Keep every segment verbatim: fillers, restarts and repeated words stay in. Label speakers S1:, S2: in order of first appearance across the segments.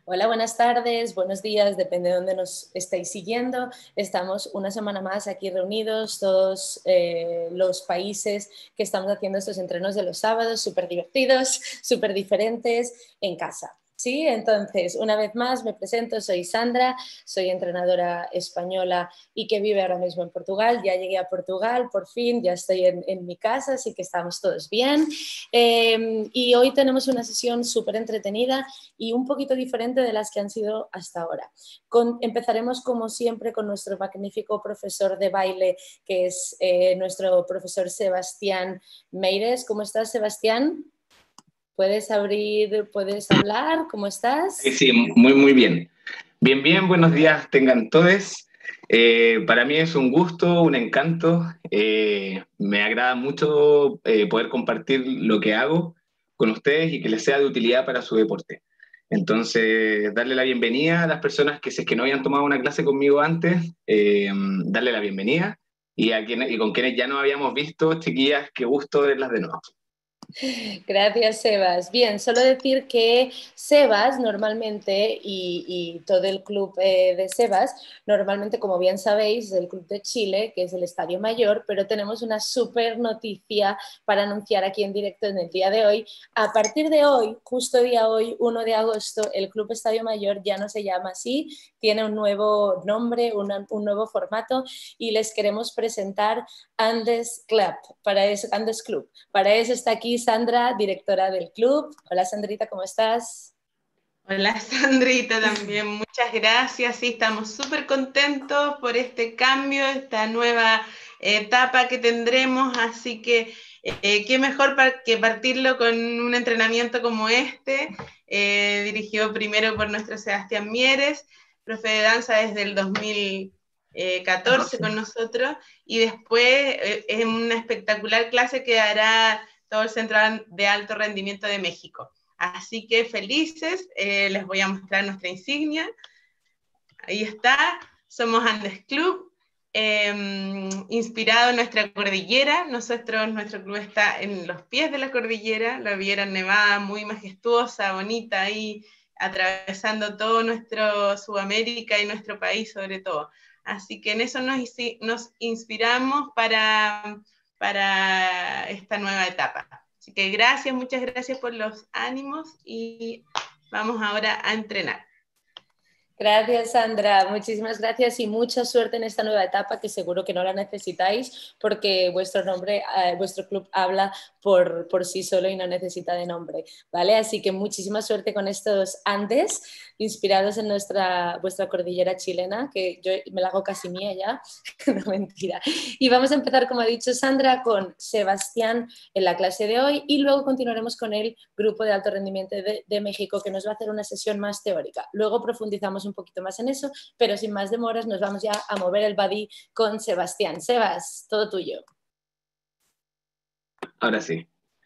S1: Hola, buenas tardes, buenos días, depende de dónde nos estáis siguiendo. Estamos una semana más aquí reunidos, todos eh, los países que estamos haciendo estos entrenos de los sábados, súper divertidos, súper diferentes, en casa. Sí, entonces, una vez más me presento, soy Sandra, soy entrenadora española y que vive ahora mismo en Portugal. Ya llegué a Portugal, por fin, ya estoy en, en mi casa, así que estamos todos bien. Eh, y hoy tenemos una sesión súper entretenida y un poquito diferente de las que han sido hasta ahora. Con, empezaremos como siempre con nuestro magnífico profesor de baile, que es eh, nuestro profesor Sebastian Meires. ¿Cómo estás, Sebastián? ¿Puedes abrir, puedes hablar? ¿Cómo
S2: Sí,
S1: estás?
S2: sí, muy, muy bien. Bien, bien, buenos días tengan todos. Eh, para mí es un gusto, un encanto. Eh, me agrada mucho eh, poder compartir lo que hago con ustedes y que les sea de utilidad para su deporte. Entonces, darle la bienvenida a las personas que, si es que no habían tomado una clase conmigo antes, eh, darle la bienvenida. Y, a quienes, y con quienes ya no habíamos visto, chiquillas, qué gusto verlas de nuevo.
S1: Gracias, Sebas. Bien, solo decir que Sebas normalmente y, y todo el club eh, de Sebas, normalmente, como bien sabéis, es el club de Chile, que es el Estadio Mayor, pero tenemos una súper noticia para anunciar aquí en directo en el día de hoy. A partir de hoy, justo día hoy, uno de agosto, el Club Estadio Mayor ya no se llama así, tiene un nuevo nombre, una, un nuevo formato y les queremos presentar Andes Club, para eso, Andes Club. Para eso está aquí Sandra, directora del club. Hola Sandrita, ¿cómo estás?
S3: Hola Sandrita también, muchas gracias. Sí, estamos súper contentos por este cambio, esta nueva etapa que tendremos, así que eh, qué mejor que partirlo con un entrenamiento como este, eh, dirigido primero por nuestro Sebastian Meires, profe de danza desde el dos mil catorce con nosotros, y después eh, es una espectacular clase que hará todo el Centro de Alto Rendimiento de México. Así que felices, eh, les voy a mostrar nuestra insignia. Ahí está, somos Andes Club, eh, inspirado en nuestra cordillera. Nosotros, nuestro club está en los pies de la cordillera, la Riviera Nevada, muy majestuosa, bonita, ahí atravesando todo nuestro Sudamérica y nuestro país sobre todo. Así que en eso nos, nos inspiramos para, para esta nueva etapa. Así que gracias, muchas gracias por los ánimos y vamos ahora a entrenar.
S1: Gracias, Sandra. Muchísimas gracias y mucha suerte en esta nueva etapa que seguro que no la necesitáis porque vuestro nombre, eh, vuestro club habla por, por sí solo y no necesita de nombre, ¿vale? Así que muchísima suerte con estos Andes inspirados en nuestra, vuestra cordillera chilena, que yo me la hago casi mía ya, no mentira. Y vamos a empezar, como ha dicho Sandra, con Sebastián en la clase de hoy y luego continuaremos con el grupo de alto rendimiento de, de México que nos va a hacer una sesión más teórica. Luego profundizamos un poquito más en eso, pero sin más demoras nos vamos ya a mover el body con Sebastián. Sebas, todo tuyo.
S2: Ahora sí.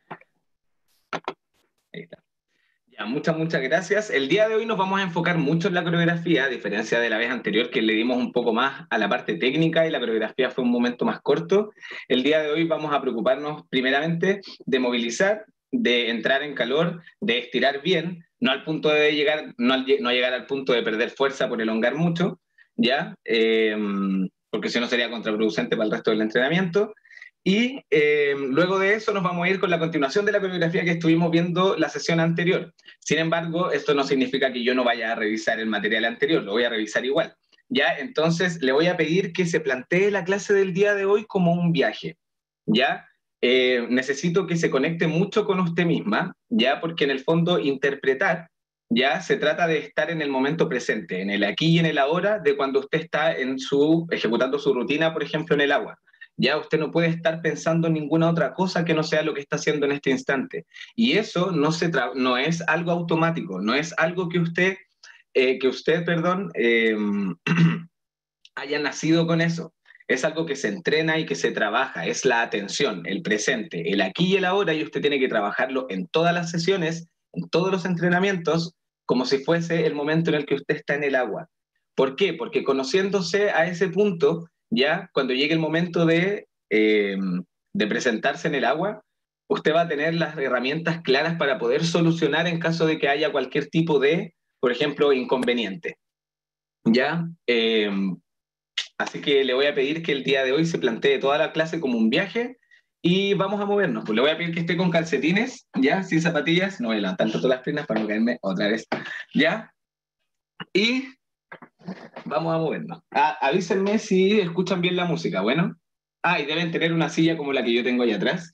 S2: Ahí está. Ya, muchas, muchas gracias. El día de hoy nos vamos a enfocar mucho en la coreografía, a diferencia de la vez anterior que le dimos un poco más a la parte técnica y la coreografía fue un momento más corto. El día de hoy vamos a preocuparnos primeramente de movilizar, de entrar en calor, de estirar bien, no al punto de llegar, no, al, no llegar al punto de perder fuerza por elongar mucho, ¿ya? Eh, porque si no sería contraproducente para el resto del entrenamiento. Y eh, luego de eso nos vamos a ir con la continuación de la coreografía que estuvimos viendo la sesión anterior. Sin embargo, esto no significa que yo no vaya a revisar el material anterior, lo voy a revisar igual. ¿Ya? Entonces, le voy a pedir que se plantee la clase del día de hoy como un viaje. ¿Ya? Eh, necesito que se conecte mucho con usted misma, ¿ya? Porque en el fondo interpretar, ¿ya? Se trata de estar en el momento presente, en el aquí y en el ahora, de cuando usted está en su, ejecutando su rutina, por ejemplo, en el agua. Ya usted no puede estar pensando en ninguna otra cosa que no sea lo que está haciendo en este instante. Y eso no, se tra no es algo automático, no es algo que usted, eh, que usted perdón, eh, haya nacido con eso. Es algo que se entrena y que se trabaja, es la atención, el presente, el aquí y el ahora, y usted tiene que trabajarlo en todas las sesiones, en todos los entrenamientos, como si fuese el momento en el que usted está en el agua. ¿Por qué? Porque conociéndose a ese punto, ya cuando llegue el momento de, eh, de presentarse en el agua, usted va a tener las herramientas claras para poder solucionar en caso de que haya cualquier tipo de por ejemplo, inconveniente. ¿Ya? Eh, así que le voy a pedir que el día de hoy se plantee toda la clase como un viaje y vamos a movernos. Pues le voy a pedir que esté con calcetines, ¿ya? Sin zapatillas, no voy a levantar tanto las piernas para no caerme otra vez, ¿ya? Y vamos a movernos. Ah, avísenme si escuchan bien la música, ¿bueno? Ah, y deben tener una silla como la que yo tengo ahí atrás.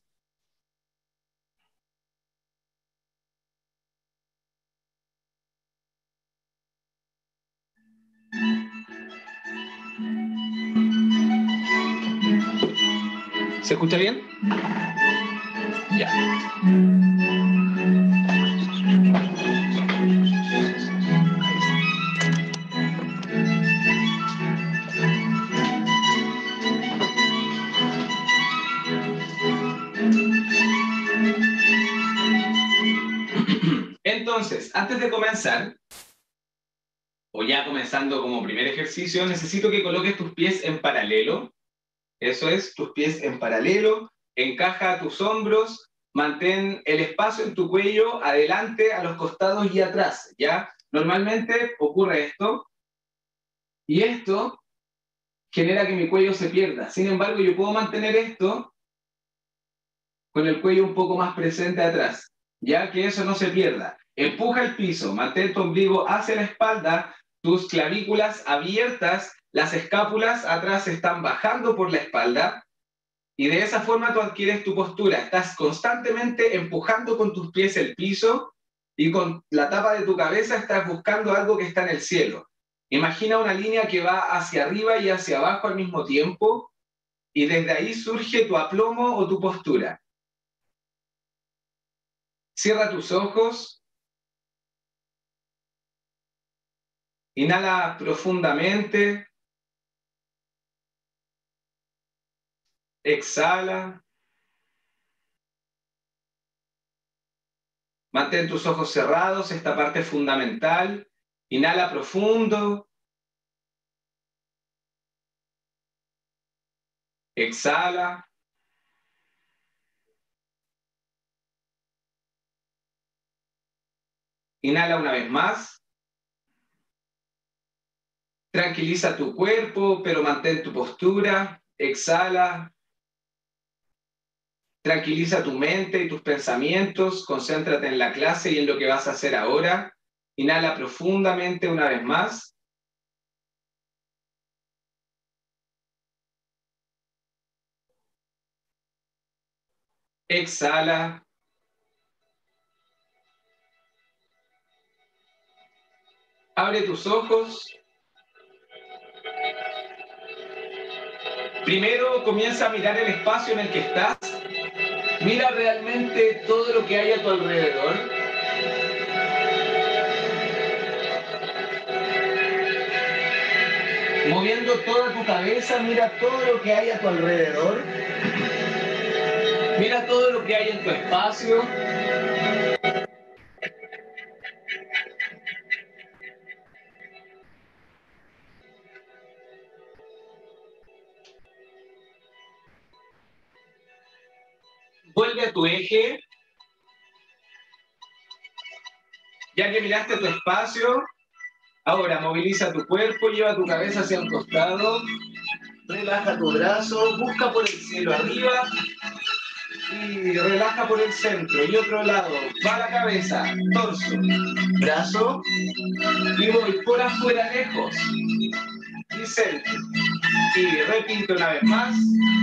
S2: ¿Se escucha bien? Ya. Entonces, antes de comenzar, o ya comenzando como primer ejercicio, necesito que coloques tus pies en paralelo. Eso es, tus pies en paralelo, encaja tus hombros, mantén el espacio en tu cuello adelante, a los costados y atrás, ¿ya? Normalmente ocurre esto, y esto genera que mi cuello se pierda. Sin embargo, yo puedo mantener esto con el cuello un poco más presente atrás, ya que eso no se pierda. Empuja el piso, mantén tu ombligo hacia la espalda, tus clavículas abiertas, las escápulas atrás están bajando por la espalda, y de esa forma tú adquieres tu postura. Estás constantemente empujando con tus pies el piso y con la tapa de tu cabeza estás buscando algo que está en el cielo. Imagina una línea que va hacia arriba y hacia abajo al mismo tiempo y desde ahí surge tu aplomo o tu postura. Cierra tus ojos. Inhala profundamente. Exhala. Mantén tus ojos cerrados, esta parte es fundamental. Inhala profundo. Exhala. Inhala una vez más. Tranquiliza tu cuerpo, pero mantén tu postura. Exhala. Tranquiliza tu mente y tus pensamientos. Concéntrate en la clase y en lo que vas a hacer ahora. Inhala profundamente una vez más. Exhala. Abre tus ojos. Primero comienza a mirar el espacio en el que estás. Mira realmente todo lo que hay a tu alrededor. Moviendo toda tu cabeza, mira todo lo que hay a tu alrededor. Mira todo lo que hay en tu espacio. Vuelve a tu eje. Ya que miraste tu espacio, ahora moviliza tu cuerpo, lleva tu cabeza hacia un costado, relaja tu brazo, busca por el cielo arriba y relaja por el centro. Y otro lado, va la cabeza, torso, brazo y voy por afuera lejos y centro. Y repito una vez más.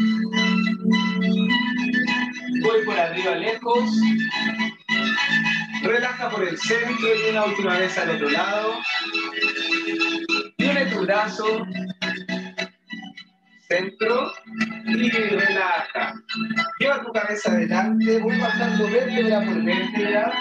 S2: Voy por arriba lejos. Relaja por el centro y una última vez al otro lado. Une tu brazo. Centro. Y relaja. Lleva tu cabeza adelante. Voy bajando vértebra por vértebra.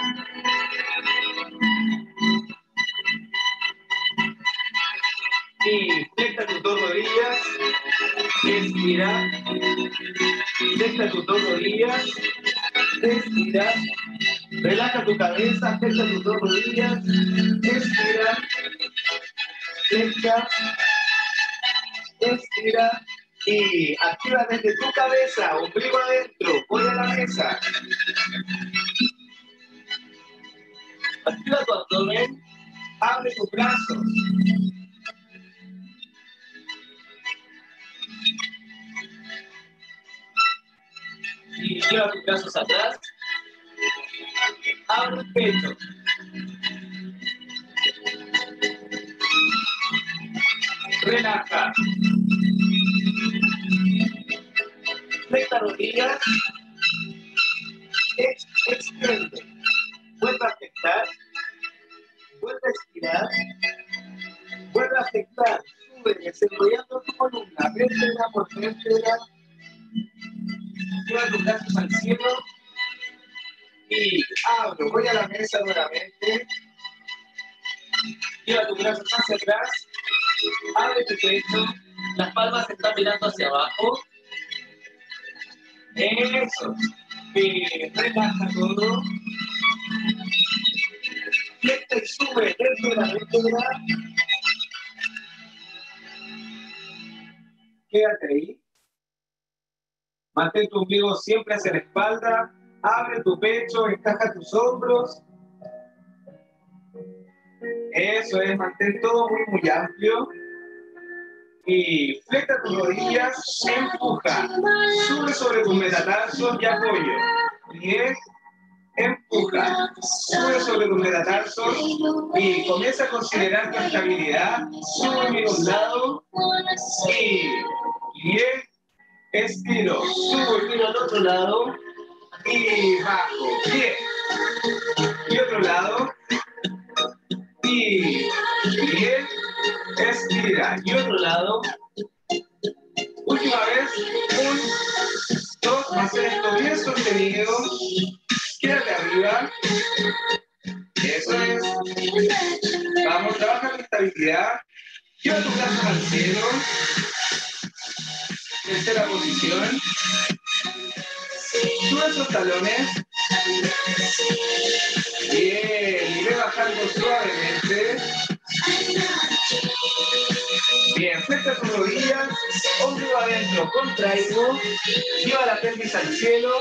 S2: Y flexa tus dos rodillas. Estira. Flexa tus dos rodillas. Estira. Relaja tu cabeza, flexa tus dos rodillas, estira, flexa, estira y activa desde tu cabeza, ombligo adentro, voy a la mesa. Activa tu abdomen, Abre tus brazos. Y lleva tus brazos atrás. Abre el pecho. Relaja. Flexa rodillas. Ex extiende. Vuelve a afectar. Vuelve a estirar. Vuelve a afectar. Sube, desenrollando tu columna. Vértebra por vértebra. Lleva tus brazos al cielo. Y abro. Voy a la mesa nuevamente. Lleva tus brazos hacia atrás. Abre tu pecho. Las palmas están mirando hacia abajo. Eso. Bien. Relaja todo. Flexa y sube. Vértebra, vértebra. Quédate ahí. Mantén tu ombligo siempre hacia la espalda. Abre tu pecho, encaja tus hombros. Eso es, mantén todo muy, muy amplio. Y flexa tus rodillas, empuja. Sube sobre tus metatarsos y apoyo. Bien. Empuja. Sube sobre tus metatarsos y comienza a considerar tu estabilidad. Sube, mira un lado. Y bien. Estiro. Subo y miro al otro lado. Y bajo. Bien. Y otro lado. Y bien. Estira. Y otro lado. Última vez. Un, dos. Hacer esto bien sostenido. Quédate arriba. Eso es. Vamos, trabaja tu estabilidad. Lleva tus brazos al cielo. Tercera posición. Sube esos talones. Bien. Y ve bajando suavemente. Bien. Flexa tus rodillas. Hombro adentro. Contraigo. Lleva la pelvis al cielo.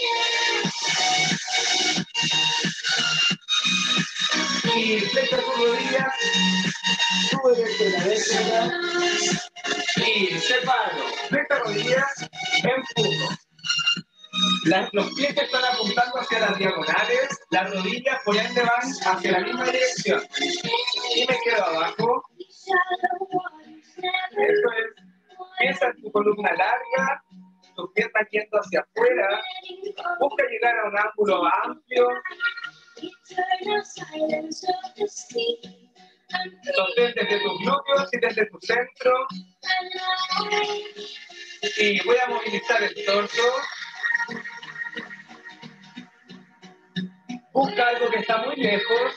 S2: Y flexa tus rodillas. Sube desde la vértebra. Y separo. Flexa rodillas. Empujo. Las, los pies están apuntando hacia las diagonales, las rodillas por ende van hacia la misma dirección. Y me quedo abajo. Eso es. Piensa en tu columna larga, tus piernas yendo hacia afuera. Busca llegar a un ángulo amplio. Sostén desde tus glúteos y desde tu centro. Y voy a movilizar el torso. Busca algo que está muy lejos.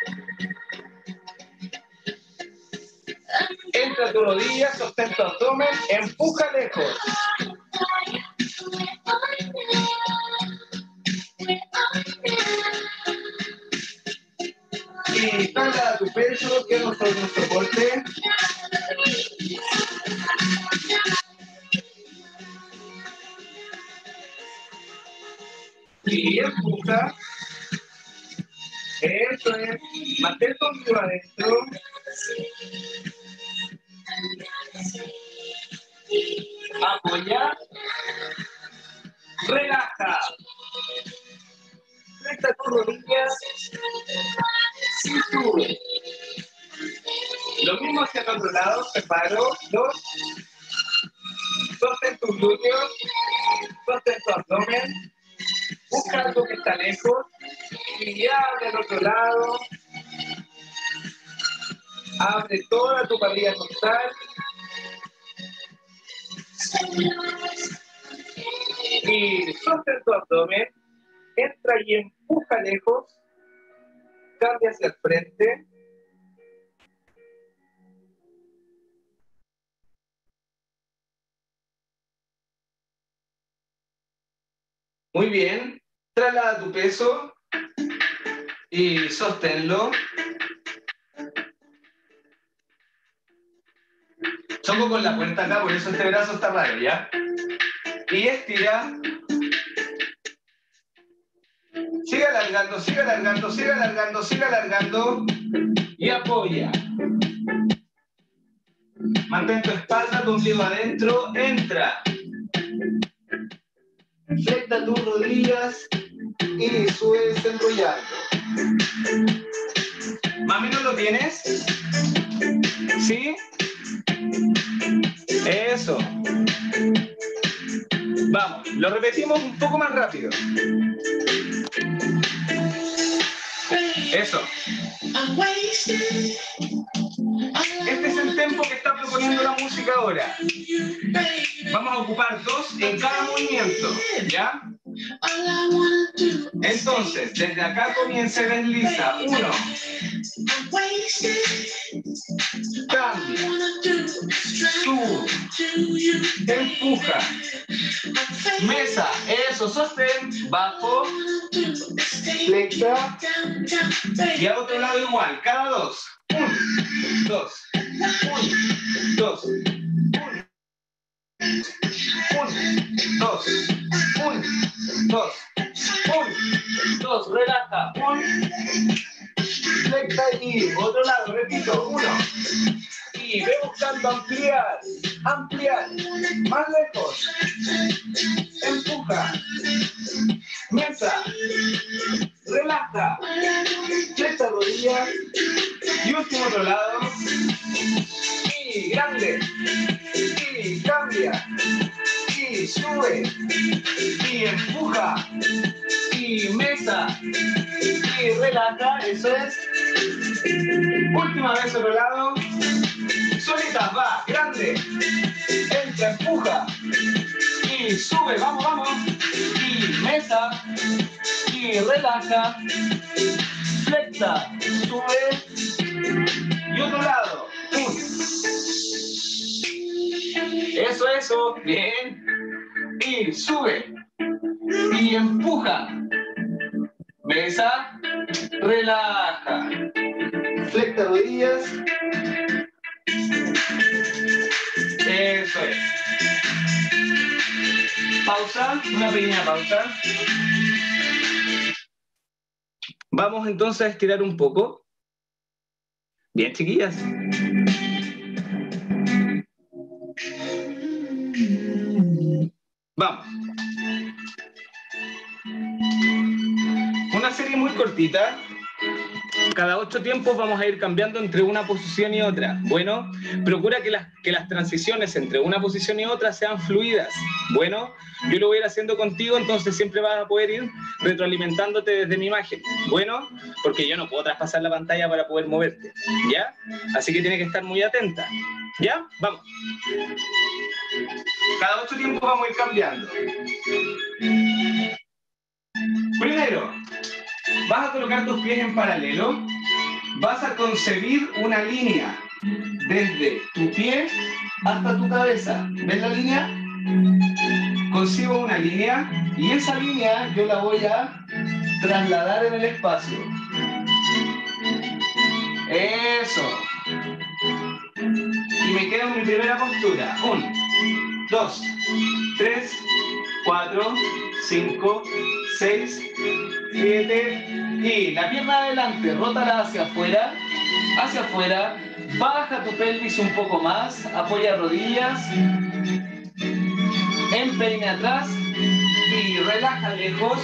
S2: Entra tu rodilla, sostén tu abdomen, empuja lejos. Y traslada tu pecho, que no sobre nuestro golpe. Y empuja. Eso es. Mantén tu ombligo adentro. Apoya. Relaja. Flexa tus rodillas. Y sube. Lo mismo hacia el otro lado. Separo. Dos. Sostén tus glúteos. Sostén tu abdomen. Busca algo que está lejos. Y abre al otro lado. Abre toda tu parrilla dorsal. Y sostén tu abdomen. Entra y empuja lejos. Cambia hacia el frente. Muy bien. Traslada tu peso. Y sosténlo. Choco con la puerta acá, por eso este brazo está raro, ¿ya? Y estira. Sigue alargando, sigue alargando, sigue alargando, sigue alargando. y apoya. Mantén tu espalda, tu ombligo adentro, entra. Flecta tus rodillas y subes enrollando. ¿Más o menos lo tienes? ¿Sí? Eso. Vamos, lo repetimos un poco más rápido. Eso. Este es el tempo que está proponiendo la música ahora. Vamos a ocupar dos en cada movimiento, ¿ya? Entonces, desde acá comienza y desliza. Uno. Cambia. Sube. Empuja. Mesa. Eso, sostén. Bajo. Flexa. Y al otro lado igual. Cada dos. Uno. Dos. Uno. Dos. Uno. Uno, dos, uno, dos, uno, dos, relaja, uno, flexa y otro lado, repito, uno, y ve buscando ampliar, ampliar, más lejos, empuja, mesa, relaja, flexa rodilla, y último otro lado, y grande, y cambia, y sube, y empuja, y mesa, y relaja, eso es. Última vez otro lado, solita, va, grande, entra, empuja, y sube, vamos, vamos, y mesa, y relaja, flexa, sube, y otro lado, uno. Eso, eso, bien. Y sube. Y empuja. Mesa. Relaja. Flexa rodillas. Eso es. Pausa, una pequeña pausa. Vamos entonces a estirar un poco. Bien, chiquillas. Vamos. Una serie muy cortita. Cada ocho tiempos vamos a ir cambiando entre una posición y otra. Bueno, procura que las, que las transiciones entre una posición y otra sean fluidas. Bueno, yo lo voy a ir haciendo contigo, entonces siempre vas a poder ir retroalimentándote desde mi imagen. Bueno, porque yo no puedo traspasar la pantalla para poder moverte. ¿Ya? Así que tienes que estar muy atenta. ¿Ya? Vamos. Cada ocho tiempos vamos a ir cambiando. Primero, vas a colocar tus pies en paralelo. Vas a concebir una línea desde tu pie hasta tu cabeza. ¿Ves la línea? Concibo una línea y esa línea yo la voy a trasladar en el espacio. Eso. Y me quedo en mi primera postura. Uno, dos, tres, cuatro, cinco, seis, siete. Y la pierna adelante, rótala hacia afuera, hacia afuera. Baja tu pelvis un poco más, apoya rodillas. Empeine atrás y relaja lejos.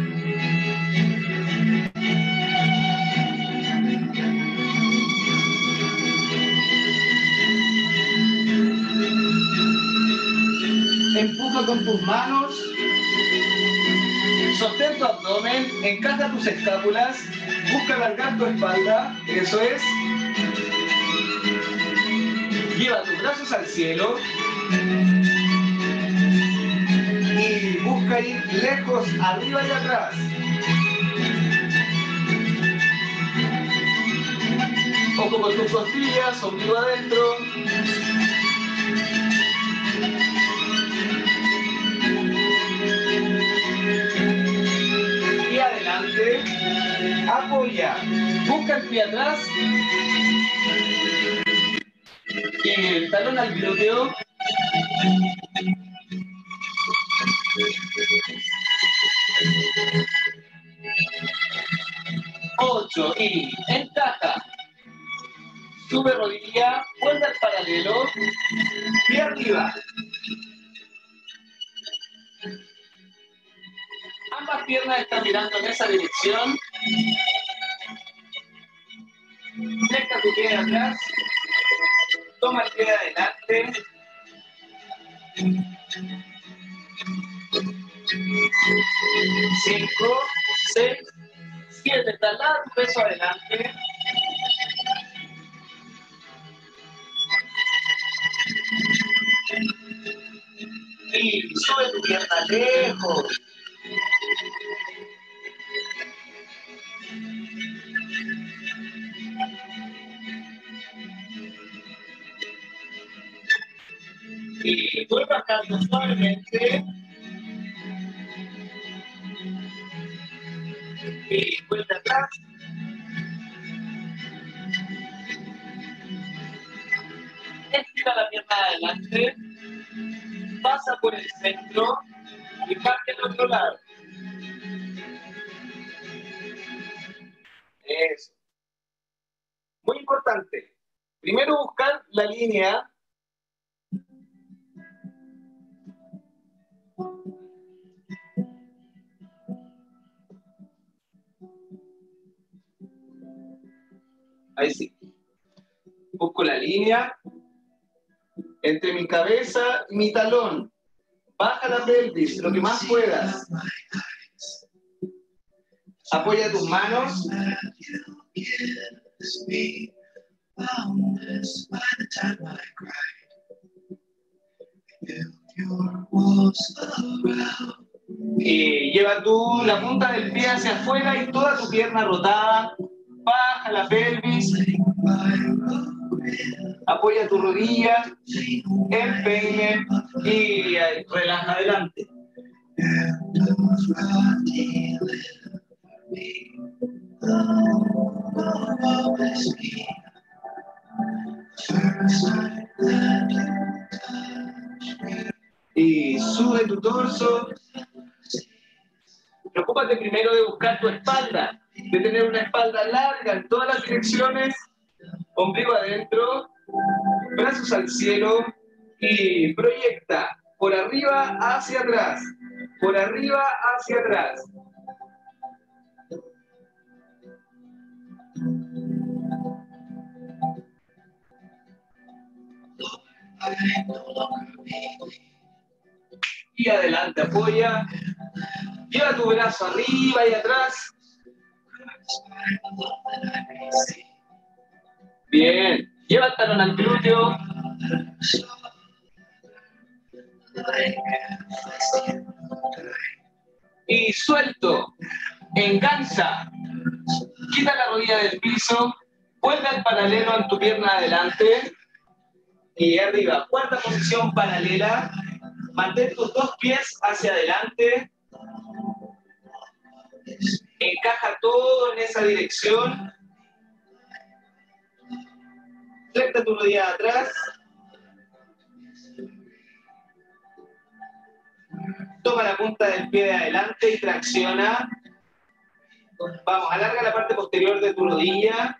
S2: Empuja con tus manos, sostén tu abdomen, encaja tus escápulas, busca alargar tu espalda, eso es. Lleva tus brazos al cielo y busca ir lejos, arriba y atrás. Ojo con tus costillas, ombligo adentro. Y adelante, apoya, busca el pie atrás y el talón al glúteo. Ocho y encaja, sube rodilla, vuelve al paralelo, pie arriba. Ambas piernas están mirando en esa dirección. Flexa tu pie de atrás. Toma el pie de adelante. Cinco, seis, siete. Traslada tu peso adelante. Y sube tu pierna lejos. Y voy bajando suavemente. Y vuelta atrás. Estira la pierna adelante. Pasa por el centro y cambia al otro lado. Eso. Muy importante. Primero buscar la línea. Ahí sí. Busco la línea entre mi cabeza y mi talón. Baja la pelvis, lo que más puedas. Apoya tus manos. Y lleva tú la punta del pie hacia afuera y toda tu pierna rotada. Baja la pelvis. Apoya tu rodilla. Empeine y relaja adelante. Y sube tu torso. Preocúpate primero de buscar tu espalda, de tener una espalda larga en todas las direcciones, ombligo adentro, brazos al cielo y proyecta por arriba hacia atrás, por arriba hacia atrás. Y adelante, apoya. Lleva tu brazo arriba y atrás. Bien. Lleva el talón al glúteo. Y suelto. Engancha. Quita la rodilla del piso. Vuelve al paralelo en tu pierna adelante. Y arriba. Cuarta posición paralela. Mantén tus dos pies hacia adelante. Encaja todo en esa dirección. Flexa tu rodilla atrás. Toma la punta del pie de adelante y tracciona. Vamos, alarga la parte posterior de tu rodilla.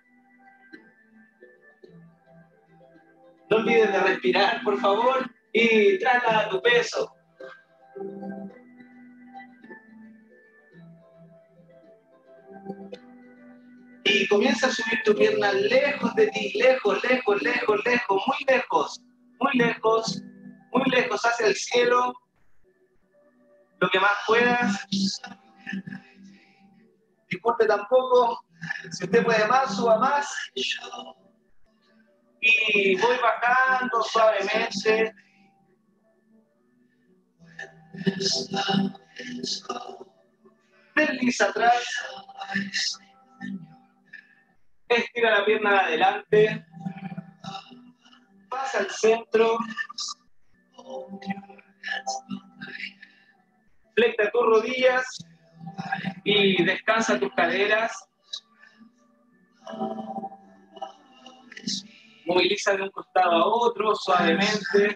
S2: No olvides de respirar, por favor. Y traslada tu peso. Y comienza a subir tu pierna lejos de ti, lejos, lejos, lejos, lejos, muy lejos, muy lejos, muy lejos hacia el cielo, lo que más puedas. Disculpe tampoco, si usted puede más, suba más. Y voy bajando suavemente. Desliza atrás. Estira la pierna adelante. Pasa al centro. Flexa tus rodillas y descansa tus caderas. Moviliza de un costado a otro suavemente.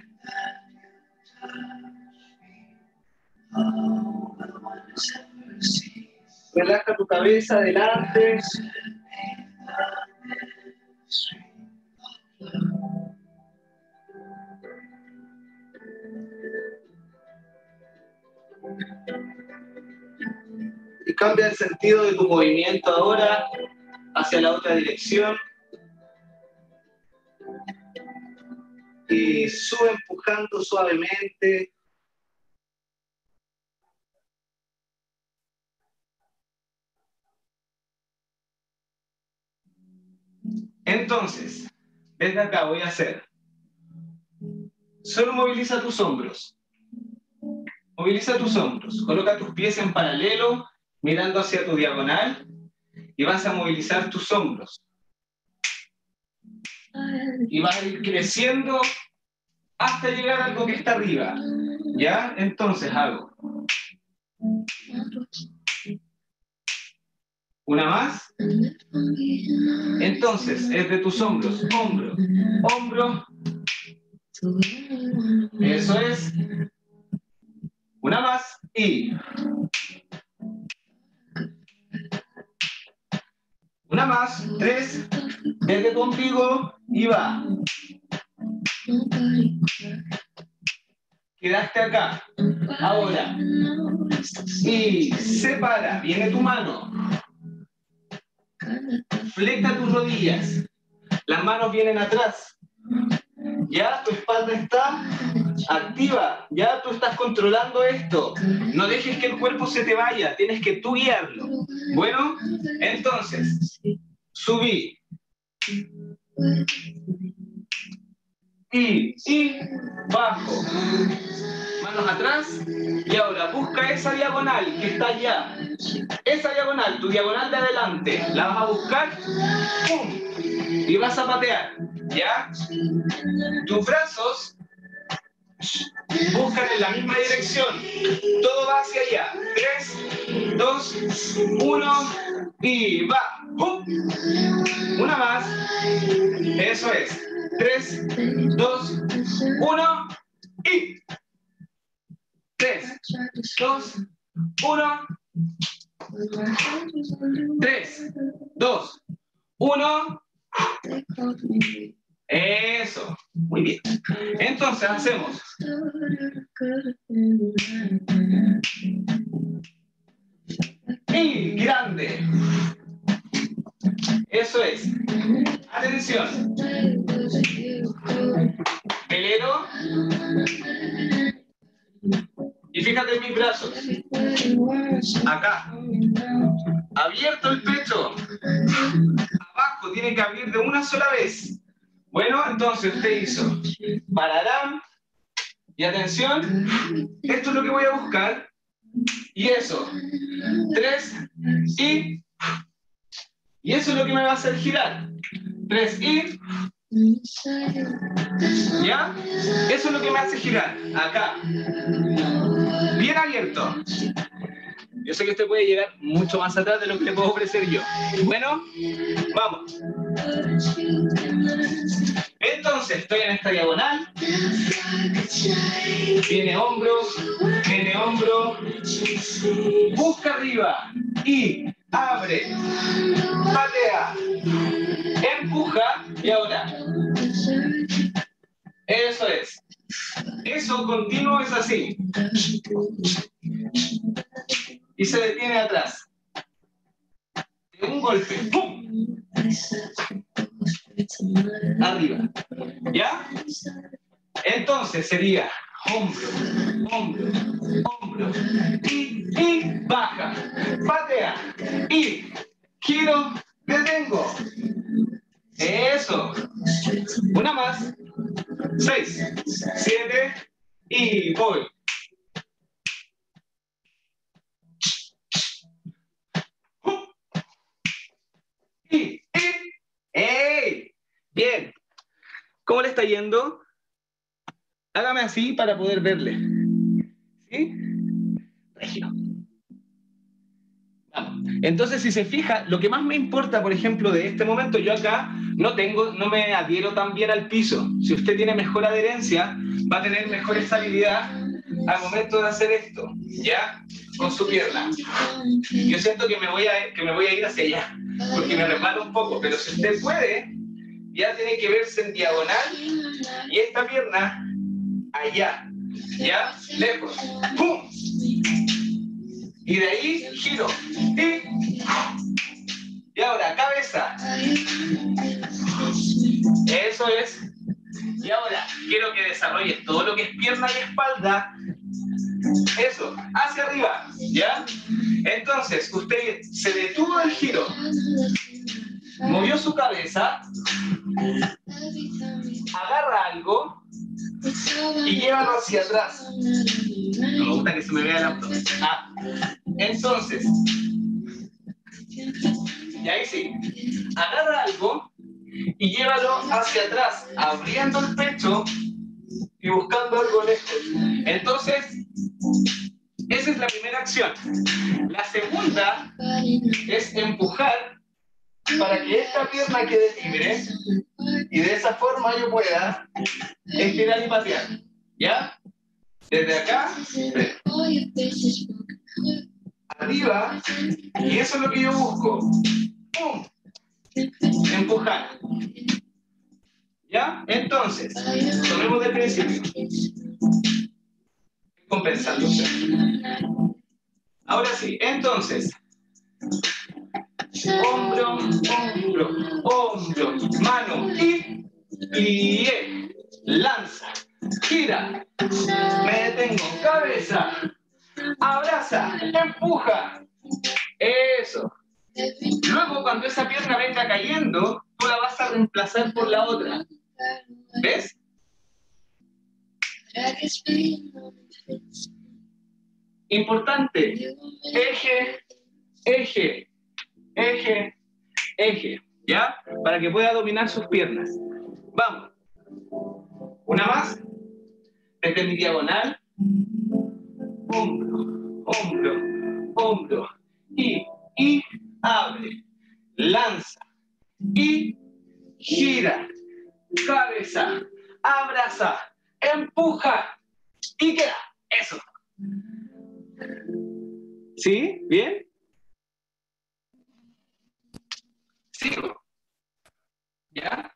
S2: Relaja tu cabeza adelante. cambia el sentido de tu movimiento ahora hacia la otra dirección. Y sube empujando suavemente. Entonces, desde acá voy a hacer. Solo moviliza tus hombros. Moviliza tus hombros. Coloca tus pies en paralelo, mirando hacia tu diagonal. Y vas a movilizar tus hombros. Y vas a ir creciendo hasta llegar a algo que está arriba. ¿Ya? Entonces hago. Una más. Entonces, es de tus hombros. Hombro, hombro. Eso es. Una más y... Una más. Tres. Desde tu ombligo y va. Quedaste acá. Ahora. Y separa. Viene tu mano. Flexa tus rodillas. Las manos vienen atrás. Ya tu espalda está activa. Ya tú estás controlando esto. No dejes que el cuerpo se te vaya. Tienes que tú guiarlo. Bueno, entonces, subí. Y, y, bajo. Manos atrás. Y ahora busca esa diagonal que está allá. Esa diagonal, tu diagonal de adelante. La vas a buscar. ¡Pum! Y vas a patear. ¿Ya? Tus brazos buscan en la misma dirección. Todo va hacia allá. Tres, dos, uno. Y va. ¡Pum! Una más. Eso es. Tres, dos, uno. Y. Tres, dos, uno. Tres, dos, uno. Eso. Muy bien. Entonces hacemos. Y grande. Eso es. Atención. Velero. Y fíjate en mis brazos. Acá. Abierto el pecho. Abajo tiene que abrir de una sola vez. Bueno, entonces usted hizo. Pararán. Y atención. Esto es lo que voy a buscar. Y eso. Tres. Y. Y eso es lo que me va a hacer girar. Tres. Y. ¿Ya? Eso es lo que me hace girar. Acá. Bien abierto. Yo sé que usted puede llegar mucho más atrás de lo que le puedo ofrecer yo. Bueno, vamos. Entonces, estoy en esta diagonal. Viene hombro, viene hombro. Busca arriba. Y abre. Patea. Empuja. Y ahora. Eso es. Eso continuo es así. Y se detiene atrás. De un golpe. ¡Pum! Arriba. ¿Ya? Entonces sería hombro, hombro, hombro. Y, y baja. Patea. Y giro. Detengo. Eso. Una más. Seis. Siete. Y voy. Y, y, ¡ey! Bien. ¿Cómo le está yendo? Hágame así para poder verle. ¿Sí? Regio. Vamos. Entonces, si se fija, lo que más me importa, por ejemplo, de este momento, yo acá no tengo, no me adhiero tan bien al piso. Si usted tiene mejor adherencia, va a tener mejor estabilidad al momento de hacer esto, ¿ya? Con su pierna. Yo siento que me voy a, que me voy a ir hacia allá, porque me resbalo un poco, pero si usted puede, ya tiene que verse en diagonal y esta pierna allá, ¿ya? Lejos. ¡Pum! Y de ahí, giro. Y, y ahora, cabeza. Eso es. Y ahora, quiero que desarrolles todo lo que es pierna y espalda. Eso, hacia arriba, ¿ya? Entonces, usted se detuvo el giro, movió su cabeza, agarra algo y llévalo hacia atrás. No me gusta que se me vea el abdomen. Ah. Entonces, y ahí sí, agarra algo y llévalo hacia atrás, abriendo el pecho y buscando algo lejos. Entonces, esa es la primera acción. La segunda es empujar para que esta pierna quede libre y de esa forma yo pueda estirar y patear. ¿Ya? Desde acá, arriba, y eso es lo que yo busco. ¡Pum! Empujar. ¿Ya? Entonces, tomemos del principio. Compensándose. Ahora sí, entonces. Hombro, hombro, hombro, mano, y, y, lanza, gira, me detengo, cabeza, abraza, empuja. Eso. Luego, cuando esa pierna venga cayendo, tú la vas a reemplazar por la otra. ¿Ves? Importante. Eje, eje, eje, eje. ¿Ya? Para que pueda dominar sus piernas. Vamos. Una más. Desde mi diagonal. Hombro, hombro, hombro. Y, y, abre. Lanza. Y, gira. Cabeza. Abraza. Empuja. Y queda. Eso. ¿Sí? ¿Bien? Sigo. ¿Ya?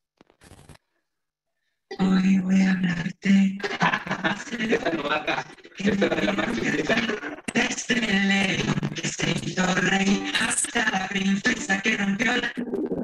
S4: Hoy voy a hablarte.
S2: Esta no va acá. Esta es la parte
S4: desde el león que se hizo rey hasta la princesa que rompió la...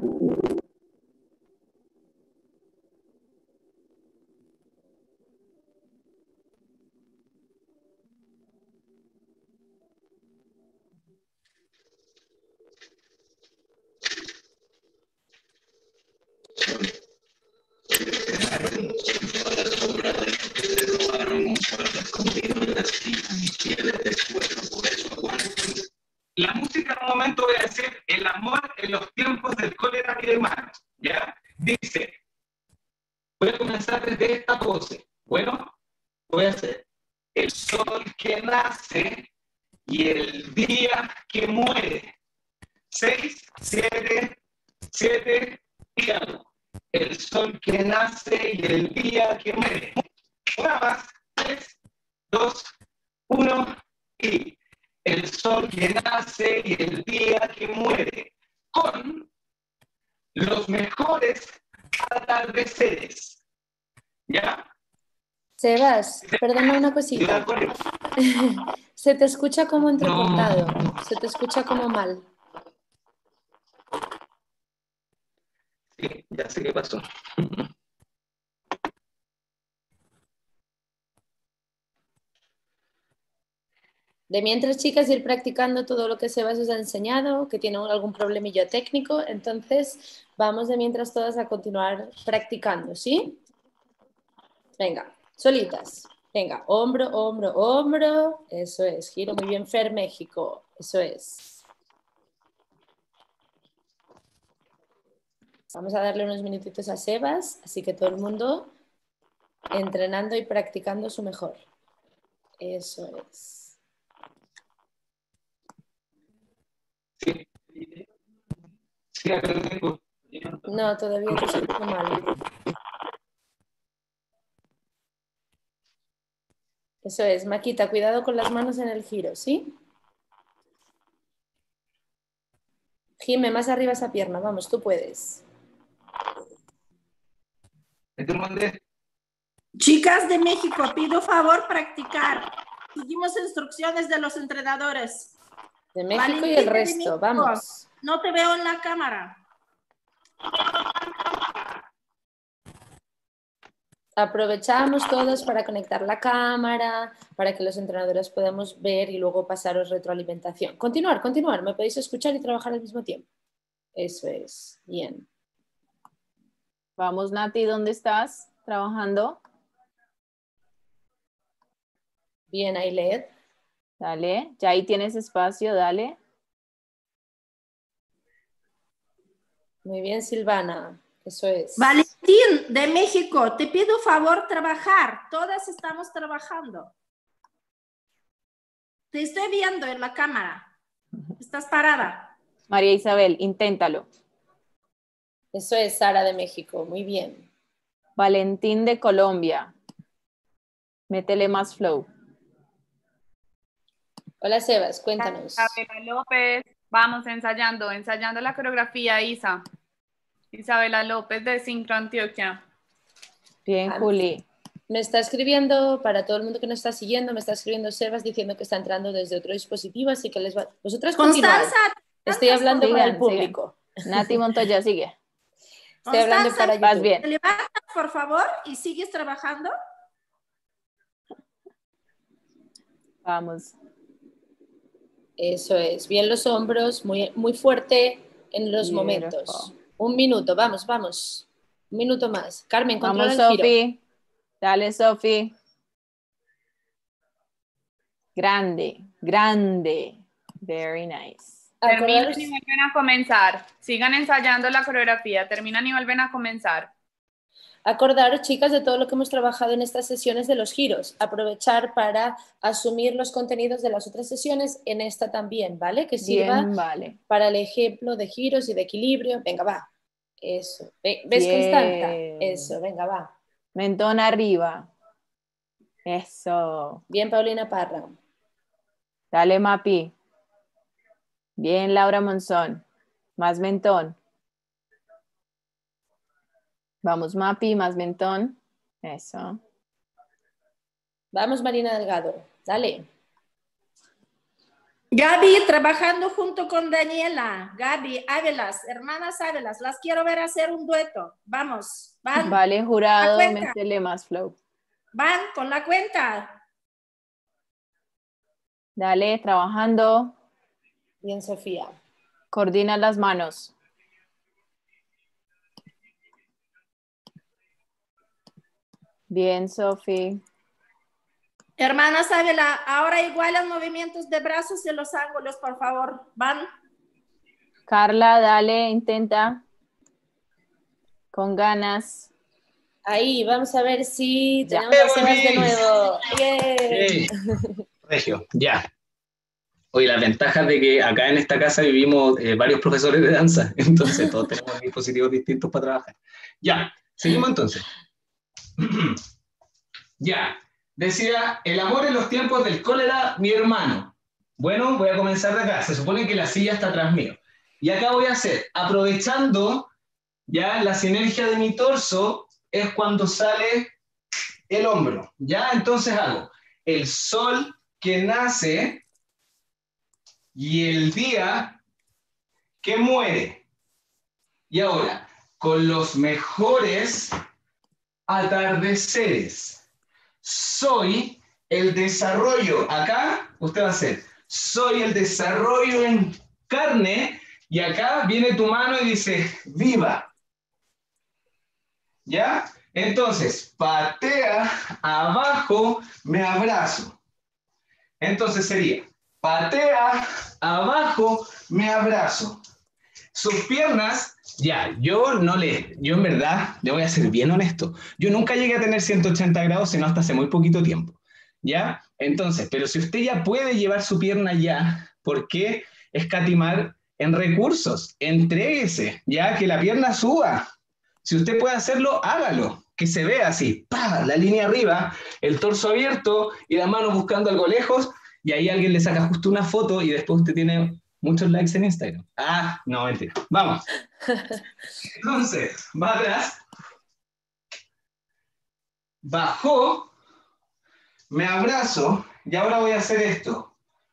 S2: La música en un momento voy a decir el amor en los tiempos del cólera y demás, ¿ya? Dice, voy a comenzar desde esta pose. Bueno, voy a hacer el sol que nace y el día que muere. Seis, siete, siete, y algo. El sol que nace y el día que muere. Una más. Tres, dos, uno, y... El sol que nace y el día que muere, con los mejores atardeceres. ¿Ya?
S1: Sebas, perdona una cosita. Se te escucha como entrecortado, no. Se te escucha como mal.
S2: Sí, ya sé qué pasó.
S1: De mientras, chicas, ir practicando todo lo que Sebas os ha enseñado, que tiene algún problemillo técnico, entonces vamos de mientras todas a continuar practicando, ¿sí? Venga, solitas. Venga, hombro, hombro, hombro. Eso es, giro muy bien, Fer México. Eso es. Vamos a darle unos minutitos a Sebas, así que todo el mundo entrenando y practicando su mejor. Eso es.
S2: Sí. Sí, acá lo tengo.
S1: No, todavía te escucho mal. Eso es, Maquita, cuidado con las manos en el giro, ¿sí? Jime, más arriba esa pierna, vamos, tú puedes.
S2: ¿Te mandé?
S5: Chicas de México, pido favor practicar. seguimos instrucciones de los entrenadores.
S1: De México
S5: Valentín,
S1: y el
S5: de
S1: resto,
S5: México.
S1: vamos.
S5: No te veo en la cámara.
S1: Aprovechamos todos para conectar la cámara, para que los entrenadores podamos ver y luego pasaros retroalimentación. Continuar, continuar. Me podéis escuchar y trabajar al mismo tiempo. Eso es. Bien.
S6: Vamos, Nati, ¿dónde estás trabajando?
S1: Bien, Ailed.
S6: Dale, ya ahí tienes espacio, dale.
S1: Muy bien, Silvana. Eso es.
S5: Valentín, de México, te pido favor trabajar. Todas estamos trabajando. Te estoy viendo en la cámara. Estás parada.
S6: María Isabel, inténtalo.
S1: Eso es, Sara de México. Muy bien.
S6: Valentín de Colombia. Métele más flow.
S1: Hola, Sebas, cuéntanos.
S7: Isabela López, vamos ensayando, ensayando la coreografía, Isa. Isabela López de Sincro, Antioquia.
S6: Bien, Juli.
S1: Me está escribiendo, para todo el mundo que nos está siguiendo, me está escribiendo Sebas diciendo que está entrando desde otro dispositivo, así que les va... Vosotras continuad.
S5: Constanza.
S1: Estoy hablando
S6: Sigan,
S1: para el público.
S6: sigan. Nati Montoya, sigue.
S1: Estoy hablando para YouTube.
S6: Vas bien.
S5: Te levantas, por favor, y sigues trabajando.
S6: Vamos.
S1: Eso es. Bien los hombros, muy, muy fuerte en los
S6: Beautiful.
S1: momentos. Un minuto, vamos, vamos. Un minuto más. Carmen, controla
S6: Vamos,
S1: el giro.
S6: Sofi. Dale, Sofi. Grande, grande. Very nice.
S7: Terminan
S1: Acordaros-
S7: y vuelven a comenzar. Sigan ensayando la coreografía. Terminan y vuelven a comenzar.
S1: Acordaros, chicas, de todo lo que hemos trabajado en estas sesiones de los giros. Aprovechar para asumir los contenidos de las otras sesiones en esta también, ¿vale? Que sirva
S6: Bien, vale.
S1: para el ejemplo de giros y de equilibrio. Venga, va. Eso. Ve- ¿Ves,
S6: Bien.
S1: Constanza? Eso, venga, va.
S6: Mentón arriba. Eso.
S1: Bien, Paulina Parra.
S6: Dale, Mapi. Bien, Laura Monzón. Más mentón. Vamos, Mapi, más mentón. Eso.
S1: Vamos, Marina Delgado. Dale.
S5: Gaby, trabajando junto con Daniela. Gaby, Ávelas, hermanas Ávelas, las quiero ver hacer un dueto. Vamos, van,
S6: Vale, jurado,
S5: La cuenta.
S6: métele más flow.
S5: van con la cuenta.
S6: Dale, trabajando.
S1: Bien, Sofía.
S6: Coordina las manos. Bien, Sofi.
S5: Hermanas Ávila, ahora igualan movimientos de brazos y los ángulos, por favor. Van.
S6: Carla, dale, intenta. Con ganas.
S1: Ahí, vamos a ver si
S6: Ya.
S1: tenemos a Sebas de nuevo. Bien.
S2: Hey, Regio, ya. Oye, las ventajas de que acá en esta casa vivimos eh, varios profesores de danza, entonces todos tenemos dispositivos distintos para trabajar. Ya, seguimos entonces. Ya, decía, el amor en los tiempos del cólera, mi hermano. Bueno, voy a comenzar de acá. Se supone que la silla está atrás mío. Y acá voy a hacer, aprovechando ya la sinergia de mi torso, es cuando sale el hombro. Ya, entonces hago el sol que nace y el día que muere. Y ahora, con los mejores atardeceres. Soy el desarrollo. Acá usted va a hacer, soy el desarrollo en carne, y acá viene tu mano y dice, viva. ¿Ya? Entonces, patea abajo, me abrazo. Entonces sería, patea abajo, me abrazo. Sus piernas, ya, yo no le, yo en verdad, le voy a ser bien honesto, yo nunca llegué a tener ciento ochenta grados, sino hasta hace muy poquito tiempo, ¿ya? Entonces, pero si usted ya puede llevar su pierna ya, ¿por qué escatimar en recursos? Entréguese, ya, que la pierna suba. Si usted puede hacerlo, hágalo, que se vea así, ¡pah! La línea arriba, el torso abierto y las manos buscando algo lejos, y ahí alguien le saca justo una foto y después usted tiene muchos likes en Instagram. Ah, no, mentira. Vamos. Entonces, va atrás. Bajó, me abrazo y ahora voy a hacer esto.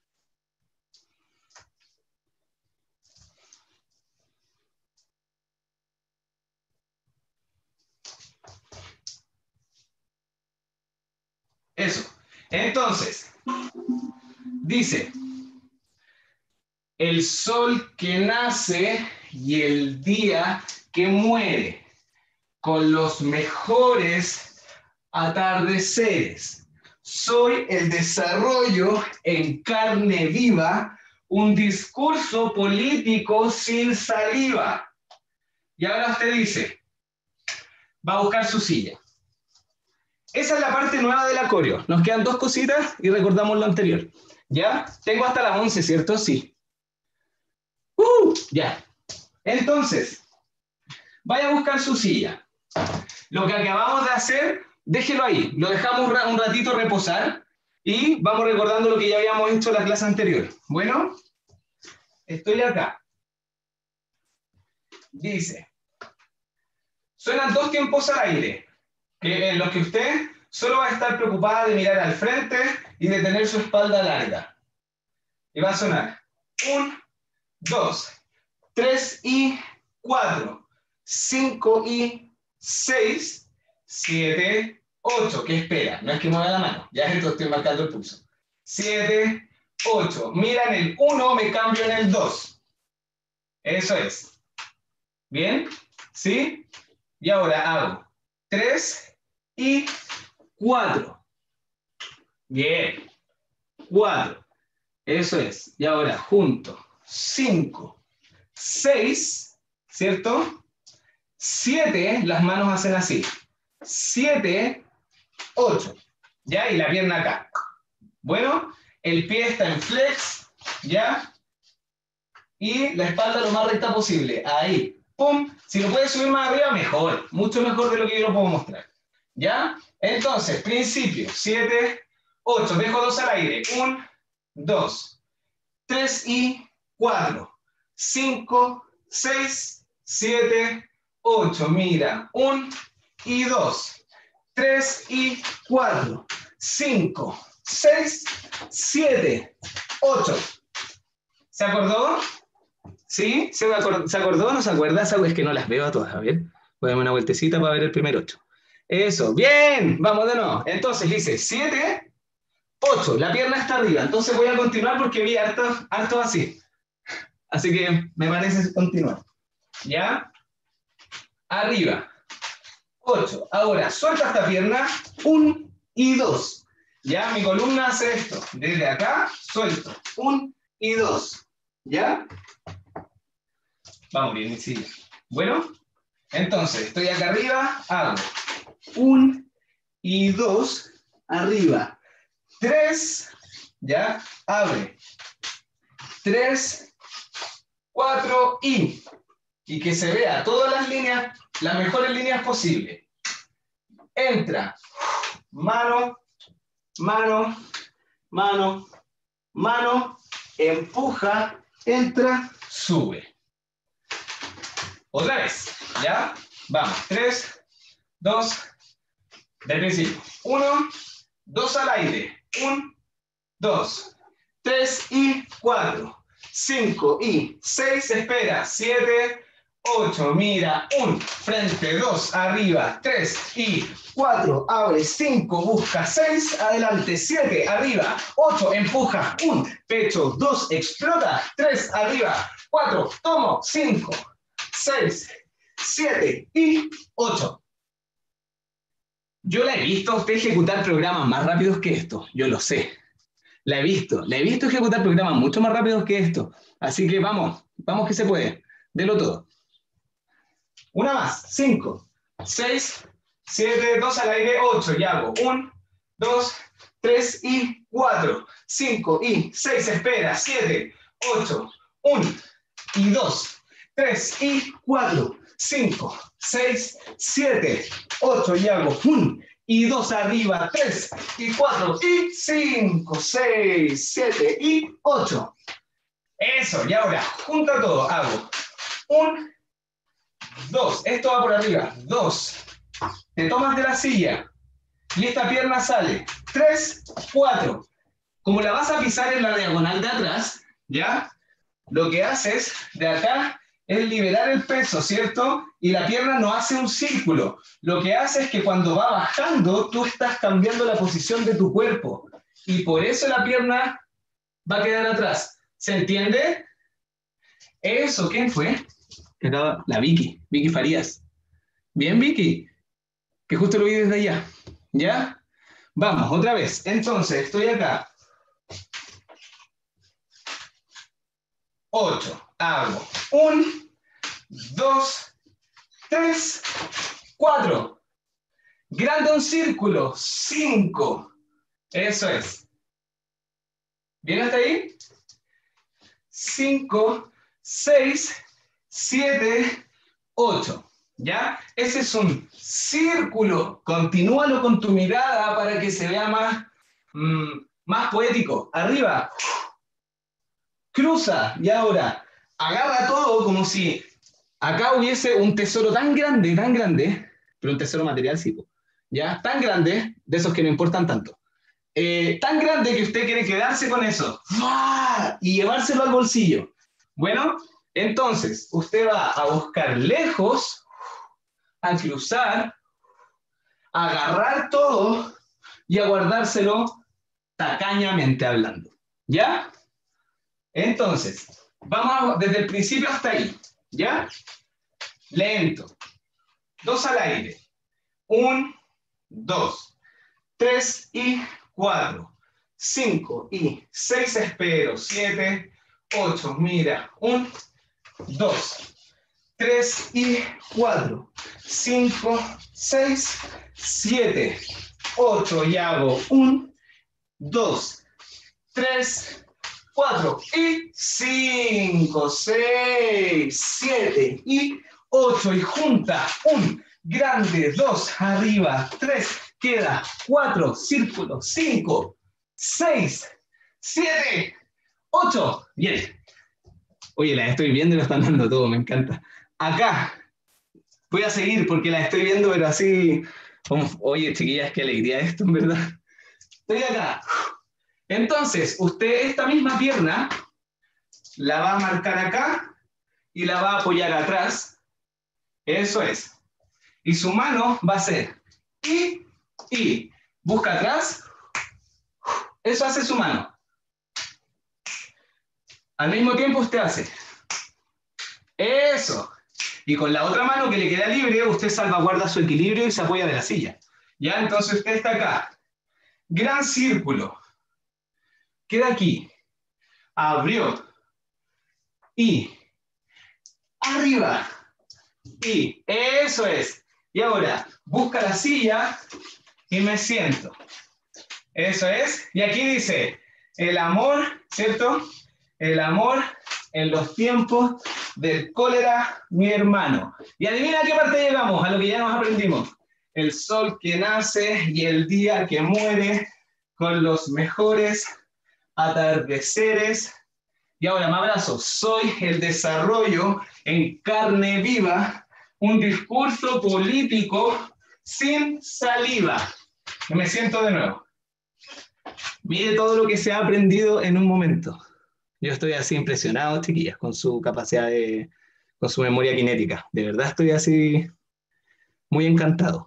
S2: Eso. Entonces, dice, el sol que nace y el día que muere, con los mejores atardeceres. Soy el desarrollo en carne viva, un discurso político sin saliva. Y ahora usted dice, va a buscar su silla. Esa es la parte nueva del coreo. Nos quedan dos cositas y recordamos lo anterior. ¿Ya? Tengo hasta las once, ¿cierto? Sí. Uh, ya. Entonces, vaya a buscar su silla. Lo que acabamos de hacer, déjelo ahí. Lo dejamos un ratito reposar y vamos recordando lo que ya habíamos hecho en la clase anterior. Bueno, estoy acá. Dice, suenan dos tiempos al aire, que en los que usted solo va a estar preocupada de mirar al frente y de tener su espalda larga. Y va a sonar un, dos, tres y cuatro, cinco y seis, siete, ocho. ¿Qué espera? No es que mueva la mano, ya esto estoy marcando el pulso. siete, ocho. Mira en el uno, me cambio en el dos. Eso es. ¿Bien? ¿Sí? Y ahora hago tres y cuatro. Bien. cuatro. Eso es. Y ahora junto. cinco, seis, ¿cierto? siete, las manos hacen así. siete, ocho. ¿Ya? Y la pierna acá. Bueno, el pie está en flex, ¿ya? Y la espalda lo más recta posible. Ahí. ¡Pum! Si lo puedes subir más arriba, mejor. Mucho mejor de lo que yo lo puedo mostrar. ¿Ya? Entonces, principio. siete, ocho. Dejo dos al aire. uno, dos, tres y cuatro. cinco, seis, siete, ocho. Mira. uno y dos. tres y cuatro. cinco, seis, siete, ocho. ¿Se acordó? ¿Sí? ¿Se acordó, ¿Se acordó? ¿No se acuerda? Es que no las veo a todas. A ver, voy a darme una vueltecita para ver el primer ocho. Eso, bien, vamos de nuevo. Entonces dice siete, ocho, la pierna está arriba. Entonces voy a continuar porque vi harto, harto así. Así que me parece continuar. ¿Ya? Arriba. ocho. Ahora, suelta esta pierna. uno y dos. ¿Ya? Mi columna hace esto. Desde acá, suelto. uno y dos. ¿Ya? Vamos bien, mi silla. Bueno, entonces, estoy acá arriba, hago uno y dos, arriba. tres, ¿ya? Abre. tres, cuatro y... Y que se vea todas las líneas, las mejores líneas posibles. Entra. Mano, mano, mano, mano, empuja, entra, sube. Otra vez, ¿ya? Vamos, tres, dos, del principio. uno, dos al aire. uno, dos, tres y cuatro. cinco y seis, espera. siete, ocho, mira. uno, frente, dos, arriba. tres y cuatro, abre. cinco, busca. seis, adelante. siete, arriba. ocho, empuja. uno, pecho. dos, explota. tres, arriba. cuatro, tomo. cinco, seis, siete y ocho. Yo la he visto a usted ejecutar programas más rápidos que esto, yo lo sé. La he visto, la he visto ejecutar programas mucho más rápidos que esto. Así que vamos, vamos que se puede. Delo todo. Una más. cinco, seis, siete, dos al aire, ocho. Y hago uno, dos, tres y cuatro. cinco y seis, espera. siete, ocho, uno y dos. tres y cuatro, cinco, seis, siete, ocho, y hago uno y dos arriba, tres y cuatro y cinco, seis, siete y ocho. Eso, y ahora, junta todo, hago uno, dos, esto va por arriba, dos, te tomas de la silla y esta pierna sale, tres, cuatro, como la vas a pisar en la diagonal de atrás, ¿ya? Lo que haces de acá es liberar el peso, ¿cierto? Y la pierna no hace un círculo. Lo que hace es que cuando va bajando, tú estás cambiando la posición de tu cuerpo. Y por eso la pierna va a quedar atrás. ¿Se entiende? Eso, ¿quién fue? La Vicky, Vicky Farías. Bien, Vicky. Que justo lo vi desde allá. ¿Ya? Vamos, otra vez. Entonces, estoy acá. Ocho. Hago un, dos, tres, cuatro. Grande un círculo. Cinco. Eso es. ¿Bien hasta ahí? Cinco, seis, siete, ocho. ¿Ya? Ese es un círculo. Continúalo con tu mirada para que se vea más, mmm, más poético. Arriba. Cruza. Y ahora, agarra todo como si acá hubiese un tesoro tan grande, tan grande, pero un tesoro material, sí, ¿ya? Tan grande, de esos que no importan tanto. Eh, tan grande que usted quiere quedarse con eso. ¡Ah! Y llevárselo al bolsillo. Bueno, entonces, usted va a buscar lejos, a cruzar, a agarrar todo y a guardárselo tacañamente hablando. ¿Ya? Entonces, vamos desde el principio hasta ahí. ¿Ya? Lento. Dos al aire. Un, dos, tres y cuatro, cinco y seis, espero, siete, ocho, mira, un, dos, tres y cuatro, cinco, seis, siete, ocho, y hago un, dos, tres, cuatro y cinco, seis, siete y ocho, y junta, un, grande, dos, arriba, tres, queda, cuatro, círculo, cinco, seis, siete, ocho. Bien. Oye, las estoy viendo y lo están dando todo, me encanta. Acá, voy a seguir porque las estoy viendo, pero así, como, oye, chiquillas, qué alegría esto, en verdad. Estoy acá. Entonces, usted esta misma pierna la va a marcar acá y la va a apoyar atrás. Eso es. Y su mano va a ser y, y. Busca atrás. Eso hace su mano. Al mismo tiempo usted hace. Eso. Y con la otra mano que le queda libre, usted salvaguarda su equilibrio y se apoya de la silla. Ya, entonces usted está acá. Gran círculo. Queda aquí. Abrió. Y. Arriba. Y. Eso es. Y ahora, busca la silla y me siento. Eso es. Y aquí dice, el amor, ¿cierto? El amor en los tiempos del cólera, mi hermano. Y adivina a qué parte llegamos, a lo que ya nos aprendimos. El sol que nace y el día que muere con los mejores atardeceres. Y ahora me abrazo. Soy el desarrollo en carne viva. Un discurso político sin saliva. Y me siento de nuevo. Mire todo lo que se ha aprendido en un momento. Yo estoy así impresionado, chiquillas, con su capacidad de, con su memoria cinética. De verdad estoy así muy encantado.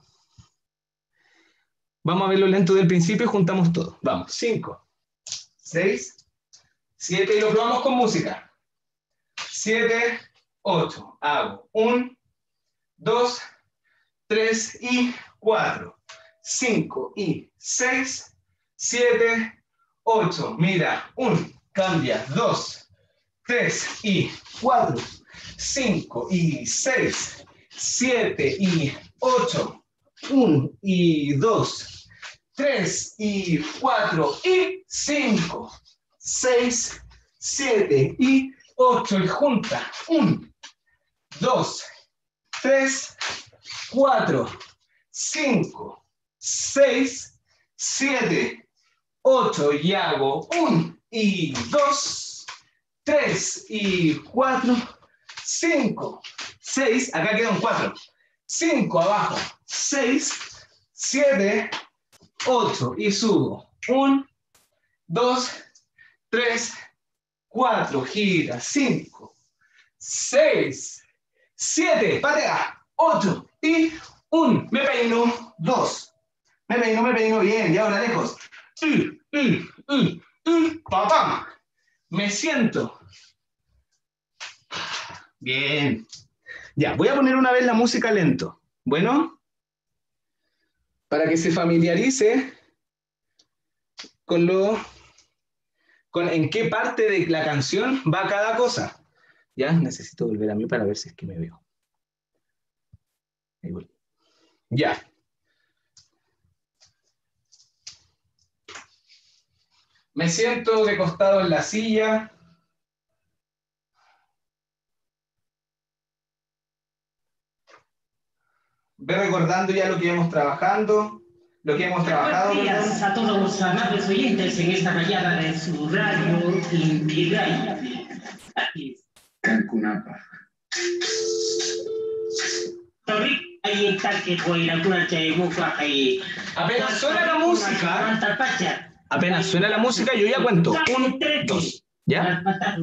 S2: Vamos a verlo lento del principio y juntamos todo. Vamos, cinco, seis, siete, y lo probamos con música. siete, ocho, hago un, dos, tres y cuatro, cinco y seis, siete, ocho, mira, un, cambia, dos, tres y cuatro, cinco y seis, siete y ocho, uno y dos, tres y cuatro y cinco, seis, siete y ocho, y junta, uno, dos, tres, cuatro, cinco, seis, siete, ocho, y hago uno y dos, tres y cuatro, cinco, seis, acá quedan cuatro, cinco abajo, seis, siete, ocho, y subo, uno, dos, tres, cuatro, gira, cinco, seis, siete, patea, ocho y un. Me peino, dos. Me peino, me peino, bien, y ahora lejos. Y, y, y, y, papá. Me siento. Bien. Ya, voy a poner una vez la música lento. Bueno, para que se familiarice con lo, con en qué parte de la canción va cada cosa. Ya, necesito volver a mí para ver si es que me veo. Ahí voy. Ya. Me siento de costado en la silla. Ve recordando ya lo que íbamos trabajando, lo que hemos trabajado.
S4: Buenos días a todos los amables oyentes en esta mañana de su radio Intiray. Aquí. Cancunapa. Tori, ahí está que fue la cura Chayemuca ahí.
S2: Apenas suena la música. Apenas suena la música, yo ya cuento. Un, dos. ¿Ya?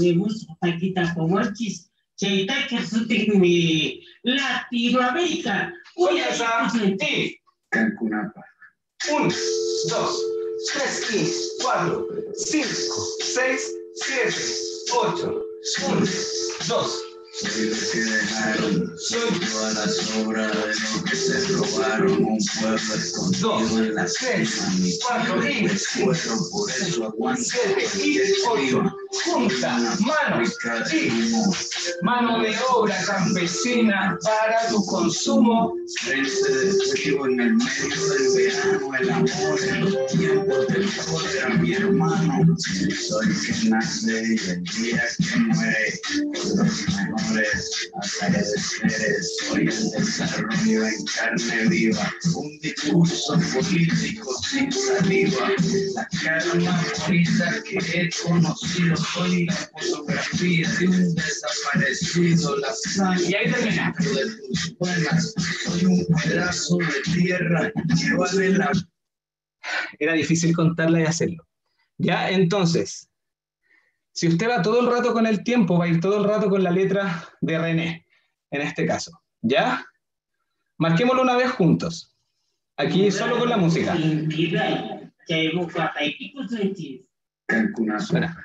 S4: Latinoamérica.
S2: Comienza y
S4: Cancunapa.
S2: Un, dos, tres, y cuatro, cinco, seis, siete, ocho, uno, dos.
S8: Soy lo que dejaron, soy todas las obras de lo que se robaron, un pueblo escondido en la cima, mi
S2: cuatro, y
S8: esfuerzo, por eso aguanto,
S2: siete y ocho. Junta, manos y mano de obra campesina para tu consumo.
S8: Frente de frío en el medio del verano, el amor en los tiempos del poder a mi hermano. Soy que nace y el día que muere, por los mejores atardeceres. Soy el desarrollo en carne viva, un discurso político sin saliva. La cara más bonita que he conocido, soy la fotografía de un desaparecido. La sangre
S2: y ahí termina.
S8: De tus buenas, soy un pedazo de tierra que vale la...
S2: Era difícil contarla y hacerlo. Ya, entonces, si usted va todo el rato con el tiempo, va a ir todo el rato con la letra de René, en este caso. ¿Ya? Marquémoslo una vez juntos. Aquí solo con la música. Suena.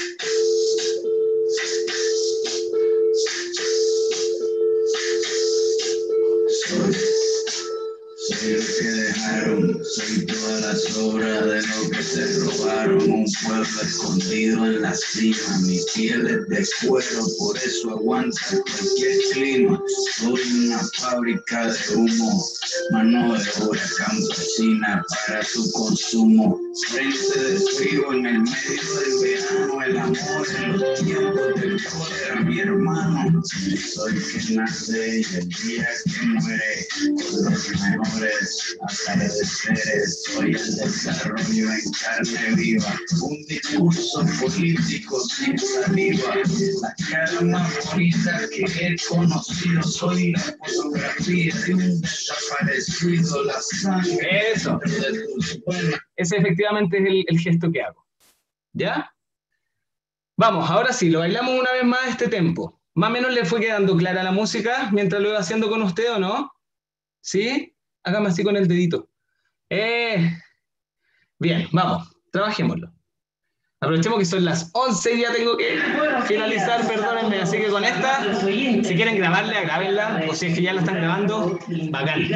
S8: Soy, soy lo que dejaron, soy todas las obras de lo que se robaron, un pueblo escondido en la cima, mi piel es de cuero, por eso aguanta cualquier clima. Soy una fábrica de humo, mano de obra campesina para tu consumo. Frente de frío en el medio del verano, el amor en los tiempos del poder a mi hermano. Soy que nace y el día que muere, con los mejores atardeceres. Soy el desarrollo en carne viva, un discurso político sin saliva. La cara más bonita que he conocido, soy la fotografía de un desaparecido. La sangre
S2: Eso.
S8: de tus buenas.
S2: Ese efectivamente es el, el gesto que hago. ¿Ya? Vamos, ahora sí, lo bailamos una vez más este tempo. Más o menos le fue quedando clara la música mientras lo iba haciendo con usted, ¿o no? ¿Sí? Hágame así con el dedito. Eh, bien, vamos, trabajémoslo. Aprovechemos que son las once y ya tengo que finalizar, perdónenme. Así que con esta, si quieren grabarla, grábenla. O si es que ya la están grabando, bacán.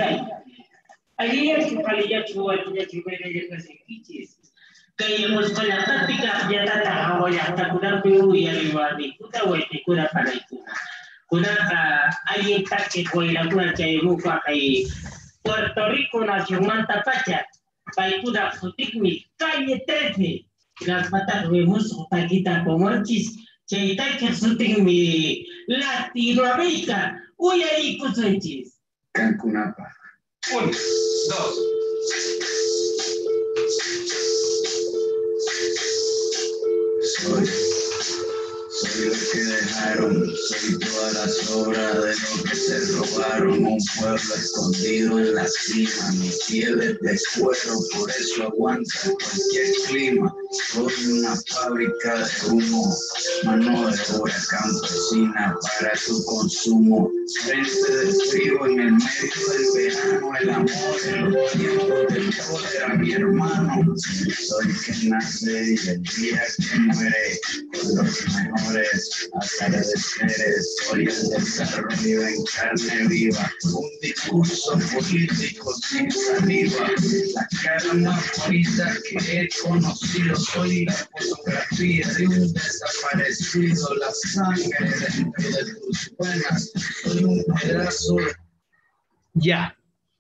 S4: Caímos con la táctica, ya está, voy a atacar Perú y arriba de puta, güey, te cura para el cura. Cura, ahí está que fue la cura que hay mucha ahí. Puerto Rico nació Manta Pacha, Paikura Futikmi, calle trece. Las patas de muso, Paquita Comorchis, Chaita que Futikmi, Latinoamérica, uy, ahí Cusunchis.
S8: Cancunapa.
S2: Un, dos.
S8: Soy, soy lo que dejaron, soy todas las obras de lo que se robaron, un pueblo escondido en la cima, mi piel es de cuero, por eso aguanta cualquier clima. Soy una fábrica de humo, mano de obra campesina para tu consumo. Frente del frío en el medio del verano, el amor en los tiempos del cólera, mi hermano. Soy quien nace y el día que muere, con los mejores atardeceres. Soy el desarrollo en carne viva, un discurso político sin saliva. La cara más bonita que he conocido, soy la fotografía de un desaparecido, la sangre dentro de tus venas, soy un pedazo.
S2: Ya.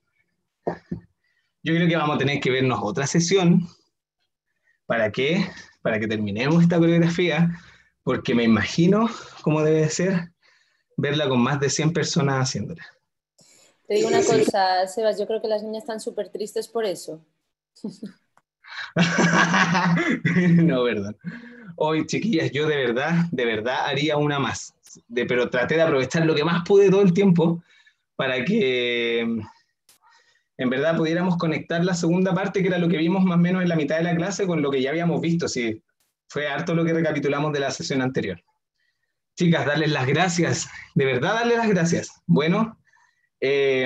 S2: Yo creo que vamos a tener que vernos otra sesión. ¿Para qué? Para que terminemos esta coreografía, porque me imagino cómo debe ser verla con más de cien personas haciéndola.
S1: Te digo una cosa, Sebas, yo creo que las niñas están súper tristes por eso.
S2: No, verdad. Hoy, chiquillas, yo de verdad, de verdad haría una más. De, pero traté de aprovechar lo que más pude todo el tiempo para que en verdad pudiéramos conectar la segunda parte, que era lo que vimos más o menos en la mitad de la clase, con lo que ya habíamos visto. Sí, fue harto lo que recapitulamos de la sesión anterior. Chicas, darles las gracias, de verdad darles las gracias. Bueno, eh,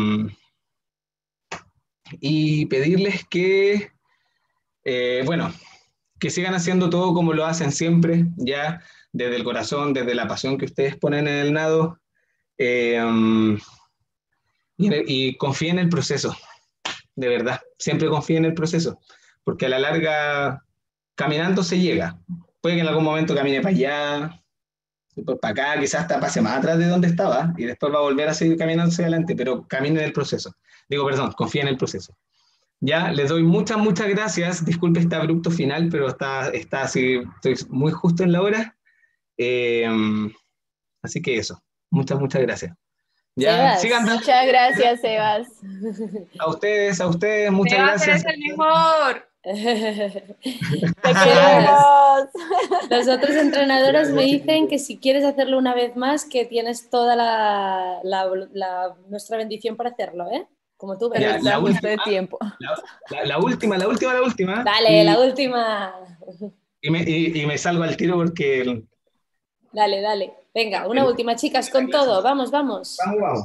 S2: y pedirles que, eh, bueno, que sigan haciendo todo como lo hacen siempre, ya desde el corazón, desde la pasión que ustedes ponen en el nado, eh, y, y confíen en el proceso, de verdad, siempre confíen en el proceso, porque a la larga, caminando se llega. Puede que en algún momento camine para allá, después para acá, quizás hasta pase más atrás de donde estaba, y después va a volver a seguir caminando hacia adelante, pero caminen en el proceso. Digo, perdón, confíen en el proceso. Ya, les doy muchas, muchas gracias. Disculpe este abrupto final, pero está, está así, estoy muy justo en la hora. Eh, así que eso, muchas, muchas gracias. Ya,
S1: Sebas.
S2: sigan.
S6: Muchas gracias, Sebas.
S2: A ustedes, a ustedes, muchas
S7: Sebas,
S2: gracias.
S7: eres el mejor.
S6: Te queremos.
S1: Los otros entrenadores me dicen que si quieres hacerlo una vez más, que tienes toda la, la, la nuestra bendición para hacerlo, ¿eh? Como tú
S6: Pero
S1: ves.
S6: está justo de tiempo.
S2: La, la, la última, la última, la última.
S1: Dale,
S2: y,
S1: la última.
S2: Y me, y, y me salgo al tiro porque...
S1: Dale, dale. Venga, una última, chicas, con todo. Vamos, vamos.
S2: Vamos, vamos.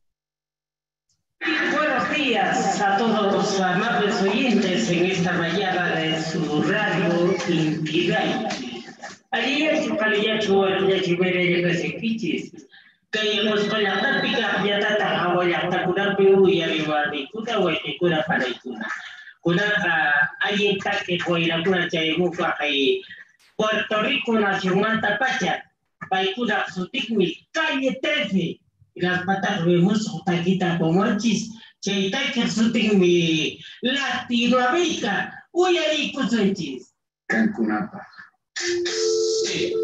S4: Buenos días a todos los amables oyentes en esta mañana de su radio Intigai. Ayer su calillacho el de Chibere de Sequichis. Que nos con la táctica ya tata hawa takunar piu y arribani kuta wa kura para ikuna. Kuna ayer que fue la cuna chaimuka kai Puerto Rico Nacional Tapacha. Paikuna sutikmi calle trece. Y las patas vemos taquita como chis, cheita que sutin mi Latinoamérica, uy ahí cusenchis.
S8: Cancunapa.
S2: Sí.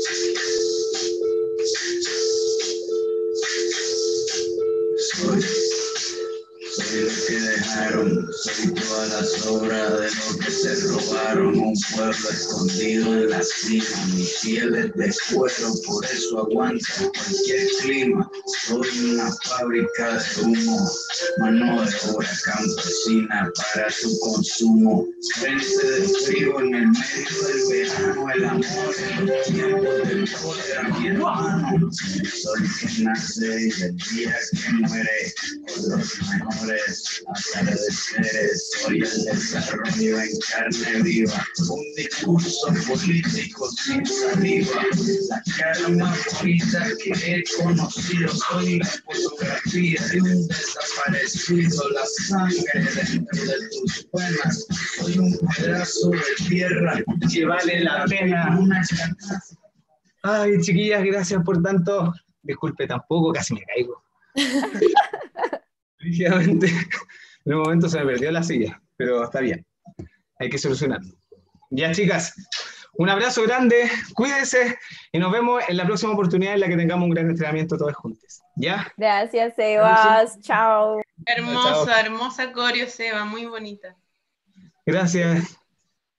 S8: Soy, soy lo que dejaron, soy todas las obras de lo que se robaron, un pueblo escondido en la cima, mi piel es de cuero, por eso aguanta cualquier clima. Soy una fábrica de humo, mano de obra campesina para tu consumo. Frente del frío en el medio del verano, el amor en los tiempos del cólera, mi hermano. Soy quien nace y el día que muere, con los mejores atardeceres. Soy el desarrollo en carne viva, un discurso político sin saliva. La cara más bonita que he conocido, soy la fotografía de un desaparecido, la sangre dentro de tus venas. Soy un pedazo de tierra que vale la pena.
S2: Ay, chiquillas, gracias por tanto. Disculpe, tampoco, casi me caigo. Ligeramente, en un momento se me perdió la silla, pero está bien. Hay que solucionarlo. Ya, chicas, un abrazo grande, cuídense y nos vemos en la próxima oportunidad en la que tengamos un gran entrenamiento todos juntos. ¿Ya?
S6: Gracias, Sebas. Chao.
S3: Hermosa,
S2: Chao.
S3: hermosa coreo, Seba, muy bonita.
S2: Gracias.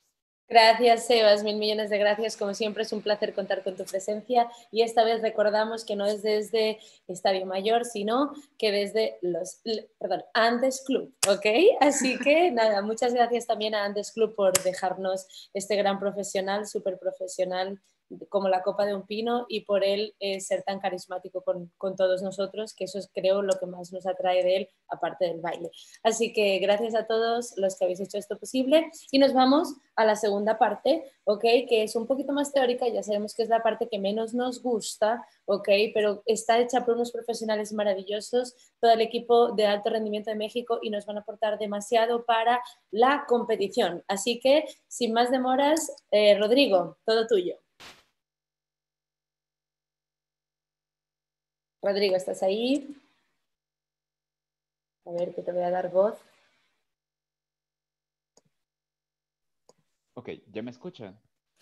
S1: Gracias, Sebas, mil millones de gracias. Como siempre, es un placer contar con tu presencia y esta vez recordamos que no es desde Estadio Mayor, sino que desde los, perdón, Andes Club, ¿ok? Así que nada, muchas gracias también a Andes Club por dejarnos este gran profesional, súper profesional, como la copa de un pino, y por él eh, ser tan carismático con, con todos nosotros, que eso es, creo, lo que más nos atrae de él, aparte del baile. Así que gracias a todos los que habéis hecho esto posible y nos vamos a la segunda parte, ¿ok? Que es un poquito más teórica, ya sabemos que es la parte que menos nos gusta, ¿ok? Pero está hecha por unos profesionales maravillosos, todo el equipo de alto rendimiento de México, y nos van a aportar demasiado para la competición. Así que, sin más demoras, eh, Rodrigo, todo tuyo. Rodrigo, ¿estás ahí? A ver, que te voy a dar voz.
S9: Ok, ¿ya me escuchan?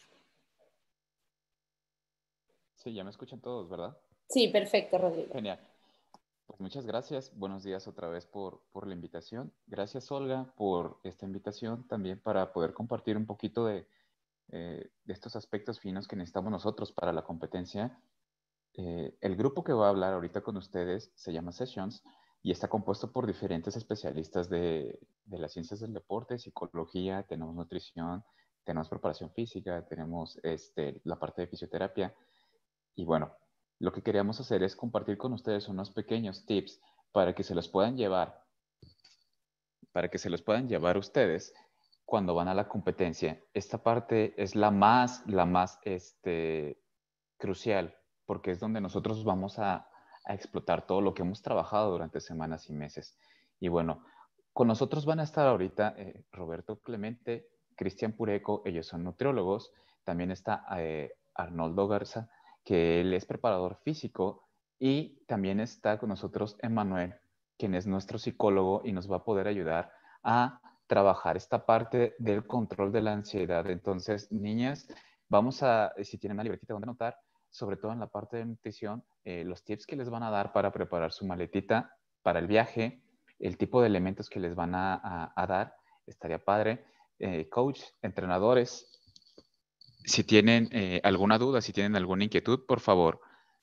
S9: Sí, ya me escuchan todos, ¿verdad?
S1: Sí, perfecto, Rodrigo.
S9: Genial. Pues muchas gracias. Buenos días otra vez por, por la invitación. Gracias, Olga, por esta invitación también para poder compartir un poquito de, eh, de estos aspectos finos que necesitamos nosotros para la competencia. Eh, el grupo que va a hablar ahorita con ustedes se llama Sessions y está compuesto por diferentes especialistas de, de las ciencias del deporte, psicología, tenemos nutrición, tenemos preparación física, tenemos este, la parte de fisioterapia. Y bueno, lo que queríamos hacer es compartir con ustedes unos pequeños tips para que se los puedan llevar, para que se los puedan llevar ustedes cuando van a la competencia. Esta parte es la más, la más este, crucial, porque es donde nosotros vamos a, a explotar todo lo que hemos trabajado durante semanas y meses. Y bueno, con nosotros van a estar ahorita eh, Roberto Clemente, Cristian Pureco, ellos son nutriólogos. También está eh, Arnoldo Garza, que él es preparador físico, y también está con nosotros Emanuel, quien es nuestro psicólogo y nos va a poder ayudar a trabajar esta parte del control de la ansiedad. Entonces, niñas, vamos a, si tienen una libretita donde anotar, sobre todo en la parte de nutrición, eh, los tips que les van a dar para preparar su maletita para el viaje, el tipo de elementos que les van a, a, a dar, estaría padre. Eh, coach, entrenadores, si tienen eh, alguna duda, si tienen alguna inquietud, por favor,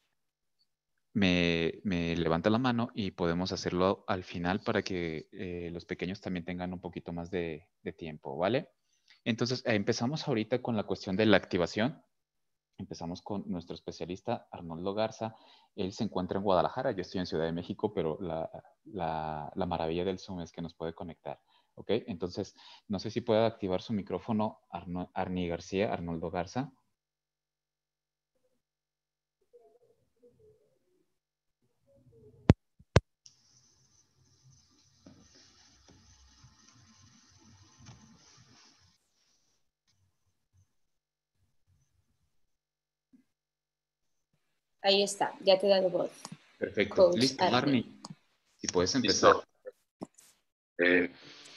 S9: me, me levanta la mano y podemos hacerlo al final para que eh, los pequeños también tengan un poquito más de, de tiempo, ¿vale? Entonces, eh, empezamos ahorita con la cuestión de la activación. Empezamos con nuestro especialista, Arnoldo Garza. Él se encuentra en Guadalajara, yo estoy en Ciudad de México, pero la, la, la maravilla del Zoom es que nos puede conectar. ¿Ok? Entonces, no sé si puede activar su micrófono Arno, Arni García, Arnoldo Garza.
S1: Ahí está, ya te he dado voz.
S9: Perfecto.
S1: Coach
S9: Listo,
S1: Arni.
S9: Arni. Si puedes empezar.
S10: Listo. Eh,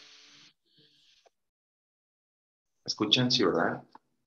S10: ¿Me escuchan? Sí, ¿verdad?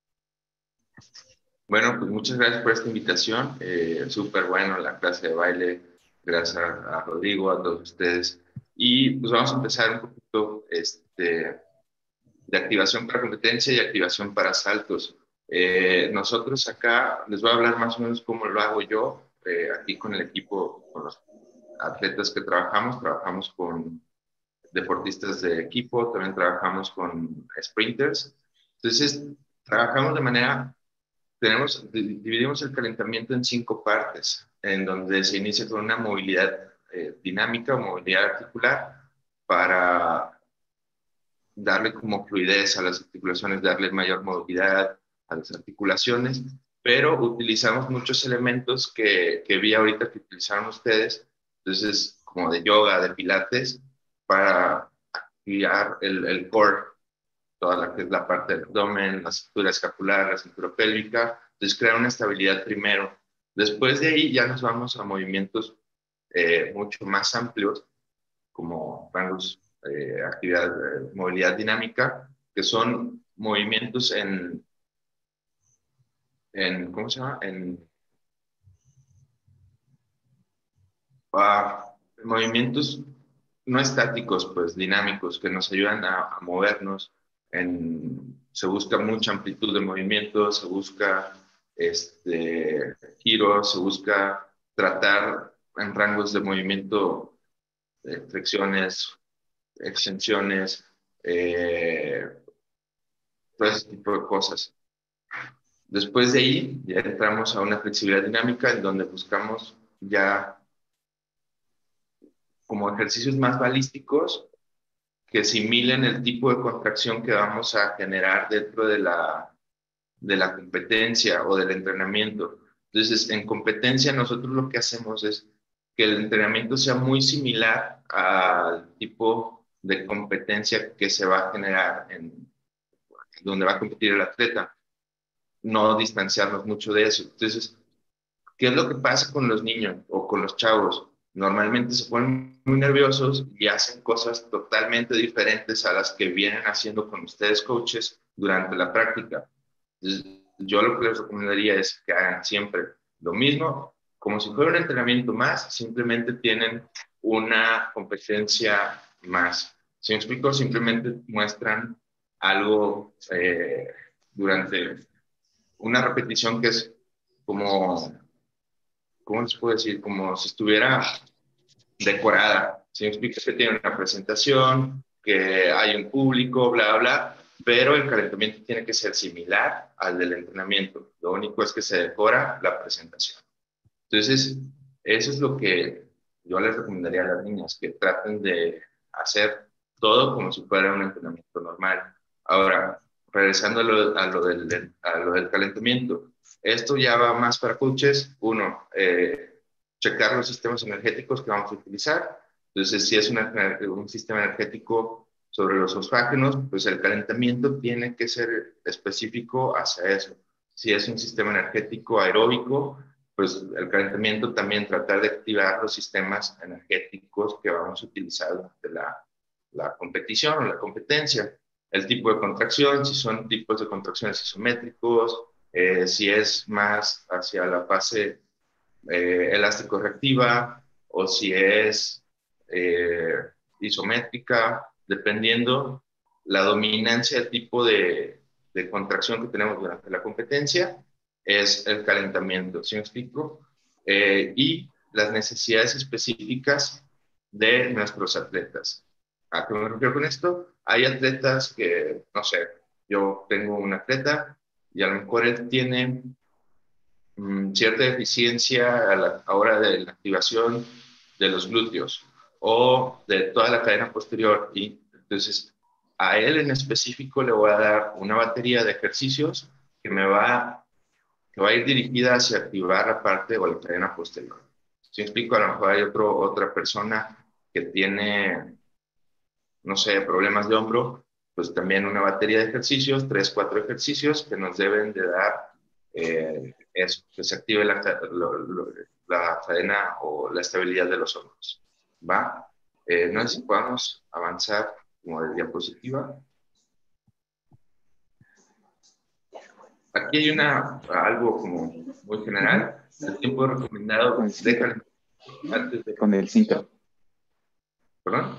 S10: Bueno, pues muchas gracias por esta invitación. Eh, Súper bueno la clase de baile. Gracias a, a Rodrigo, a todos ustedes. Y pues vamos a empezar un poquito este, de activación para competencia y activación para saltos. Eh, nosotros acá les voy a hablar más o menos cómo lo hago yo, eh, aquí con el equipo, con los atletas que trabajamos. Trabajamos con deportistas de equipo, también trabajamos con sprinters. Entonces, trabajamos de manera, tenemos, dividimos el calentamiento en cinco partes, en donde se inicia con una movilidad eh, dinámica o movilidad articular para darle como fluidez a las articulaciones, darle mayor movilidad a las articulaciones, pero utilizamos muchos elementos que, que vi ahorita que utilizaron ustedes, entonces como de yoga, de pilates, para activar el, el core, toda la que es la parte del abdomen, la cintura escapular, la cintura pélvica, entonces crear una estabilidad primero. Después de ahí ya nos vamos a movimientos eh, mucho más amplios, como rangos, eh, actividad, eh, movilidad dinámica, que son movimientos en, en ¿cómo se llama? En uh, movimientos no estáticos, pues dinámicos, que nos ayudan a, a movernos en se busca mucha amplitud de movimiento, se busca este, giros, se busca tratar en rangos de movimiento, eh, flexiones, extensiones, eh, todo ese tipo de cosas. Después de ahí ya entramos a una flexibilidad dinámica en donde buscamos ya como ejercicios más balísticos que simulen el tipo de contracción que vamos a generar dentro de la, de la competencia o del entrenamiento. Entonces, en competencia nosotros lo que hacemos es que el entrenamiento sea muy similar al tipo de competencia que se va a generar en donde va a competir el atleta. No distanciarnos mucho de eso. Entonces, ¿qué es lo que pasa con los niños o con los chavos? Normalmente se ponen muy nerviosos y hacen cosas totalmente diferentes a las que vienen haciendo con ustedes, coaches, durante la práctica. Entonces, yo lo que les recomendaría es que hagan siempre lo mismo, como si fuera un entrenamiento más, simplemente tienen una competencia más. Si me explico, simplemente muestran algo eh, durante una repetición que es como, ¿cómo les puedo decir? Como si estuviera decorada. Si me explico, que tiene una presentación, que hay un público, bla, bla, bla, pero el calentamiento tiene que ser similar al del entrenamiento. Lo único es que se decora la presentación. Entonces, eso es lo que yo les recomendaría a las niñas, que traten de hacer todo como si fuera un entrenamiento normal. Ahora, regresando a lo, a lo, del, a lo del calentamiento, esto ya va más para coaches. Uno, eh, checar los sistemas energéticos que vamos a utilizar. Entonces, si es una, un sistema energético sobre los fosfágenos, pues el calentamiento tiene que ser específico hacia eso. Si es un sistema energético aeróbico, pues el calentamiento también tratar de activar los sistemas energéticos que vamos a utilizar durante la, la competición o la competencia. El tipo de contracción, si son tipos de contracciones isométricos, eh, si es más hacia la fase eh, elástico-reactiva o si es eh, isométrica, dependiendo la dominancia del tipo de, de contracción que tenemos durante la competencia, es el calentamiento, ¿sí me explico? Eh, y las necesidades específicas de nuestros atletas. ¿A qué me refiero con esto? Hay atletas que, no sé, yo tengo un atleta y a lo mejor él tiene mmm, cierta deficiencia a la hora de la activación de los glúteos o de toda la cadena posterior. Y entonces, a él en específico le voy a dar una batería de ejercicios que me va que va a ir dirigida hacia activar la parte o la cadena posterior. Si me explico, a lo mejor hay otro, otra persona que tiene, no sé, problemas de hombro, pues también una batería de ejercicios, tres, cuatro ejercicios que nos deben de dar eh, eso, que se active la, lo, lo, la cadena o la estabilidad de los hombros. ¿Va? Eh, no sé si podamos avanzar como de diapositiva. Aquí hay una, algo como muy general. El tiempo recomendado de calentamiento antes de...
S9: Con el Sincro.
S10: ¿Perdón?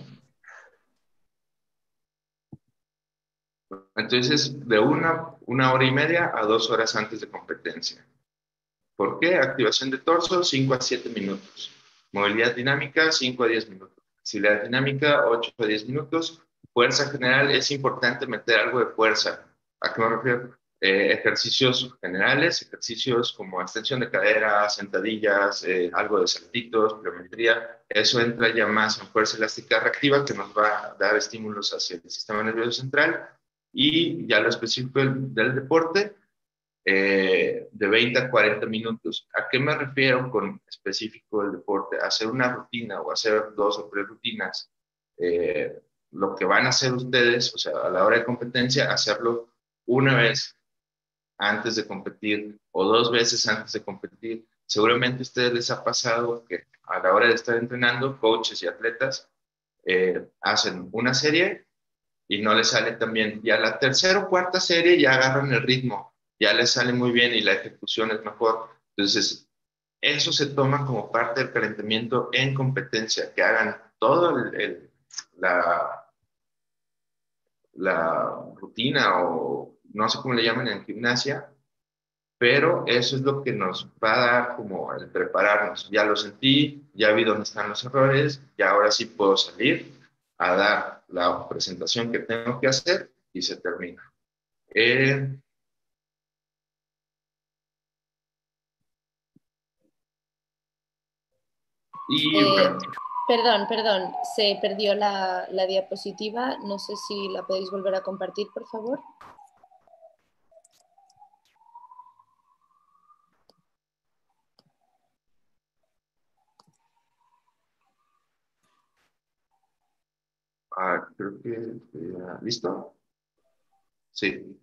S10: Entonces, de una, una hora y media a dos horas antes de competencia. ¿Por qué? Activación de torso, cinco a siete minutos. Movilidad dinámica, cinco a diez minutos. Flexibilidad dinámica, ocho a diez minutos. Fuerza general, es importante meter algo de fuerza. ¿A qué me refiero? Eh, ejercicios generales, ejercicios como extensión de cadera, sentadillas, eh, algo de saltitos, pliometría. Eso entra ya más en fuerza elástica reactiva, que nos va a dar estímulos hacia el sistema nervioso central. Y ya lo específico del, del deporte, eh, de veinte a cuarenta minutos. ¿A qué me refiero con específico del deporte? Hacer una rutina o hacer dos o tres rutinas. Eh, lo que van a hacer ustedes, o sea, a la hora de competencia, hacerlo una vez antes de competir o dos veces antes de competir. Seguramente a ustedes les ha pasado que a la hora de estar entrenando, coaches y atletas eh, hacen una serie y no les sale tan bien. Y a la tercera o cuarta serie ya agarran el ritmo, ya les sale muy bien y la ejecución es mejor. Entonces, eso se toma como parte del calentamiento en competencia, que hagan todo el, el, la, la rutina o no sé cómo le llaman en gimnasia, pero eso es lo que nos va a dar como el prepararnos. Ya lo sentí, ya vi dónde están los errores, y ahora sí puedo salir a dar la presentación que tengo que hacer y se termina. Eh, y
S1: Eh,
S10: bueno,
S1: perdón, perdón, se perdió la, la diapositiva. No sé si la podéis volver a compartir, por favor.
S10: ah, creo que eh, listo. Sí.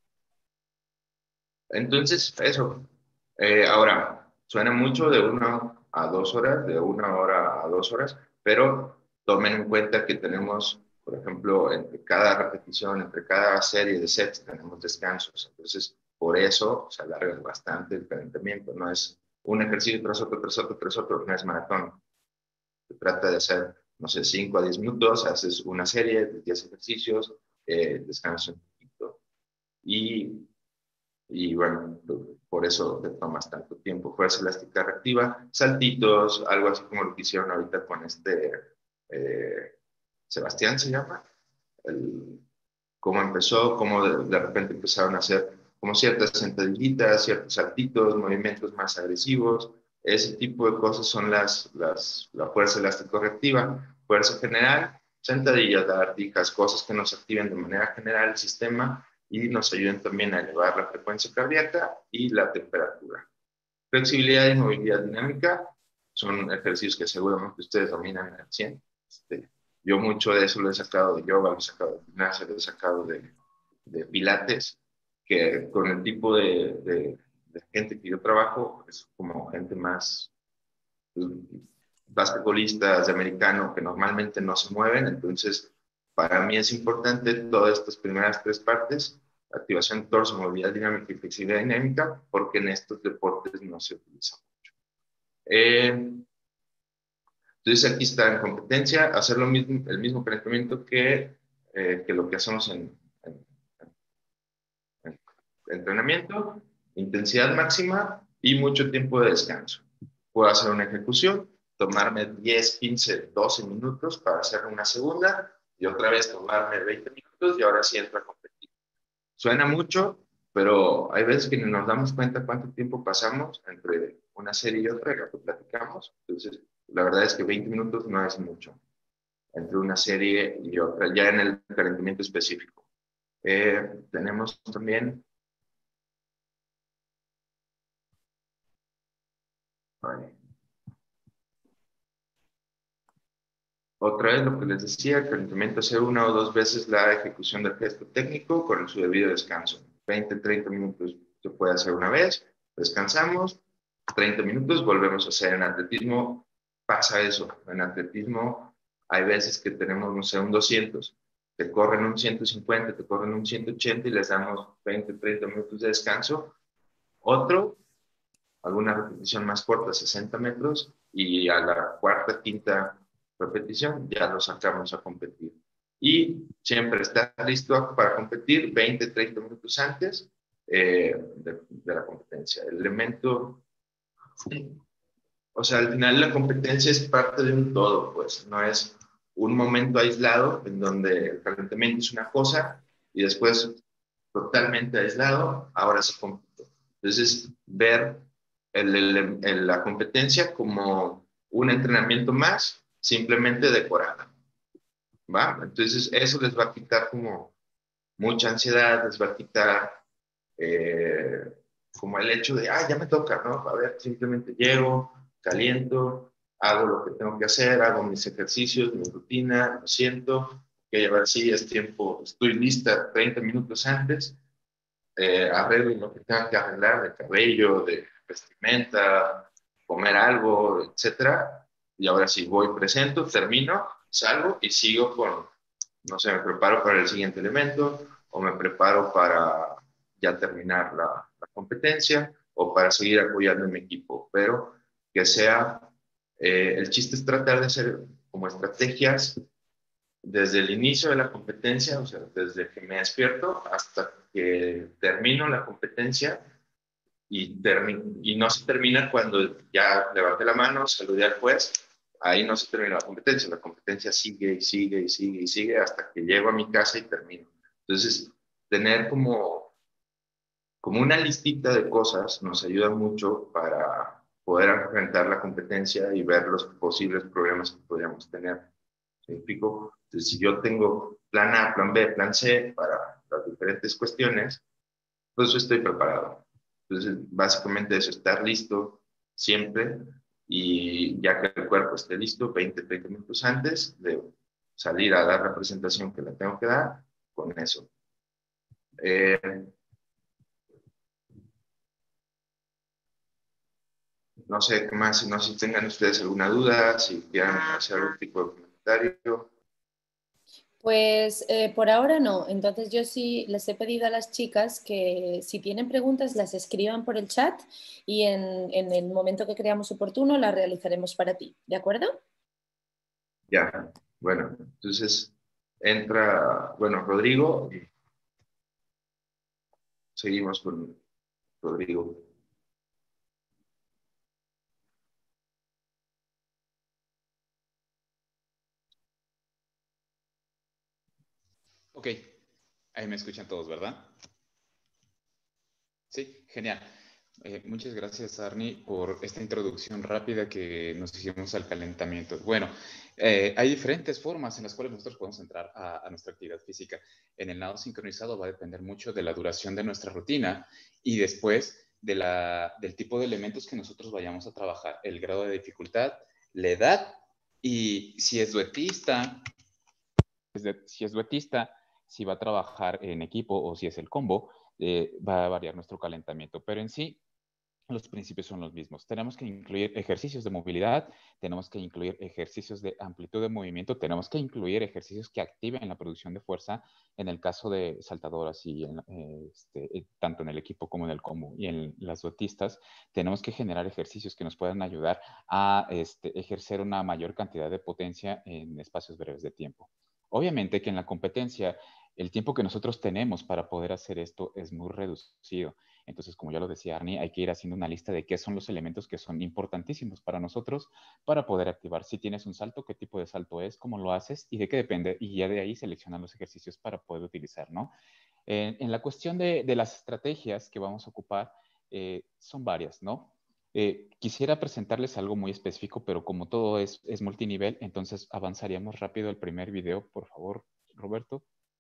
S10: Entonces, eso. Eh, ahora, suena mucho de una a dos horas, de una hora a dos horas, pero tomen en cuenta que tenemos, por ejemplo, entre cada repetición, entre cada serie de sets, tenemos descansos. Entonces, por eso se alarga bastante el calentamiento. No es un ejercicio tras otro, tras otro, tras otro, no es maratón. Se trata de hacer, no sé, cinco a diez minutos, haces una serie de diez ejercicios, eh, descanso un poquito. Y y bueno, por eso te tomas tanto tiempo. Fuerza elástica reactiva, saltitos, algo así como lo que hicieron ahorita con este eh, Sebastián se llama, el, cómo empezó, cómo de, de repente empezaron a hacer como ciertas sentadillitas, ciertos saltitos, movimientos más agresivos. Ese tipo de cosas son las, las, la fuerza elástica reactiva. Fuerza general, sentadillas, lagartijas, cosas que nos activen de manera general el sistema y nos ayuden también a elevar la frecuencia cardíaca y la temperatura. Flexibilidad y movilidad dinámica son ejercicios que seguramente ustedes dominan al cien. Este, yo mucho de eso lo he sacado de yoga, lo he sacado de gimnasia, lo he sacado de, de pilates, que con el tipo de, de, de gente que yo trabajo es como gente más basquetbolistas de americano que normalmente no se mueven, entonces para mí es importante todas estas primeras tres partes, activación de torso, movilidad dinámica y flexibilidad dinámica, porque en estos deportes no se utiliza mucho. Eh, entonces aquí está en competencia, hacer lo mismo, el mismo calentamiento que, eh, que lo que hacemos en, en, en entrenamiento, intensidad máxima y mucho tiempo de descanso. Puedo hacer una ejecución, tomarme diez, quince, doce minutos para hacer una segunda y otra vez tomarme veinte minutos y ahora sí entro a competir. Suena mucho, pero hay veces que nos damos cuenta cuánto tiempo pasamos entre una serie y otra, lo que platicamos. Entonces, la verdad es que veinte minutos no es mucho entre una serie y otra, ya en el calentamiento específico. Eh, tenemos también... Vale. Otra vez lo que les decía, el calentamiento hacer una o dos veces la ejecución del gesto técnico con su debido descanso. veinte, treinta minutos se puede hacer una vez, descansamos, treinta minutos, volvemos a hacer. En atletismo pasa eso. En atletismo hay veces que tenemos, no sé, un doscientos, te corren un ciento cincuenta, te corren un ciento ochenta y les damos veinte, treinta minutos de descanso. Otro, alguna repetición más corta, sesenta metros, y a la cuarta, quinta repetición ya lo sacamos a competir. Y siempre está listo para competir veinte, treinta minutos antes eh, de, de la competencia. El elemento, o sea, al final la competencia es parte de un todo, pues no es un momento aislado en donde el calentamiento es una cosa y después totalmente aislado, ahora se compite. Entonces, ver el, el, el, la competencia como un entrenamiento más, simplemente decorada, ¿va? Entonces, eso les va a quitar como mucha ansiedad, les va a quitar eh, como el hecho de, ah, ya me toca, ¿no? A ver, simplemente llego, caliento, hago lo que tengo que hacer, hago mis ejercicios, mi rutina, lo siento, que a ver si es tiempo, estoy lista treinta minutos antes, eh, arreglo lo que tenga que arreglar de cabello, de vestimenta, comer algo, etcétera. Y ahora sí, voy, presento, termino, salgo y sigo con, no sé, me preparo para el siguiente elemento o me preparo para ya terminar la, la competencia o para seguir apoyando a mi equipo. Pero que sea, eh, el chiste es tratar de hacer como estrategias desde el inicio de la competencia, o sea, desde que me despierto hasta que termino la competencia, y, y no se termina cuando ya levanté la mano, saludé al juez, ahí no se termina la competencia, la competencia sigue y sigue y sigue y sigue hasta que llego a mi casa y termino. Entonces, tener como, como una listita de cosas nos ayuda mucho para poder enfrentar la competencia y ver los posibles problemas que podríamos tener. ¿Me explico? Entonces, si yo tengo plan A, plan B, plan C para las diferentes cuestiones, pues estoy preparado. Entonces, básicamente es estar listo siempre, y ya que el cuerpo esté listo, veinte, treinta minutos antes de salir a dar la presentación que la tengo que dar, con eso. Eh, no sé qué más, no sé si tengan ustedes alguna duda, si quieran hacer algún tipo de comentario.
S1: Pues eh, por ahora no, entonces yo sí les he pedido a las chicas que si tienen preguntas las escriban por el chat y en, en el momento que creamos oportuno las realizaremos para ti, ¿de acuerdo?
S10: Ya, bueno, entonces entra, bueno, Rodrigo, seguimos con Rodrigo.
S9: Ok, ahí me escuchan todos, ¿verdad? Sí, genial. Eh, muchas gracias, Arni, por esta introducción rápida que nos hicimos al calentamiento. Bueno, eh, hay diferentes formas en las cuales nosotros podemos entrar a, a nuestra actividad física. En el nado sincronizado va a depender mucho de la duración de nuestra rutina y después de la, del tipo de elementos que nosotros vayamos a trabajar, el grado de dificultad, la edad y si es duetista, si es duetista, si va a trabajar en equipo o si es el combo, eh, va a variar nuestro calentamiento. Pero en sí, los principios son los mismos. Tenemos que incluir ejercicios de movilidad, tenemos que incluir ejercicios de amplitud de movimiento, tenemos que incluir ejercicios que activen la producción de fuerza en el caso de saltadoras y en, eh, este, tanto en el equipo como en el combo. Y en las duetistas tenemos que generar ejercicios que nos puedan ayudar a este, ejercer una mayor cantidad de potencia en espacios breves de tiempo. Obviamente que en la competencia el tiempo que nosotros tenemos para poder hacer esto es muy reducido. Entonces, como ya lo decía Arnie, hay que ir haciendo una lista de qué son los elementos que son importantísimos para nosotros para poder activar. Si tienes un salto, qué tipo de salto es, cómo lo haces y de qué depende. Y ya de ahí seleccionan los ejercicios para poder utilizar, ¿no? En, en la cuestión de, de, las estrategias que vamos a ocupar, eh, son varias, ¿no? Eh, quisiera presentarles algo muy específico, pero como todo es, es multinivel, entonces avanzaríamos rápido al primer video, por favor, Roberto.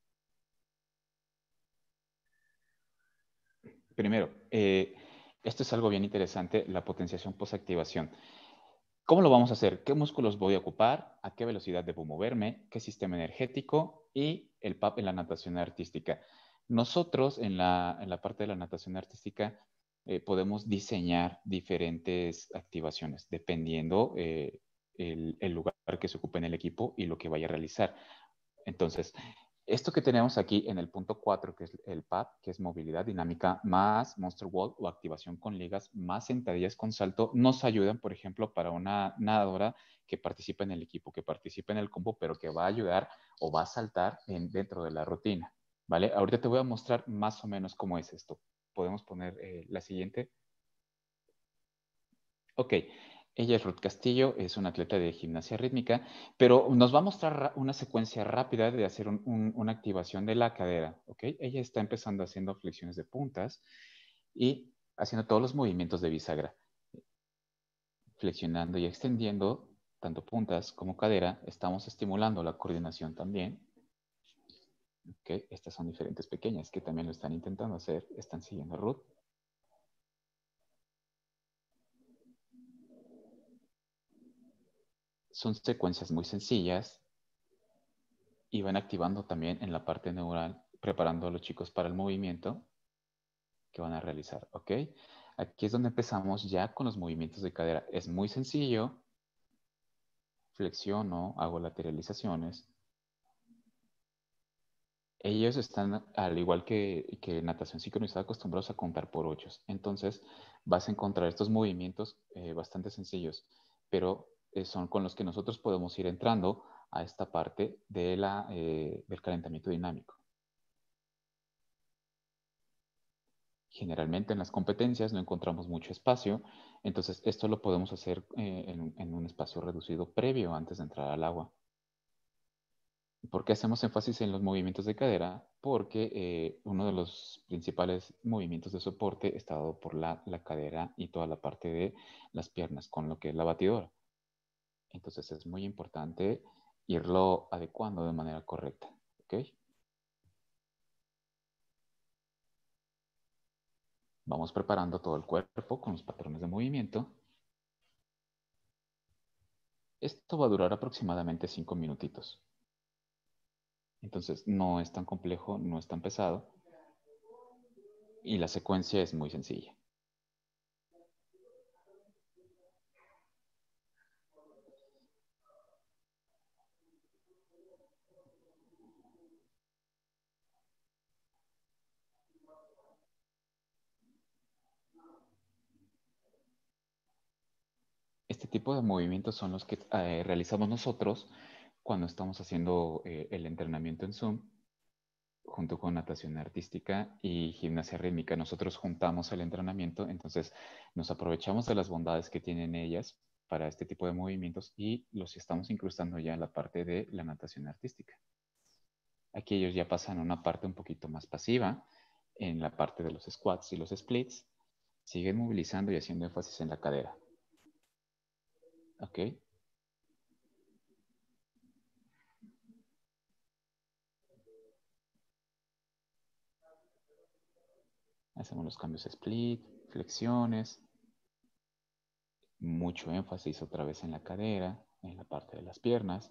S9: Primero, eh, esto es algo bien interesante, la potenciación posactivación. ¿Cómo lo vamos a hacer? ¿Qué músculos voy a ocupar? ¿A qué velocidad debo moverme? ¿Qué sistema energético? Y el P A P en la natación artística. Nosotros en la, en la parte de la natación artística eh, podemos diseñar diferentes activaciones dependiendo eh, el, el lugar que se ocupe en el equipo y lo que vaya a realizar. Entonces, esto que tenemos aquí en el punto cuatro, que es el P A P, que es movilidad dinámica, más Monster Wall o activación con ligas, más sentadillas con salto, nos ayudan, por ejemplo, para una nadadora que participa en el equipo, que participa en el combo, pero que va a ayudar o va a saltar en, dentro de la rutina, ¿vale? Ahorita te voy a mostrar más o menos cómo es esto. Podemos poner eh, la siguiente. Ok. Ella es Ruth Castillo, es una atleta de gimnasia rítmica, pero nos va a mostrar una secuencia rápida de hacer un, un, una activación de la cadera, ¿ok? Ella está empezando haciendo flexiones de puntas y haciendo todos los movimientos de bisagra. Flexionando y extendiendo tanto puntas como cadera, estamos estimulando la coordinación también. ¿Ok? Estas son diferentes pequeñas que también lo están intentando hacer, están siguiendo a Ruth. Son secuencias muy sencillas y van activando también en la parte neural, preparando a los chicos para el movimiento que van a realizar, ¿ok? Aquí es donde empezamos ya con los movimientos de cadera. Es muy sencillo. Flexiono, hago lateralizaciones. Ellos están, al igual que, que natación sincronizada, acostumbrados a contar por ochos. Entonces, vas a encontrar estos movimientos eh, bastante sencillos, pero eh, son con los que nosotros podemos ir entrando a esta parte de la, eh, del calentamiento dinámico. Generalmente en las competencias no encontramos mucho espacio, entonces esto lo podemos hacer eh, en, en un espacio reducido previo antes de entrar al agua. ¿Por qué hacemos énfasis en los movimientos de cadera? Porque eh, uno de los principales movimientos de soporte está dado por la, la cadera y toda la parte de las piernas, con lo que es la batidora. Entonces es muy importante irlo adecuando de manera correcta. ¿Ok? Vamos preparando todo el cuerpo con los patrones de movimiento. Esto va a durar aproximadamente cinco minutitos. Entonces no es tan complejo, no es tan pesado. Y la secuencia es muy sencilla. Este tipo de movimientos son los que eh, realizamos nosotros cuando estamos haciendo eh, el entrenamiento en Zoom, junto con natación artística y gimnasia rítmica. Nosotros juntamos el entrenamiento, entonces nos aprovechamos de las bondades que tienen ellas para este tipo de movimientos y los estamos incrustando ya en la parte de la natación artística. Aquí ellos ya pasan a una parte un poquito más pasiva, en la parte de los squats y los splits. Siguen movilizando y haciendo énfasis en la cadera. ¿Ok? Hacemos los cambios split, flexiones. Mucho énfasis otra vez en la cadera, en la parte de las piernas.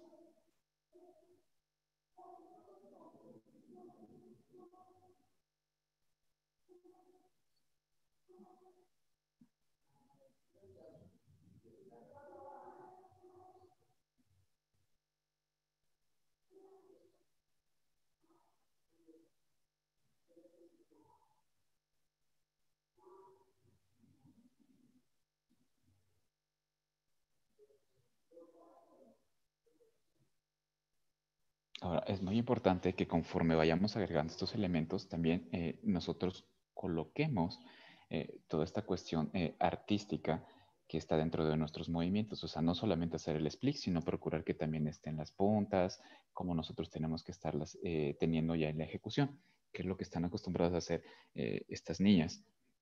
S9: Ahora, es muy importante que conforme vayamos agregando estos elementos, también eh, nosotros coloquemos eh, toda esta cuestión eh, artística que está dentro de nuestros movimientos. O sea, no solamente hacer el split, sino procurar que también estén las puntas, como nosotros tenemos que estarlas eh, teniendo ya en la ejecución, que es lo que están acostumbradas a hacer eh, estas niñas.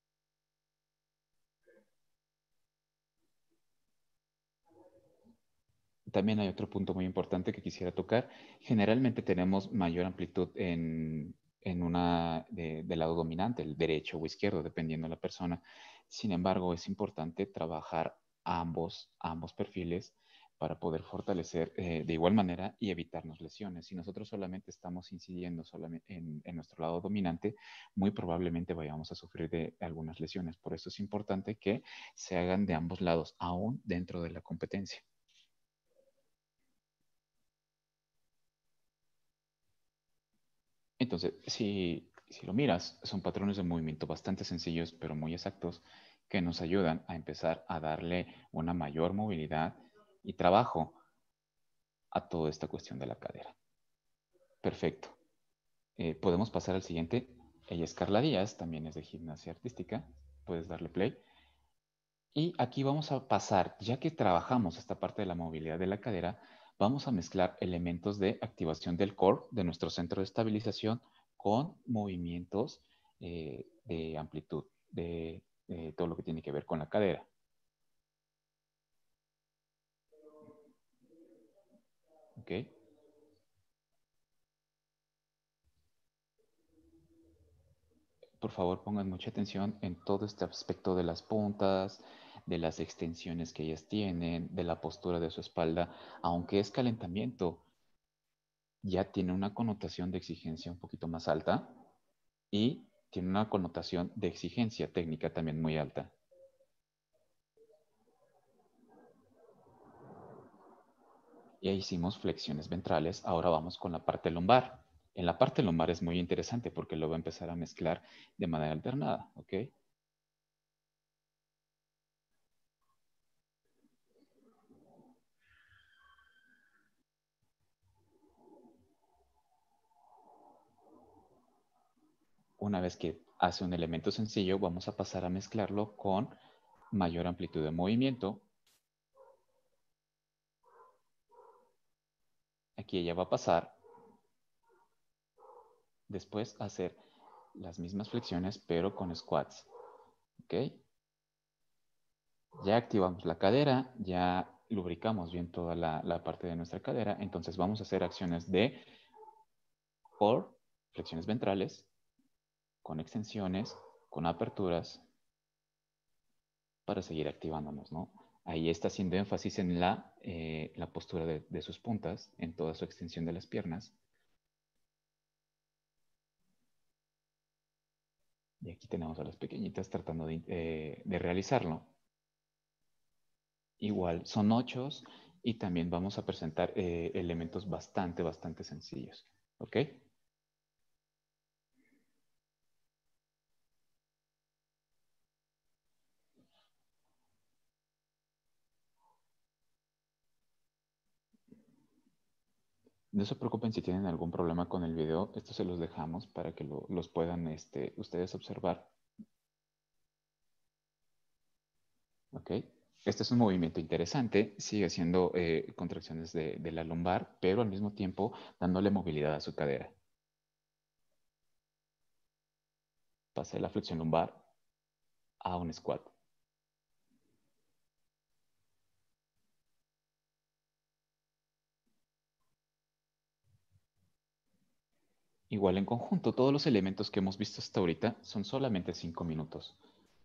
S9: También hay otro punto muy importante que quisiera tocar. Generalmente tenemos mayor amplitud en, en una de, del lado dominante, el derecho o izquierdo, dependiendo de la persona. Sin embargo, es importante trabajar ambos, ambos perfiles para poder fortalecer eh, de igual manera y evitarnos lesiones. Si nosotros solamente estamos incidiendo solamente en, en nuestro lado dominante, muy probablemente vayamos a sufrir de algunas lesiones. Por eso es importante que se hagan de ambos lados, aún dentro de la competencia. Entonces, si, si lo miras, son patrones de movimiento bastante sencillos, pero muy exactos, que nos ayudan a empezar a darle una mayor movilidad y trabajo a toda esta cuestión de la cadera. Perfecto. Eh, podemos pasar al siguiente. Ella es Carla Díaz, también es de gimnasia artística. Puedes darle play. Y aquí vamos a pasar, ya que trabajamos esta parte de la movilidad de la cadera, vamos a mezclar elementos de activación del core, de nuestro centro de estabilización, con movimientos eh, de amplitud, de, de todo lo que tiene que ver con la cadera. ¿Ok? Por favor, pongan mucha atención en todo este aspecto de las puntas, de las extensiones que ellas tienen, de la postura de su espalda, aunque es calentamiento, ya tiene una connotación de exigencia un poquito más alta y tiene una connotación de exigencia técnica también muy alta. Ya hicimos flexiones ventrales, ahora vamos con la parte lumbar. En la parte lumbar es muy interesante porque lo va a empezar a mezclar de manera alternada, ¿ok? Una vez que hace un elemento sencillo, vamos a pasar a mezclarlo con mayor amplitud de movimiento. Aquí ella va a pasar después a hacer las mismas flexiones, pero con squats. ¿Ok? Ya activamos la cadera, ya lubricamos bien toda la, la parte de nuestra cadera. Entonces vamos a hacer acciones de core, flexiones ventrales, con extensiones, con aperturas, para seguir activándonos, ¿no? Ahí está haciendo énfasis en la, eh, la postura de, de sus puntas, en toda su extensión de las piernas. Y aquí tenemos a las pequeñitas tratando de, eh, de realizarlo. Igual, son ochos y también vamos a presentar eh, elementos bastante, bastante sencillos. ¿Ok? No se preocupen si tienen algún problema con el video. Esto se los dejamos para que lo, los puedan este, ustedes observar. ¿Ok? Este es un movimiento interesante. Sigue haciendo eh, contracciones de, de la lumbar, pero al mismo tiempo dándole movilidad a su cadera. Pasé la flexión lumbar a un squat. Igual en conjunto, todos los elementos que hemos visto hasta ahorita son solamente cinco minutos.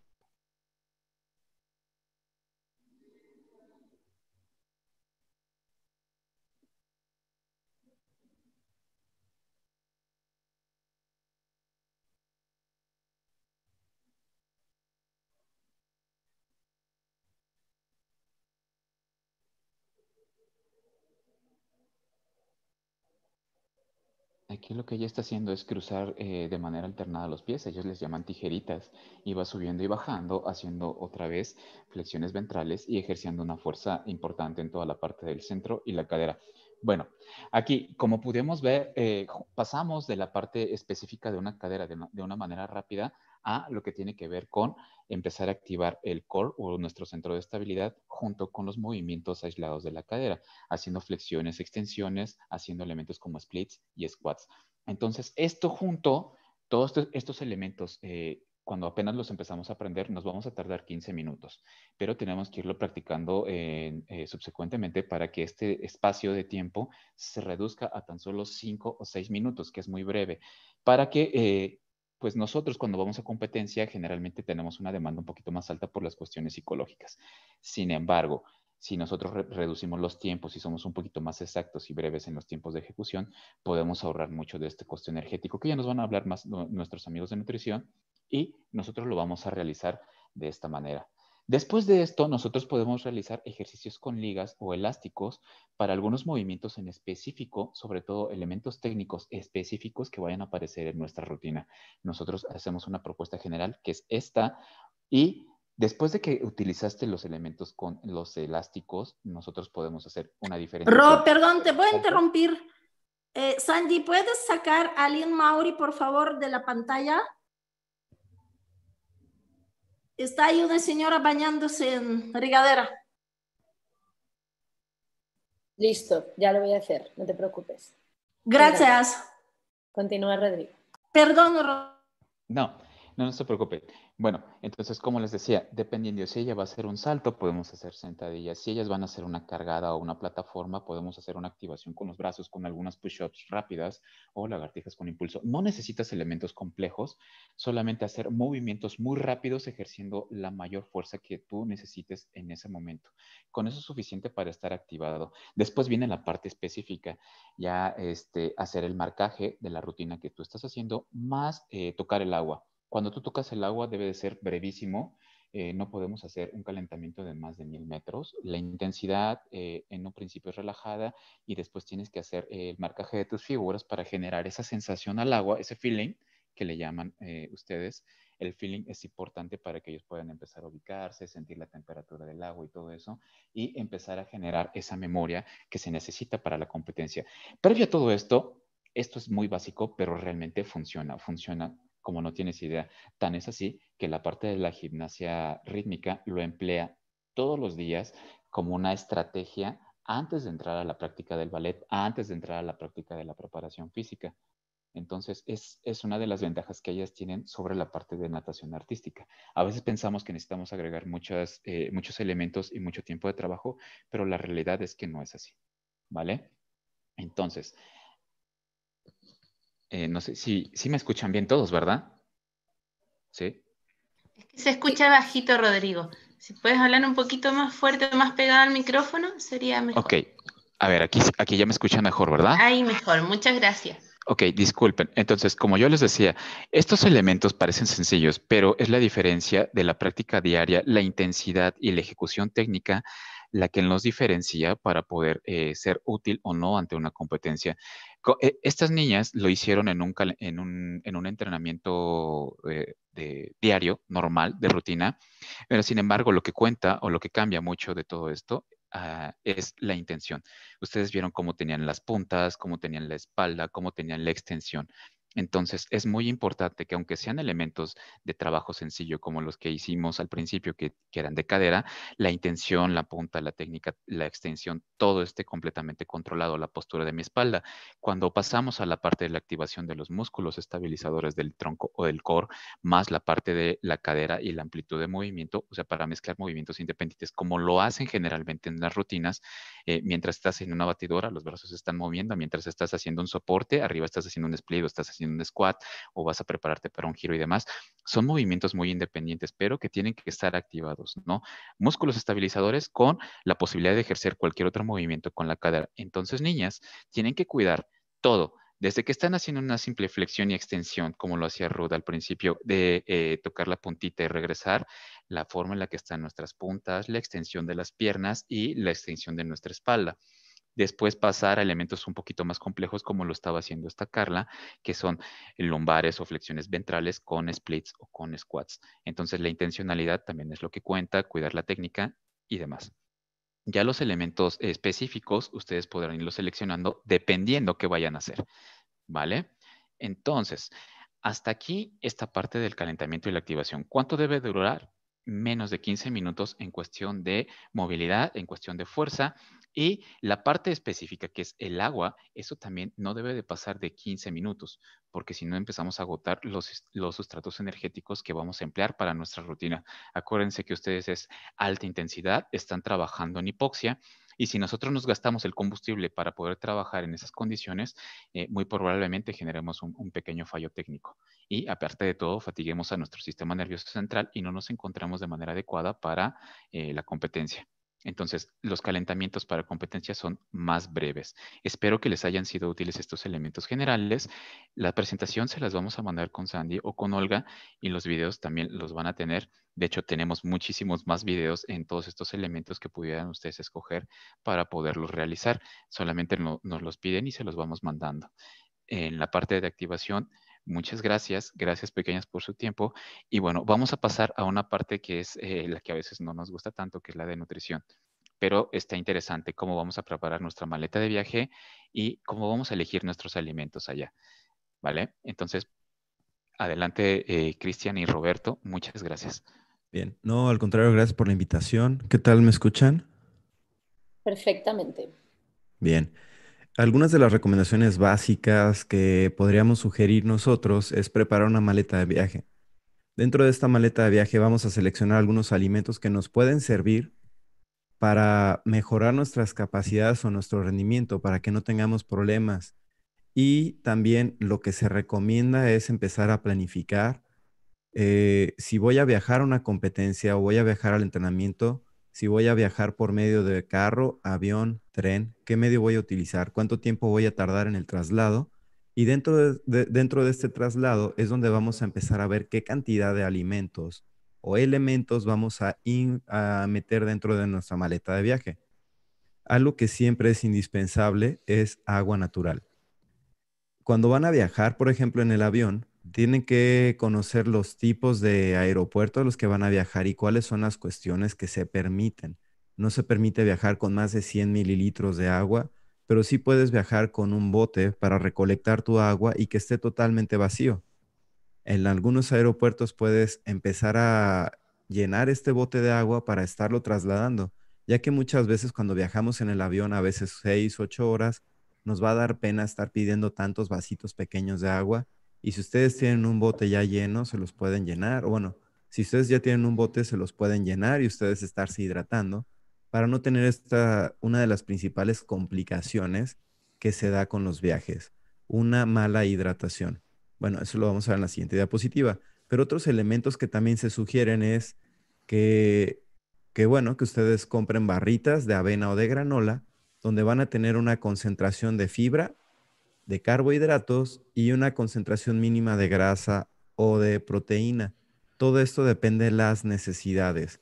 S9: Aquí lo que ella está haciendo es cruzar eh, de manera alternada los pies. Ellos les llaman tijeritas. Y va subiendo y bajando, haciendo otra vez flexiones ventrales y ejerciendo una fuerza importante en toda la parte del centro y la cadera. Bueno, aquí, como pudimos ver, eh, pasamos de la parte específica de una cadera de una, de una manera rápida a lo que tiene que ver con empezar a activar el core o nuestro centro de estabilidad junto con los movimientos aislados de la cadera, haciendo flexiones, extensiones, haciendo elementos como splits y squats. Entonces, esto junto, todos estos elementos, eh, cuando apenas los empezamos a aprender, nos vamos a tardar quince minutos, pero tenemos que irlo practicando eh, eh, subsecuentemente para que este espacio de tiempo se reduzca a tan solo cinco o seis minutos, que es muy breve, para que eh, pues nosotros cuando vamos a competencia generalmente tenemos una demanda un poquito más alta por las cuestiones psicológicas. Sin embargo, si nosotros re reducimos los tiempos y somos un poquito más exactos y breves en los tiempos de ejecución, podemos ahorrar mucho de este costo energético, que ya nos van a hablar más no, nuestros amigos de nutrición, y nosotros lo vamos a realizar de esta manera. Después de esto, nosotros podemos realizar ejercicios con ligas o elásticos para algunos movimientos en específico, sobre todo elementos técnicos específicos que vayan a aparecer en nuestra rutina. Nosotros hacemos una propuesta general que es esta, y después de que utilizaste los elementos con los elásticos, nosotros podemos hacer una diferenciación.
S5: Ro, perdón, te voy a interrumpir. Eh, Sandy, ¿puedes sacar a Lynn Mauri, por favor, de la pantalla? Está ahí una señora bañándose en regadera.
S1: Listo, ya lo voy a hacer, no te preocupes.
S5: Gracias.
S1: Venga. Continúa, Rodrigo.
S5: Perdón, Ro.
S9: No, no, no se preocupe. Bueno, entonces, como les decía, dependiendo si ella va a hacer un salto, podemos hacer sentadillas. Si ellas van a hacer una cargada o una plataforma, podemos hacer una activación con los brazos, con algunas push-ups rápidas o lagartijas con impulso. No necesitas elementos complejos, solamente hacer movimientos muy rápidos ejerciendo la mayor fuerza que tú necesites en ese momento. Con eso es suficiente para estar activado. Después viene la parte específica, ya este, hacer el marcaje de la rutina que tú estás haciendo, más eh, tocar el agua. Cuando tú tocas el agua debe de ser brevísimo, eh, no podemos hacer un calentamiento de más de mil metros. La intensidad eh, en un principio es relajada y después tienes que hacer eh, el marcaje de tus figuras para generar esa sensación al agua, ese feeling que le llaman eh, ustedes. El feeling es importante para que ellos puedan empezar a ubicarse, sentir la temperatura del agua y todo eso, y empezar a generar esa memoria que se necesita para la competencia. Previo a todo esto, esto es muy básico, pero realmente funciona, funciona como no tienes idea. Tan es así que la parte de la gimnasia rítmica lo emplea todos los días como una estrategia antes de entrar a la práctica del ballet, antes de entrar a la práctica de la preparación física. Entonces, es, es una de las ventajas que ellas tienen sobre la parte de natación artística. A veces pensamos que necesitamos agregar muchas, eh, muchos elementos y mucho tiempo de trabajo, pero la realidad es que no es así, ¿vale? Entonces, eh, no sé si, si me escuchan bien todos, ¿verdad? ¿Sí?
S3: Es que se escucha bajito, Rodrigo. Si puedes hablar un poquito más fuerte, más pegado al micrófono, sería mejor.
S9: Ok. A ver, aquí, aquí ya me escuchan mejor, ¿verdad?
S3: Ahí mejor, muchas gracias.
S9: Ok, disculpen. Entonces, como yo les decía, estos elementos parecen sencillos, pero es la diferencia de la práctica diaria, la intensidad y la ejecución técnica la que nos diferencia para poder eh, ser útil o no ante una competencia. Co- eh, Estas niñas lo hicieron en un, cal- en un, en un entrenamiento eh, de diario, normal, de rutina, pero sin embargo, lo que cuenta o lo que cambia mucho de todo esto ah, es la intención. Ustedes vieron cómo tenían las puntas, cómo tenían la espalda, cómo tenían la extensión. Entonces, es muy importante que aunque sean elementos de trabajo sencillo como los que hicimos al principio, que, que eran de cadera, la intención, la punta, la técnica, la extensión, todo esté completamente controlado, la postura de mi espalda. Cuando pasamos a la parte de la activación de los músculos estabilizadores del tronco o del core, más la parte de la cadera y la amplitud de movimiento, o sea, para mezclar movimientos independientes, como lo hacen generalmente en las rutinas, eh, mientras estás en una batidora, los brazos se están moviendo, mientras estás haciendo un soporte, arriba estás haciendo un split o estás haciendo un squat o vas a prepararte para un giro y demás. Son movimientos muy independientes, pero que tienen que estar activados, ¿no? Músculos estabilizadores con la posibilidad de ejercer cualquier otro movimiento con la cadera. Entonces, niñas, tienen que cuidar todo. Desde que están haciendo una simple flexión y extensión, como lo hacía Ruth al principio, de eh, tocar la puntita y regresar, la forma en la que están nuestras puntas, la extensión de las piernas y la extensión de nuestra espalda. Después pasar a elementos un poquito más complejos como lo estaba haciendo esta Carla, que son lumbares o flexiones ventrales con splits o con squats. Entonces la intencionalidad también es lo que cuenta, cuidar la técnica y demás. Ya los elementos específicos, ustedes podrán irlos seleccionando dependiendo qué vayan a hacer, ¿vale? Entonces, hasta aquí esta parte del calentamiento y la activación. ¿Cuánto debe durar? Menos de quince minutos en cuestión de movilidad, en cuestión de fuerza. Y la parte específica, que es el agua, eso también no debe de pasar de quince minutos, porque si no empezamos a agotar los, los sustratos energéticos que vamos a emplear para nuestra rutina. Acuérdense que ustedes es alta intensidad, están trabajando en hipoxia, y si nosotros nos gastamos el combustible para poder trabajar en esas condiciones, eh, muy probablemente generemos un, un pequeño fallo técnico. Y aparte de todo, fatiguemos a nuestro sistema nervioso central y no nos encontramos de manera adecuada para eh, la competencia. Entonces, los calentamientos para competencia son más breves. Espero que les hayan sido útiles estos elementos generales. La presentación se las vamos a mandar con Sandy o con Olga y los videos también los van a tener. De hecho, tenemos muchísimos más videos en todos estos elementos que pudieran ustedes escoger para poderlos realizar. Solamente no, nos los piden y se los vamos mandando. En la parte de activación, muchas gracias. Gracias, pequeñas, por su tiempo. Y bueno, vamos a pasar a una parte que es eh, la que a veces no nos gusta tanto, que es la de nutrición. Pero está interesante cómo vamos a preparar nuestra maleta de viaje y cómo vamos a elegir nuestros alimentos allá. ¿Vale? Entonces, adelante, eh, Cristian y Roberto. Muchas gracias.
S11: Bien, no, al contrario, gracias por la invitación. ¿Qué tal me escuchan?
S1: Perfectamente.
S11: Bien. Algunas de las recomendaciones básicas que podríamos sugerir nosotros es preparar una maleta de viaje. Dentro de esta maleta de viaje vamos a seleccionar algunos alimentos que nos pueden servir para mejorar nuestras capacidades o nuestro rendimiento, para que no tengamos problemas. Y también lo que se recomienda es empezar a planificar eh, si voy a viajar a una competencia o voy a viajar al entrenamiento, si voy a viajar por medio de carro, avión, tren, qué medio voy a utilizar, cuánto tiempo voy a tardar en el traslado. Y dentro de, de- dentro de este traslado es donde vamos a empezar a ver qué cantidad de alimentos o elementos vamos a, in- a meter dentro de nuestra maleta de viaje. Algo que siempre es indispensable es agua natural. Cuando van a viajar, por ejemplo, en el avión, tienen que conocer los tipos de aeropuertos a los que van a viajar y cuáles son las cuestiones que se permiten. No se permite viajar con más de cien mililitros de agua, pero sí puedes viajar con un bote para recolectar tu agua y que esté totalmente vacío. En algunos aeropuertos puedes empezar a llenar este bote de agua para estarlo trasladando, ya que muchas veces cuando viajamos en el avión, a veces seis, ocho horas, nos va a dar pena estar pidiendo tantos vasitos pequeños de agua. Y si ustedes tienen un bote ya lleno, se los pueden llenar. O bueno, si ustedes ya tienen un bote, se los pueden llenar y ustedes estarse hidratando para no tener esta, una de las principales complicaciones que se da con los viajes, una mala hidratación. Bueno, eso lo vamos a ver en la siguiente diapositiva. Pero otros elementos que también se sugieren es que, que, bueno, que ustedes compren barritas de avena o de granola, donde van a tener una concentración de fibra, de carbohidratos y una concentración mínima de grasa o de proteína. Todo esto depende de las necesidades.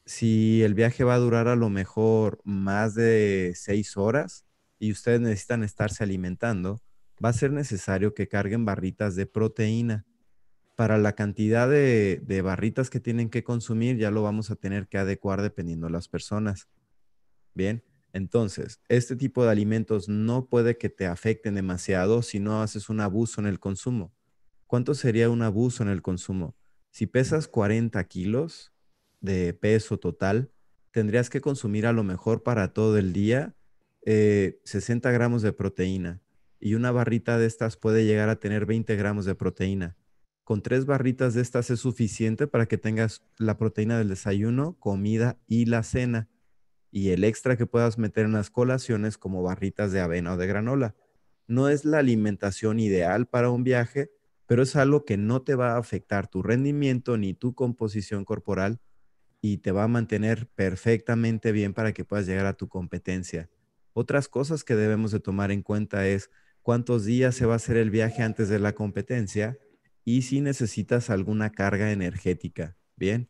S11: Si el viaje va a durar a lo mejor más de seis horas y ustedes necesitan estarse alimentando, va a ser necesario que carguen barritas de proteína. Para la cantidad de, de barritas que tienen que consumir, ya lo vamos a tener que adecuar dependiendo de las personas. Bien, entonces, este tipo de alimentos no puede que te afecten demasiado si no haces un abuso en el consumo. ¿Cuánto sería un abuso en el consumo? Si pesas cuarenta kilos de peso total, tendrías que consumir a lo mejor para todo el día eh, sesenta gramos de proteína. Y una barrita de estas puede llegar a tener veinte gramos de proteína. Con tres barritas de estas es suficiente para que tengas la proteína del desayuno, comida y la cena. Y el extra que puedas meter en las colaciones como barritas de avena o de granola. No es la alimentación ideal para un viaje, pero es algo que no te va a afectar tu rendimiento ni tu composición corporal y te va a mantener perfectamente bien para que puedas llegar a tu competencia. Otras cosas que debemos de tomar en cuenta es cuántos días se va a hacer el viaje antes de la competencia y si necesitas alguna carga energética. Bien.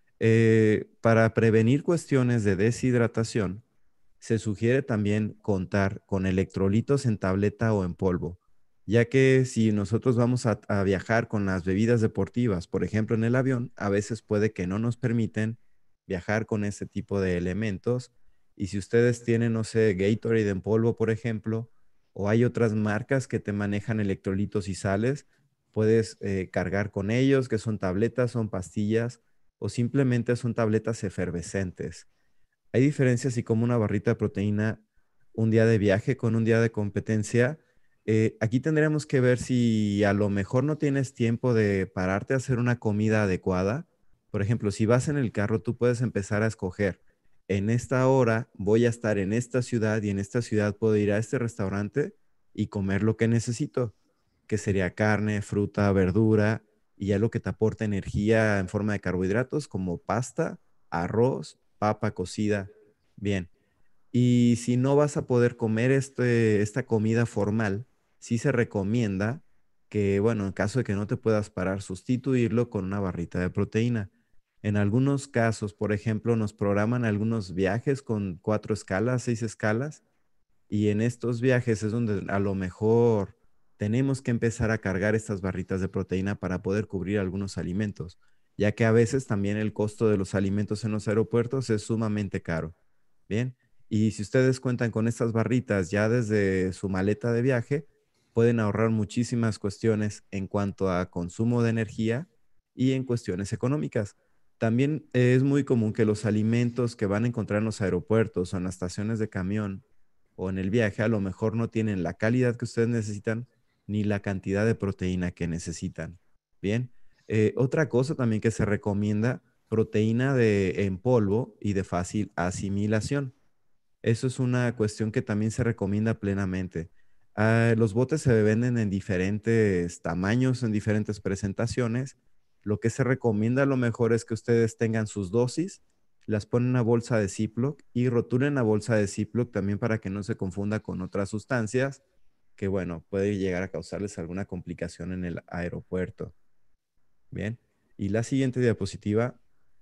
S11: Eh, para prevenir cuestiones de deshidratación, se sugiere también contar con electrolitos en tableta o en polvo, ya que si nosotros vamos a, a viajar con las bebidas deportivas, por ejemplo en el avión, a veces puede que no nos permiten viajar con ese tipo de elementos. Y si ustedes tienen, no sé, Gatorade en polvo, por ejemplo, o hay otras marcas que te manejan electrolitos y sales, puedes eh, cargar con ellos, que son tabletas, son pastillas o simplemente son tabletas efervescentes. Hay diferencias y como una barrita de proteína un día de viaje con un día de competencia. Eh, aquí tendríamos que ver si a lo mejor no tienes tiempo de pararte a hacer una comida adecuada. Por ejemplo, si vas en el carro, tú puedes empezar a escoger. En esta hora voy a estar en esta ciudad y en esta ciudad puedo ir a este restaurante y comer lo que necesito, que sería carne, fruta, verdura y ya lo que te aporta energía en forma de carbohidratos como pasta, arroz, papa cocida. Bien. Y si no vas a poder comer este, esta comida formal, sí se recomienda que, bueno, en caso de que no te puedas parar, sustituirlo con una barrita de proteína. En algunos casos, por ejemplo, nos programan algunos viajes con cuatro escalas, seis escalas, y en estos viajes es donde a lo mejor tenemos que empezar a cargar estas barritas de proteína para poder cubrir algunos alimentos, ya que a veces también el costo de los alimentos en los aeropuertos es sumamente caro. Bien, y si ustedes cuentan con estas barritas ya desde su maleta de viaje, pueden ahorrar muchísimas cuestiones en cuanto a consumo de energía y en cuestiones económicas. También es muy común que los alimentos que van a encontrar en los aeropuertos o en las estaciones de camión o en el viaje a lo mejor no tienen la calidad que ustedes necesitan ni la cantidad de proteína que necesitan. Bien, eh, otra cosa también que se recomienda, proteína de, en polvo y de fácil asimilación. Eso es una cuestión que también se recomienda plenamente. Ah, los botes se venden en diferentes tamaños, en diferentes presentaciones. Lo que se recomienda a lo mejor es que ustedes tengan sus dosis, las ponen en una bolsa de Ziploc y rotulen la bolsa de Ziploc también para que no se confunda con otras sustancias que, bueno, puede llegar a causarles alguna complicación en el aeropuerto. Bien, y la siguiente diapositiva.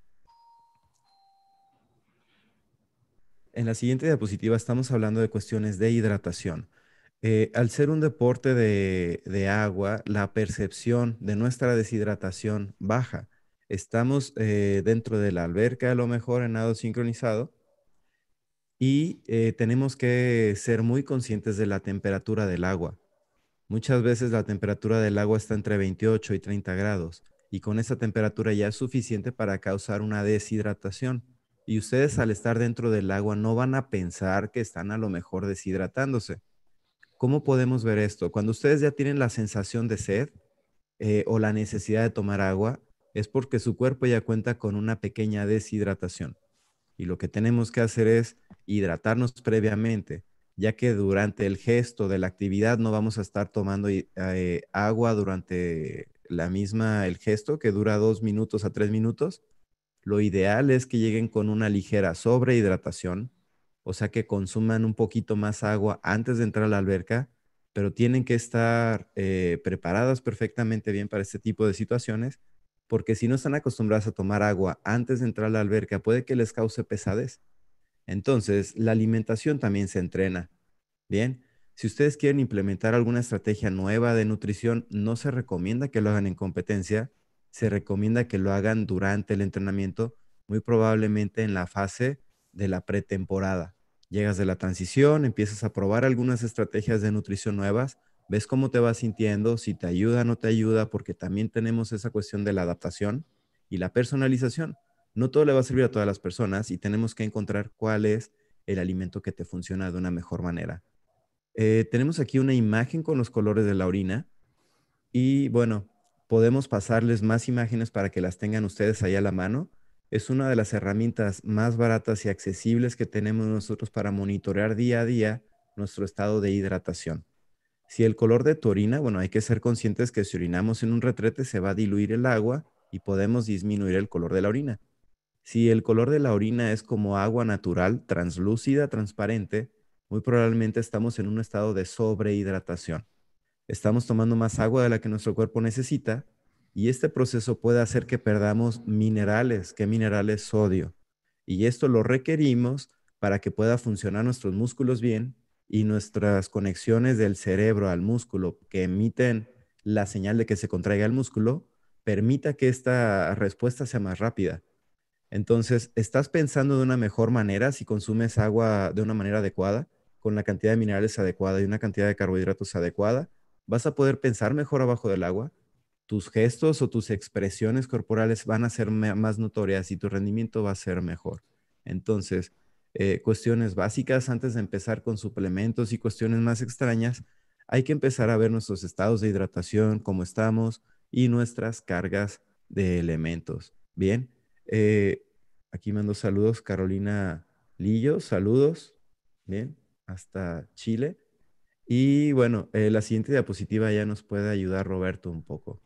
S11: En la siguiente diapositiva estamos hablando de cuestiones de hidratación. Eh, al ser un deporte de, de agua, la percepción de nuestra deshidratación baja. Estamos eh, dentro de la alberca, a lo mejor en nado sincronizado, y eh, tenemos que ser muy conscientes de la temperatura del agua. Muchas veces la temperatura del agua está entre veintiocho y treinta grados y con esa temperatura ya es suficiente para causar una deshidratación. Y ustedes al estar dentro del agua no van a pensar que están a lo mejor deshidratándose. ¿Cómo podemos ver esto? Cuando ustedes ya tienen la sensación de sed eh, o la necesidad de tomar agua, es porque su cuerpo ya cuenta con una pequeña deshidratación. Y lo que tenemos que hacer es hidratarnos previamente, ya que durante el gesto de la actividad no vamos a estar tomando eh, agua durante la misma, el gesto que dura dos minutos a tres minutos. Lo ideal es que lleguen con una ligera sobrehidratación, o sea que consuman un poquito más agua antes de entrar a la alberca, pero tienen que estar eh, preparadas perfectamente bien para este tipo de situaciones, porque si no están acostumbradas a tomar agua antes de entrar a la alberca, puede que les cause pesadez. Entonces, la alimentación también se entrena. Bien, si ustedes quieren implementar alguna estrategia nueva de nutrición, no se recomienda que lo hagan en competencia, se recomienda que lo hagan durante el entrenamiento, muy probablemente en la fase de la pretemporada. Llegas de la transición, empiezas a probar algunas estrategias de nutrición nuevas, ves cómo te vas sintiendo, si te ayuda o no te ayuda, porque también tenemos esa cuestión de la adaptación y la personalización. No todo le va a servir a todas las personas y tenemos que encontrar cuál es el alimento que te funciona de una mejor manera. Eh, tenemos aquí una imagen con los colores de la orina y bueno, podemos pasarles más imágenes para que las tengan ustedes ahí a la mano. Es una de las herramientas más baratas y accesibles que tenemos nosotros para monitorear día a día nuestro estado de hidratación. Si el color de tu orina, bueno, hay que ser conscientes que si orinamos en un retrete se va a diluir el agua y podemos disminuir el color de la orina. Si el color de la orina es como agua natural, translúcida, transparente, muy probablemente estamos en un estado de sobrehidratación. Estamos tomando más agua de la que nuestro cuerpo necesita y este proceso puede hacer que perdamos minerales. ¿Qué minerales? Sodio. Y esto lo requerimos para que pueda funcionar nuestros músculos bien y nuestras conexiones del cerebro al músculo que emiten la señal de que se contraiga el músculo, permita que esta respuesta sea más rápida. Entonces, estás pensando de una mejor manera si consumes agua de una manera adecuada, con la cantidad de minerales adecuada y una cantidad de carbohidratos adecuada, vas a poder pensar mejor abajo del agua. Tus gestos o tus expresiones corporales van a ser más notorias y tu rendimiento va a ser mejor. Entonces, eh, cuestiones básicas antes de empezar con suplementos y cuestiones más extrañas, hay que empezar a ver nuestros estados de hidratación, cómo estamos y nuestras cargas de elementos. Bien. Eh, aquí mando saludos, Carolina Lillo, saludos, bien, hasta Chile. Y bueno, eh, la siguiente diapositiva ya nos puede ayudar Roberto un poco.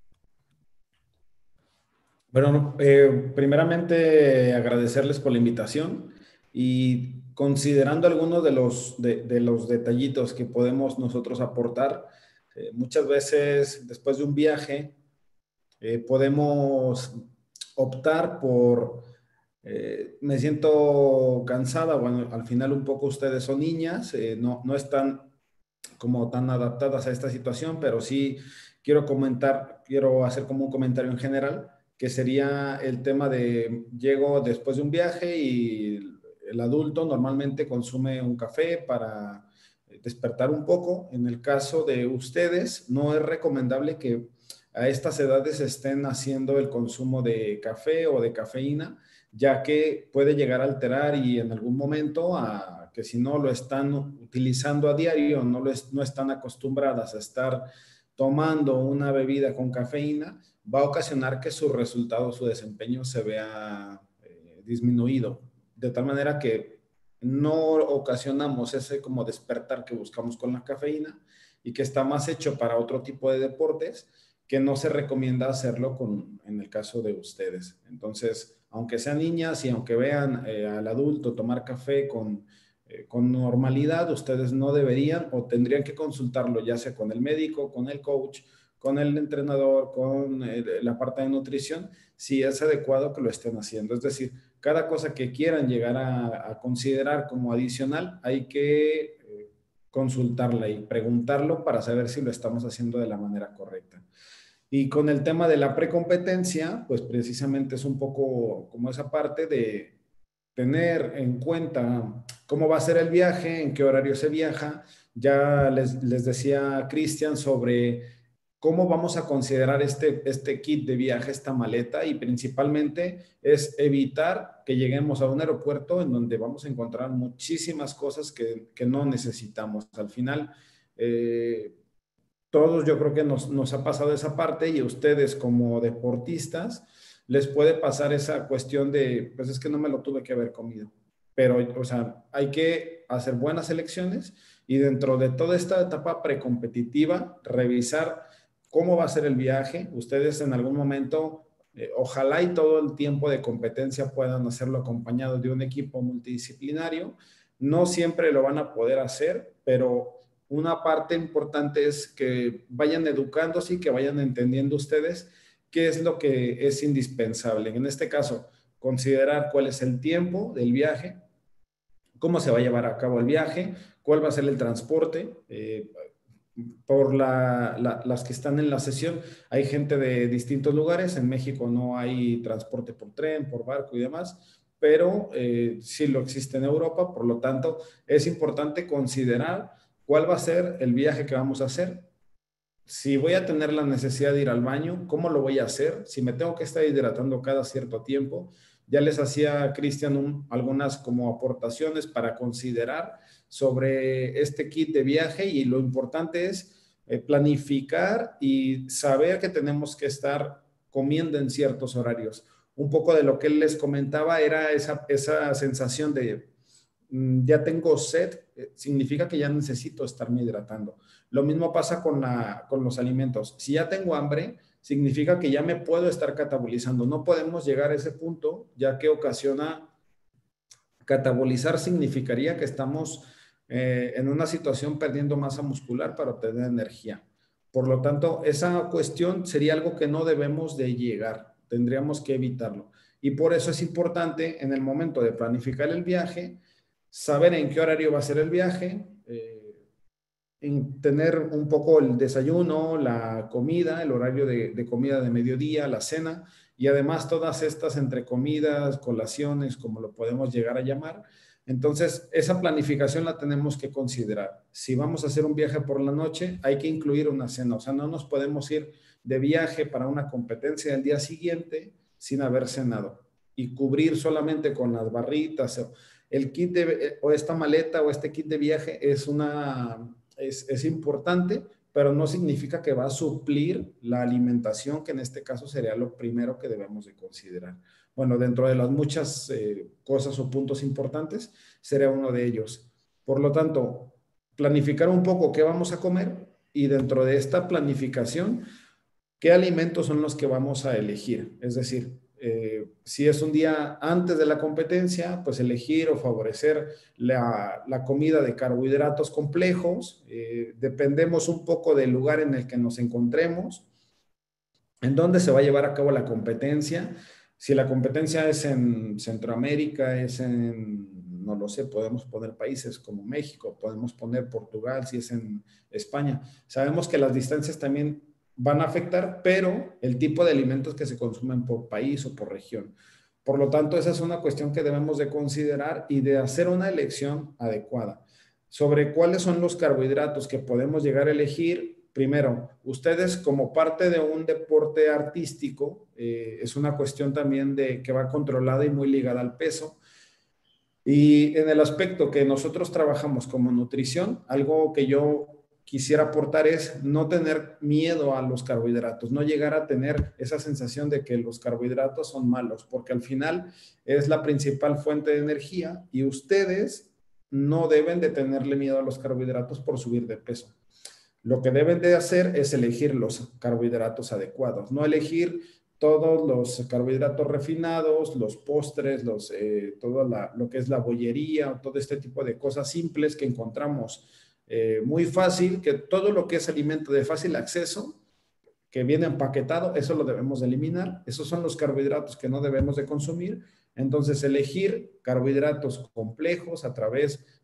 S12: Bueno, eh, primeramente agradecerles por la invitación y considerando algunos de los, de, de los detallitos que podemos nosotros aportar, eh, muchas veces después de un viaje eh, podemos optar por, eh, me siento cansada, bueno, al final un poco ustedes son niñas, eh, no, no están como tan adaptadas a esta situación, pero sí quiero comentar, quiero hacer como un comentario en general, que sería el tema de llego después de un viaje y el adulto normalmente consume un café para despertar un poco. En el caso de ustedes, no es recomendable que a estas edades estén haciendo el consumo de café o de cafeína, ya que puede llegar a alterar y en algún momento a que si no lo están utilizando a diario, no, lo es, no están acostumbradas a estar tomando una bebida con cafeína, va a ocasionar que su resultado, su desempeño se vea eh, disminuido. De tal manera que no ocasionamos ese como despertar que buscamos con la cafeína y que está más hecho para otro tipo de deportes que no se recomienda hacerlo con, en el caso de ustedes. Entonces, aunque sean niñas y aunque vean eh, al adulto tomar café con, eh, con normalidad, ustedes no deberían o tendrían que consultarlo ya sea con el médico, con el coach, con el entrenador, con el, la parte de nutrición, si es adecuado que lo estén haciendo. Es decir, cada cosa que quieran llegar a, a considerar como adicional, hay que eh, consultarla y preguntarlo para saber si lo estamos haciendo de la manera correcta. Y con el tema de la precompetencia, pues precisamente es un poco como esa parte de tener en cuenta cómo va a ser el viaje, en qué horario se viaja. Ya les, les decía Cristian sobre cómo vamos a considerar este, este kit de viaje, esta maleta, y principalmente es evitar que lleguemos a un aeropuerto en donde vamos a encontrar muchísimas cosas que, que no necesitamos. Al final, eh, todos yo creo que nos, nos ha pasado esa parte, y a ustedes como deportistas les puede pasar esa cuestión de, pues es que no me lo tuve que haber comido. Pero, o sea, hay que hacer buenas elecciones y dentro de toda esta etapa precompetitiva, revisar cómo va a ser el viaje. Ustedes en algún momento, eh, ojalá y todo el tiempo de competencia puedan hacerlo acompañados de un equipo multidisciplinario. No siempre lo van a poder hacer, pero una parte importante es que vayan educándose y que vayan entendiendo ustedes qué es lo que es indispensable. En este caso, considerar cuál es el tiempo del viaje, cómo se va a llevar a cabo el viaje, cuál va a ser el transporte. Eh, por la, la, las que están en la sesión, hay gente de distintos lugares. En México no hay transporte por tren, por barco y demás, pero eh, sí lo existe en Europa. Por lo tanto, es importante considerar cuál va a ser el viaje que vamos a hacer. Si voy a tener la necesidad de ir al baño, ¿cómo lo voy a hacer? Si me tengo que estar hidratando cada cierto tiempo. Ya les hacía Cristian algunas como aportaciones para considerar sobre este kit de viaje, y lo importante es eh, planificar y saber que tenemos que estar comiendo en ciertos horarios. Un poco de lo que él les comentaba era esa, esa sensación de mm, ya tengo sed, eh, significa que ya necesito estarme hidratando. Lo mismo pasa con, la, con los alimentos. Si ya tengo hambre, significa que ya me puedo estar catabolizando. No podemos llegar a ese punto, ya que ocasiona, catabolizar significaría que estamos eh, en una situación perdiendo masa muscular para obtener energía. Por lo tanto, esa cuestión sería algo que no debemos de llegar, tendríamos que evitarlo. Y por eso es importante en el momento de planificar el viaje, saber en qué horario va a ser el viaje, eh, en tener un poco el desayuno, la comida, el horario de, de comida de mediodía, la cena, y además todas estas entre comidas, colaciones, como lo podemos llegar a llamar. Entonces, esa planificación la tenemos que considerar. Si vamos a hacer un viaje por la noche, hay que incluir una cena. O sea, no nos podemos ir de viaje para una competencia el día siguiente sin haber cenado y cubrir solamente con las barritas. El kit de, o esta maleta o este kit de viaje es una... Es, es importante, pero no significa que va a suplir la alimentación, que en este caso sería lo primero que debemos de considerar. Bueno, dentro de las muchas eh, cosas o puntos importantes, sería uno de ellos. Por lo tanto, planificar un poco qué vamos a comer, y dentro de esta planificación, qué alimentos son los que vamos a elegir. Es decir, Eh, si es un día antes de la competencia, pues elegir o favorecer la, la comida de carbohidratos complejos. Eh, dependemos un poco del lugar en el que nos encontremos, en dónde se va a llevar a cabo la competencia. Si la competencia es en Centroamérica, es en, no lo sé, podemos poner países como México, podemos poner Portugal, si es en España. Sabemos que las distancias también van a afectar, pero el tipo de alimentos que se consumen por país o por región. Por lo tanto, esa es una cuestión que debemos de considerar y de hacer una elección adecuada. Sobre cuáles son los carbohidratos que podemos llegar a elegir. Primero, ustedes como parte de un deporte artístico, eh, es una cuestión también de que va controlada y muy ligada al peso. Y en el aspecto que nosotros trabajamos como nutrición, algo que yo quisiera aportar es no tener miedo a los carbohidratos, no llegar a tener esa sensación de que los carbohidratos son malos, porque al final es la principal fuente de energía y ustedes no deben de tenerle miedo a los carbohidratos por subir de peso. Lo que deben de hacer es elegir los carbohidratos adecuados, no elegir todos los carbohidratos refinados, los postres, los, eh, todo la, lo que es la bollería, todo este tipo de cosas simples que encontramos Eh, muy fácil, que todo lo que es alimento de fácil acceso, que viene empaquetado, eso lo debemos de eliminar. Esos son los carbohidratos que no debemos de consumir. Entonces, elegir carbohidratos complejos a través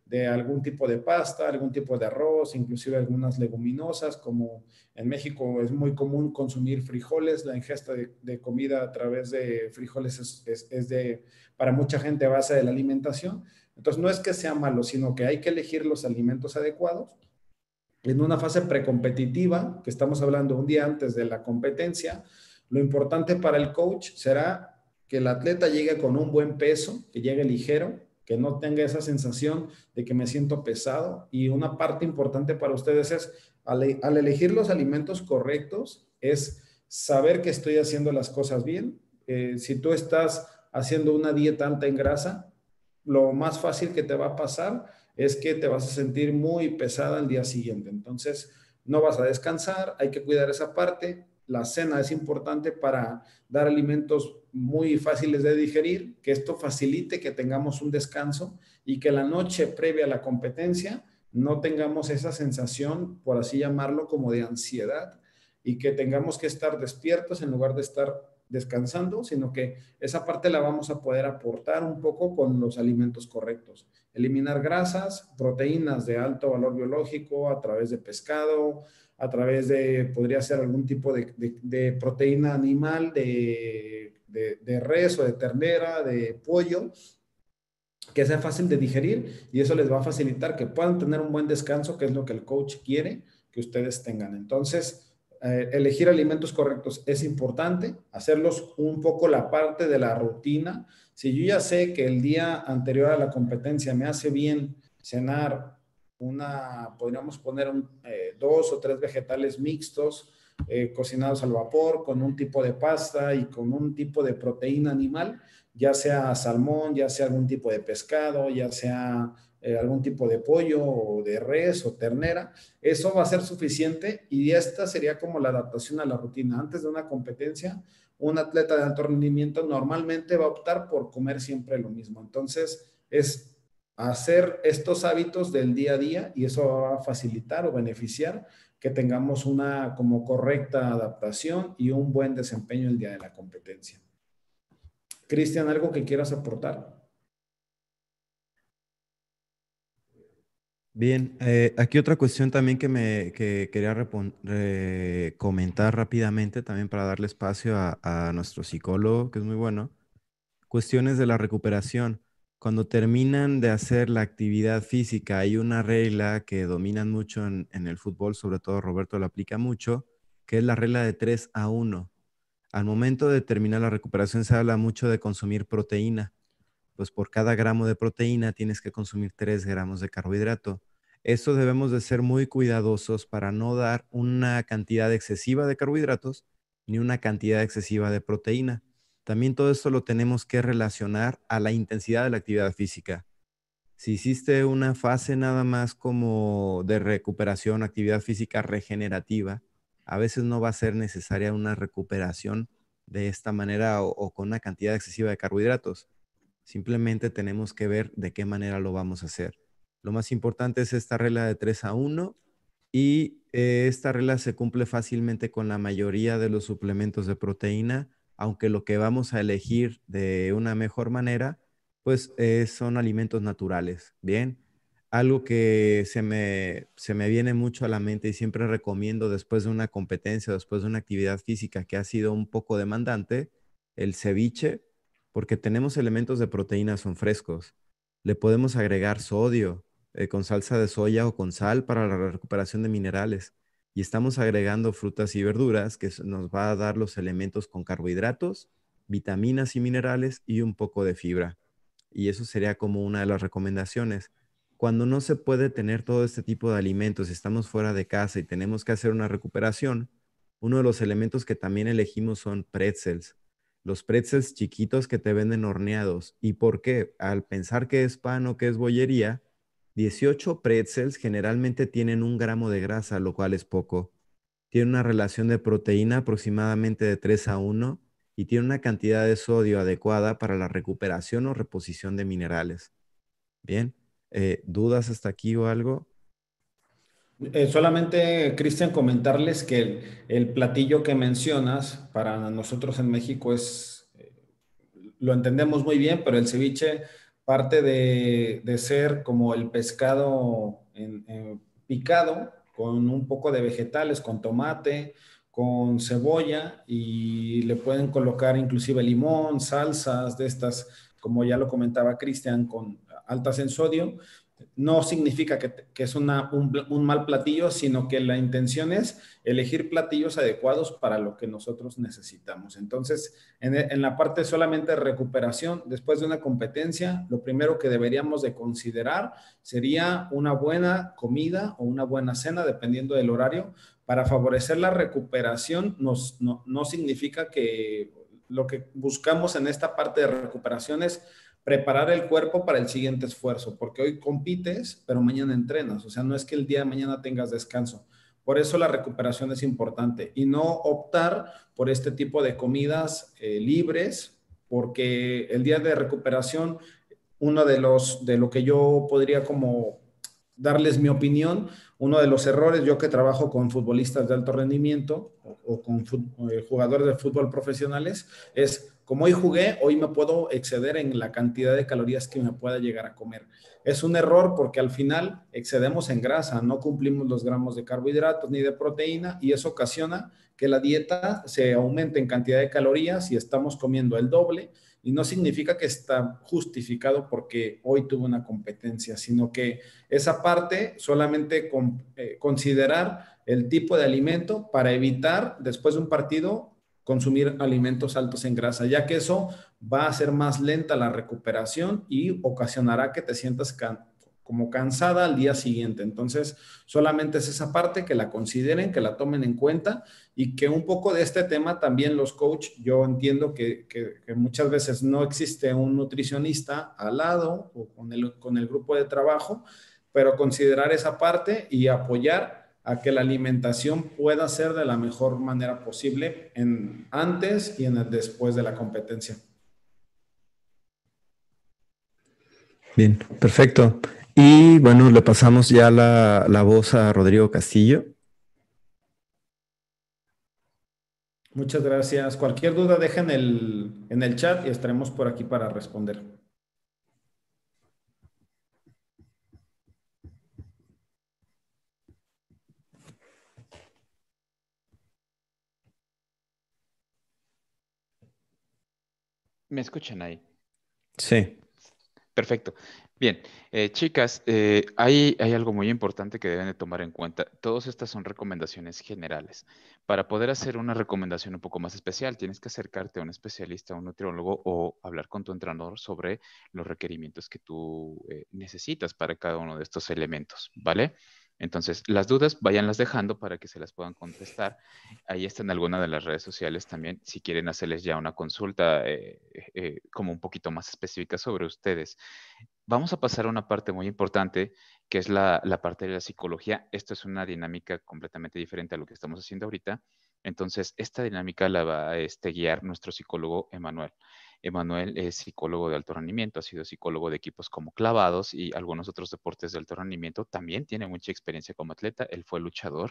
S12: de algún tipo de pasta, algún tipo de arroz, inclusive algunas leguminosas, como en México es muy común consumir frijoles. La ingesta de, de comida a través de frijoles es, es, es de, para mucha gente, base de la alimentación. Entonces, no es que sea malo, sino que hay que elegir los alimentos adecuados. En una fase precompetitiva, que estamos hablando un día antes de la competencia, lo importante para el coach será que el atleta llegue con un buen peso, que llegue ligero, que no tenga esa sensación de que me siento pesado. Y una parte importante para ustedes es, al, al elegir los alimentos correctos, es saber que estoy haciendo las cosas bien. Eh, si tú estás haciendo una dieta alta en grasa, lo más fácil que te va a pasar es que te vas a sentir muy pesada al día siguiente. Entonces, no vas a descansar, hay que cuidar esa parte. La cena es importante para dar alimentos muy fáciles de digerir, que esto facilite que tengamos un descanso y que la noche previa a la competencia no tengamos esa sensación, por así llamarlo, como de ansiedad, y que tengamos que estar despiertos en lugar de estar descansando, sino que esa parte la vamos a poder aportar un poco con los alimentos correctos. Eliminar grasas, proteínas de alto valor biológico a través de pescado, a través de, podría ser algún tipo de, de, de proteína animal, de, de, de res o de ternera, de pollo, que sea fácil de digerir, y eso les va a facilitar que puedan tener un buen descanso, que es lo que el coach quiere que ustedes tengan. Entonces, eh, elegir alimentos correctos es importante, hacerlos un poco la parte de la rutina. Si yo ya sé que el día anterior a la competencia me hace bien cenar una, podríamos poner un, eh, dos o tres vegetales mixtos, eh, cocinados al vapor, con un tipo de pasta y con un tipo de proteína animal, ya sea salmón, ya sea algún tipo de pescado, ya sea eh, algún tipo de pollo o de res o ternera, eso va a ser suficiente, y esta sería como la adaptación a la rutina. Antes de una competencia, un atleta de alto rendimiento normalmente va a optar por comer siempre lo mismo. Entonces, es hacer estos hábitos del día a día, y eso va a facilitar o beneficiar que tengamos una como correcta adaptación y un buen desempeño el día de la competencia. Cristian, ¿algo que quieras aportar?
S11: Bien, eh, aquí otra cuestión también que me que quería eh, comentar rápidamente, también para darle espacio a, a nuestro psicólogo, que es muy bueno. Cuestiones de la recuperación. Cuando terminan de hacer la actividad física, hay una regla que dominan mucho en, en el fútbol, sobre todo Roberto la aplica mucho, que es la regla de tres a uno. Al momento de terminar la recuperación se habla mucho de consumir proteína. Pues por cada gramo de proteína tienes que consumir tres gramos de carbohidrato. Eso debemos de ser muy cuidadosos para no dar una cantidad excesiva de carbohidratos ni una cantidad excesiva de proteína. También todo esto lo tenemos que relacionar a la intensidad de la actividad física. Si hiciste una fase nada más como de recuperación, actividad física regenerativa, a veces no va a ser necesaria una recuperación de esta manera o, o con una cantidad excesiva de carbohidratos. Simplemente tenemos que ver de qué manera lo vamos a hacer. Lo más importante es esta regla de tres a uno, y eh, esta regla se cumple fácilmente con la mayoría de los suplementos de proteína, aunque lo que vamos a elegir de una mejor manera, pues eh, son alimentos naturales. Bien, algo que se me, se me viene mucho a la mente y siempre recomiendo después de una competencia, después de una actividad física que ha sido un poco demandante, el ceviche, porque tenemos elementos de proteína, son frescos. Le podemos agregar sodio eh, con salsa de soya o con sal para la recuperación de minerales. Y estamos agregando frutas y verduras que nos va a dar los elementos con carbohidratos, vitaminas y minerales y un poco de fibra. Y eso sería como una de las recomendaciones. Cuando no se puede tener todo este tipo de alimentos, estamos fuera de casa y tenemos que hacer una recuperación, uno de los elementos que también elegimos son pretzels. Los pretzels chiquitos que te venden horneados. ¿Y por qué? Al pensar que es pan o que es bollería, dieciocho pretzels generalmente tienen un gramo de grasa, lo cual es poco. Tiene una relación de proteína aproximadamente de tres a uno y tiene una cantidad de sodio adecuada para la recuperación o reposición de minerales. Bien, eh, ¿dudas hasta aquí o algo?
S12: Eh, solamente, Cristian, comentarles que el, el platillo que mencionas para nosotros en México es, eh, lo entendemos muy bien, pero el ceviche parte de, de ser como el pescado en, en picado, con un poco de vegetales, con tomate, con cebolla, y le pueden colocar inclusive limón, salsas de estas, como ya lo comentaba Cristian, con altas en sodio. No significa que, que es una, un, un mal platillo, sino que la intención es elegir platillos adecuados para lo que nosotros necesitamos. Entonces, en, en la parte solamente de recuperación, después de una competencia, lo primero que deberíamos de considerar sería una buena comida o una buena cena, dependiendo del horario. Para favorecer la recuperación, nos, no, no significa que lo que buscamos en esta parte de recuperación es preparar el cuerpo para el siguiente esfuerzo, porque hoy compites, pero mañana entrenas. O sea, no es que el día de mañana tengas descanso. Por eso la recuperación es importante y no optar por este tipo de comidas eh, libres, porque el día de recuperación, uno de los, de lo que yo podría como darles mi opinión, uno de los errores, yo que trabajo con futbolistas de alto rendimiento o, o con eh, jugadores de fútbol profesionales, es como hoy jugué, hoy me puedo exceder en la cantidad de calorías que me pueda llegar a comer. Es un error porque al final excedemos en grasa, no cumplimos los gramos de carbohidratos ni de proteína, y eso ocasiona que la dieta se aumente en cantidad de calorías y estamos comiendo el doble. Y no significa que está justificado porque hoy tuve una competencia, sino que esa parte solamente con, eh, considerar el tipo de alimento para evitar después de un partido consumir alimentos altos en grasa, ya que eso va a hacer más lenta la recuperación y ocasionará que te sientas can como cansada al día siguiente. Entonces, solamente es esa parte, que la consideren, que la tomen en cuenta, y que un poco de este tema también los coaches, yo entiendo que, que, que muchas veces no existe un nutricionista al lado o con el, con el grupo de trabajo, pero considerar esa parte y apoyar a que la alimentación pueda ser de la mejor manera posible en antes y en el después de la competencia.
S11: Bien, perfecto. Y bueno, le pasamos ya la, la voz a Rodrigo Castillo.
S12: Muchas gracias. Cualquier duda dejen el, en el chat y estaremos por aquí para responder.
S9: ¿Me escuchan ahí?
S11: Sí.
S9: Perfecto. Bien, eh, chicas, eh, hay, hay algo muy importante que deben de tomar en cuenta. Todas estas son recomendaciones generales. Para poder hacer una recomendación un poco más especial, tienes que acercarte a un especialista, a un nutriólogo, o hablar con tu entrenador sobre los requerimientos que tú eh, necesitas para cada uno de estos elementos, ¿vale? Entonces, las dudas váyanlas dejando para que se las puedan contestar. Ahí están algunas de las redes sociales también, si quieren hacerles ya una consulta eh, eh, como un poquito más específica sobre ustedes. Vamos a pasar a una parte muy importante, que es la, la parte de la psicología. Esto es una dinámica completamente diferente a lo que estamos haciendo ahorita. Entonces, esta dinámica la va a este, guiar nuestro psicólogo Emanuel. Emanuel es psicólogo de alto rendimiento, ha sido psicólogo de equipos como clavados y algunos otros deportes de alto rendimiento. También tiene mucha experiencia como atleta. Él fue luchador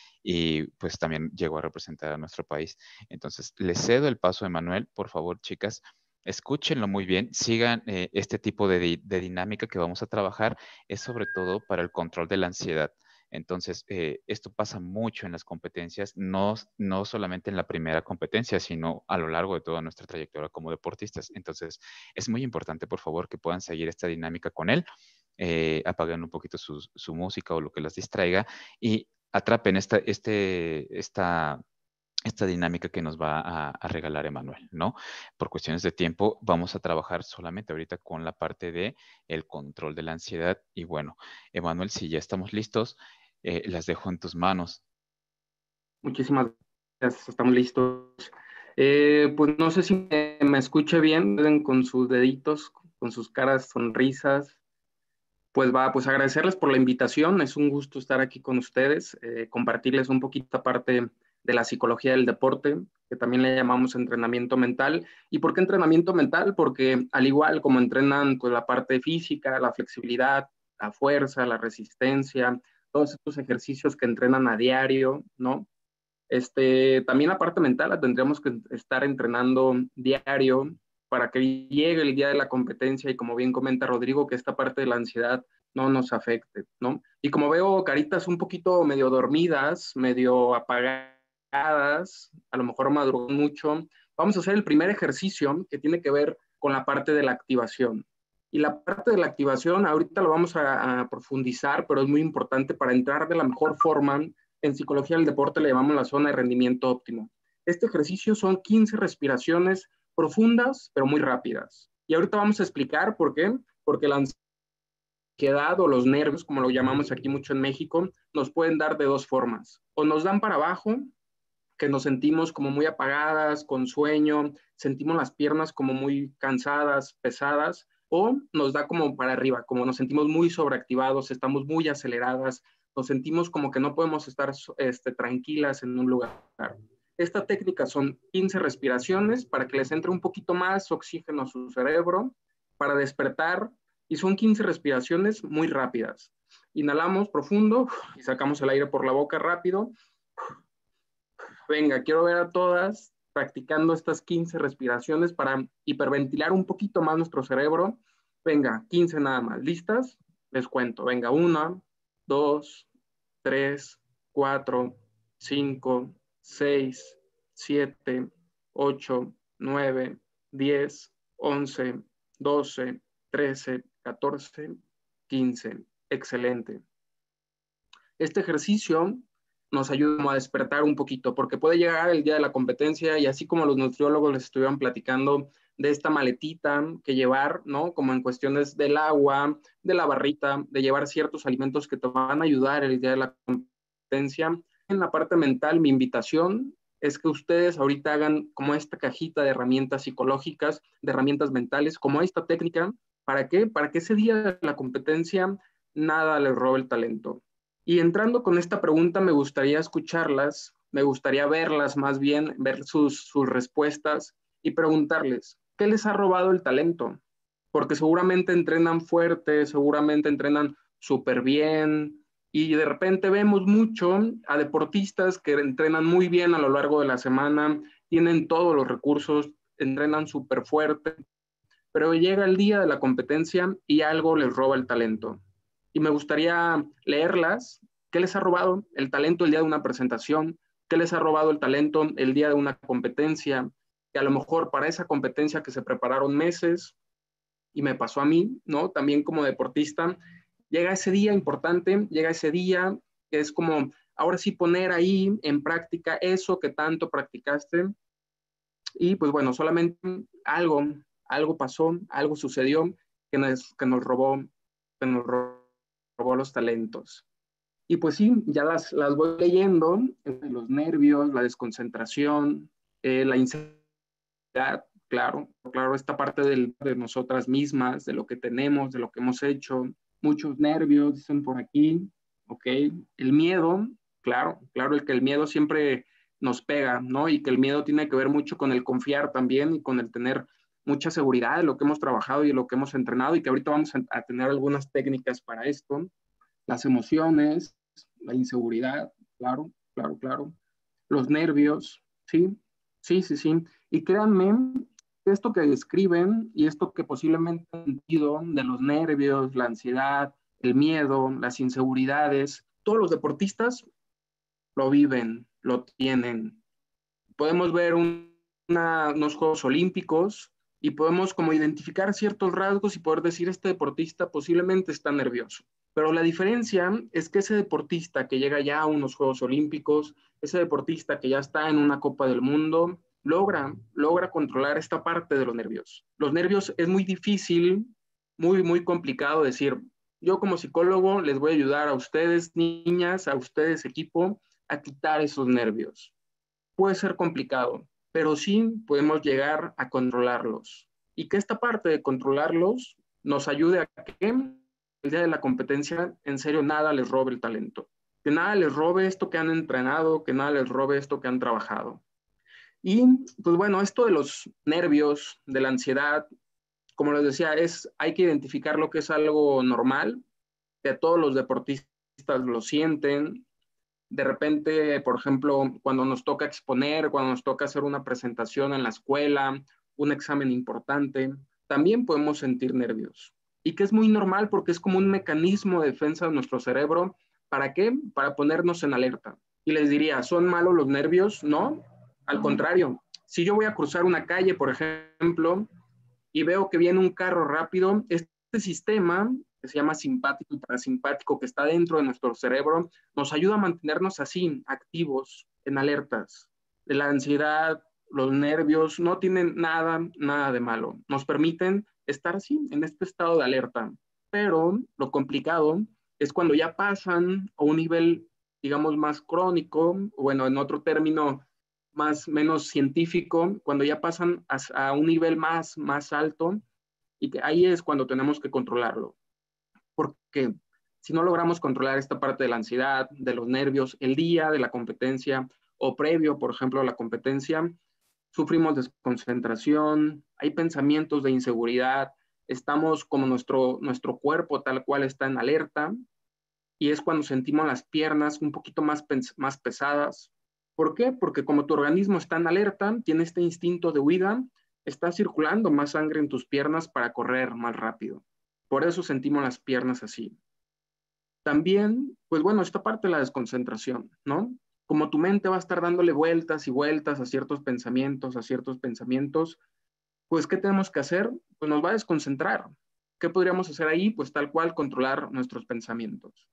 S9: y pues también llegó a representar a nuestro país. Entonces, le cedo el paso a Emanuel. Por favor, chicas, escúchenlo muy bien, sigan eh, este tipo de, di de dinámica que vamos a trabajar, es sobre todo para el control de la ansiedad. Entonces, eh, esto pasa mucho en las competencias, no, no solamente en la primera competencia, sino a lo largo de toda nuestra trayectoria como deportistas. Entonces, es muy importante, por favor, que puedan seguir esta dinámica con él, eh, apaguen un poquito su, su música o lo que las distraiga y atrapen esta, este, esta esta dinámica que nos va a, a regalar Emanuel, ¿no? Por cuestiones de tiempo, vamos a trabajar solamente ahorita con la parte de el control de la ansiedad. Y bueno, Emanuel, si ya estamos listos, eh, las dejo en tus manos.
S13: Muchísimas gracias, estamos listos. Eh, pues no sé si me, me escuche bien, pueden con sus deditos, con sus caras, sonrisas. Pues va, pues agradecerles por la invitación, es un gusto estar aquí con ustedes, eh, compartirles un poquito aparte de la psicología del deporte, que también le llamamos entrenamiento mental. ¿Y por qué entrenamiento mental? Porque al igual como entrenan pues, la parte física, la flexibilidad, la fuerza, la resistencia, todos estos ejercicios que entrenan a diario, ¿no? Este, también la parte mental la tendríamos que estar entrenando diario para que llegue el día de la competencia y como bien comenta Rodrigo, que esta parte de la ansiedad no nos afecte, ¿no? Y como veo caritas un poquito medio dormidas, medio apagadas, a lo mejor madrugan mucho, vamos a hacer el primer ejercicio que tiene que ver con la parte de la activación. Y la parte de la activación ahorita lo vamos a, a profundizar, pero es muy importante para entrar de la mejor forma. En psicología del deporte le llamamos la zona de rendimiento óptimo. Este ejercicio son quince respiraciones profundas, pero muy rápidas. Y ahorita vamos a explicar por qué. Porque la ansiedad o los nervios, como lo llamamos aquí mucho en México, nos pueden dar de dos formas. O nos dan para abajo, que nos sentimos como muy apagadas, con sueño, sentimos las piernas como muy cansadas, pesadas, o nos da como para arriba, como nos sentimos muy sobreactivados, estamos muy aceleradas, nos sentimos como que no podemos estar este, tranquilas en un lugar. Esta técnica son quince respiraciones para que les entre un poquito más oxígeno a su cerebro, para despertar, y son quince respiraciones muy rápidas. Inhalamos profundo y sacamos el aire por la boca rápido. Venga, quiero ver a todas practicando estas quince respiraciones para hiperventilar un poquito más nuestro cerebro. Venga, quince nada más. ¿Listas? Les cuento. Venga, uno, dos, tres, cuatro, cinco, seis, siete, ocho, nueve, diez, once, doce, trece, catorce, quince. Excelente. Este ejercicio nos ayuda a despertar un poquito, porque puede llegar el día de la competencia y así como los nutriólogos les estuvieron platicando de esta maletita que llevar, ¿no? Como en cuestiones del agua, de la barrita, de llevar ciertos alimentos que te van a ayudar el día de la competencia. En la parte mental, mi invitación es que ustedes ahorita hagan como esta cajita de herramientas psicológicas, de herramientas mentales, como esta técnica. ¿Para qué? Para que ese día de la competencia nada les robe el talento. Y entrando con esta pregunta, me gustaría escucharlas, me gustaría verlas más bien, ver sus, sus respuestas y preguntarles, ¿qué les ha robado el talento? Porque seguramente entrenan fuerte, seguramente entrenan súper bien y de repente vemos mucho a deportistas que entrenan muy bien a lo largo de la semana, tienen todos los recursos, entrenan súper fuerte, pero llega el día de la competencia y algo les roba el talento. Y me gustaría leerlas. ¿Qué les ha robado el talento el día de una presentación? ¿Qué les ha robado el talento el día de una competencia? Que a lo mejor para esa competencia que se prepararon meses, y me pasó a mí, ¿no? También como deportista, llega ese día importante, llega ese día que es como, ahora sí poner ahí en práctica eso que tanto practicaste. Y pues bueno, solamente algo, algo pasó, algo sucedió que nos, que nos robó, que nos robó robó los talentos. Y pues sí, ya las, las voy leyendo, los nervios, la desconcentración, eh, la inseguridad, claro, claro, esta parte del, de nosotras mismas, de lo que tenemos, de lo que hemos hecho, muchos nervios, dicen por aquí, ok, el miedo, claro, claro, el que el miedo siempre nos pega, ¿no? Y que el miedo tiene que ver mucho con el confiar también y con el tener mucha seguridad de lo que hemos trabajado y de lo que hemos entrenado y que ahorita vamos a, a tener algunas técnicas para esto. Las emociones, la inseguridad, claro, claro, claro. Los nervios, sí, sí, sí, sí. Y créanme, esto que describen y esto que posiblemente han sentido de los nervios, la ansiedad, el miedo, las inseguridades, todos los deportistas lo viven, lo tienen. Podemos ver un, una, unos Juegos Olímpicos y podemos como identificar ciertos rasgos y poder decir este deportista posiblemente está nervioso. Pero la diferencia es que ese deportista que llega ya a unos Juegos Olímpicos, ese deportista que ya está en una Copa del Mundo, logra, logra controlar esta parte de los nervios. Los nervios es muy difícil, muy, muy complicado decir, yo como psicólogo les voy a ayudar a ustedes, niñas, a ustedes, equipo, a quitar esos nervios. Puede ser complicado, pero sí podemos llegar a controlarlos. Y que esta parte de controlarlos nos ayude a que el día de la competencia, en serio, nada les robe el talento. Que nada les robe esto que han entrenado, que nada les robe esto que han trabajado. Y, pues bueno, esto de los nervios, de la ansiedad, como les decía, es, hay que identificar lo que es algo normal, que todos los deportistas lo sienten. De repente, por ejemplo, cuando nos toca exponer, cuando nos toca hacer una presentación en la escuela un examen importante, también podemos sentir nervios. Y que es muy normal porque es como un mecanismo de defensa de nuestro cerebro. ¿Para qué? Para ponernos en alerta. Y les diría, ¿son malos los nervios? No, al contrario. Si yo voy a cruzar una calle, por ejemplo, y veo que viene un carro rápido, este sistema, que se llama simpático y parasimpático, que está dentro de nuestro cerebro, nos ayuda a mantenernos así, activos, en alertas. De la ansiedad, los nervios, no tienen nada, nada de malo. Nos permiten estar así, en este estado de alerta. Pero lo complicado es cuando ya pasan a un nivel, digamos, más crónico, bueno, en otro término, más, menos científico, cuando ya pasan a, a un nivel más, más alto, y que ahí es cuando tenemos que controlarlo. Porque si no logramos controlar esta parte de la ansiedad, de los nervios, el día de la competencia o previo, por ejemplo, a la competencia, sufrimos desconcentración, hay pensamientos de inseguridad, estamos como nuestro, nuestro cuerpo tal cual está en alerta, y es cuando sentimos las piernas un poquito más, más pesadas. ¿Por qué? Porque como tu organismo está en alerta, tiene este instinto de huida, está circulando más sangre en tus piernas para correr más rápido. Por eso sentimos las piernas así. También, pues bueno, esta parte de la desconcentración, ¿no? Como tu mente va a estar dándole vueltas y vueltas a ciertos pensamientos, a ciertos pensamientos, pues ¿qué tenemos que hacer? Pues nos va a desconcentrar. ¿Qué podríamos hacer ahí? Pues tal cual controlar nuestros pensamientos.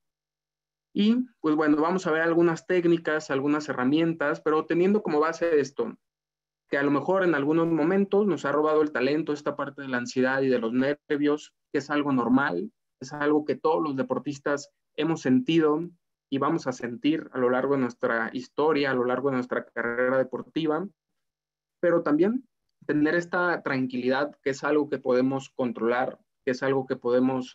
S13: Y pues bueno, vamos a ver algunas técnicas, algunas herramientas, pero teniendo como base esto, que a lo mejor en algunos momentos nos ha robado el talento, esta parte de la ansiedad y de los nervios, que es algo normal, es algo que todos los deportistas hemos sentido y vamos a sentir a lo largo de nuestra historia, a lo largo de nuestra carrera deportiva, pero también tener esta tranquilidad, que es algo que podemos controlar, que es algo que podemos,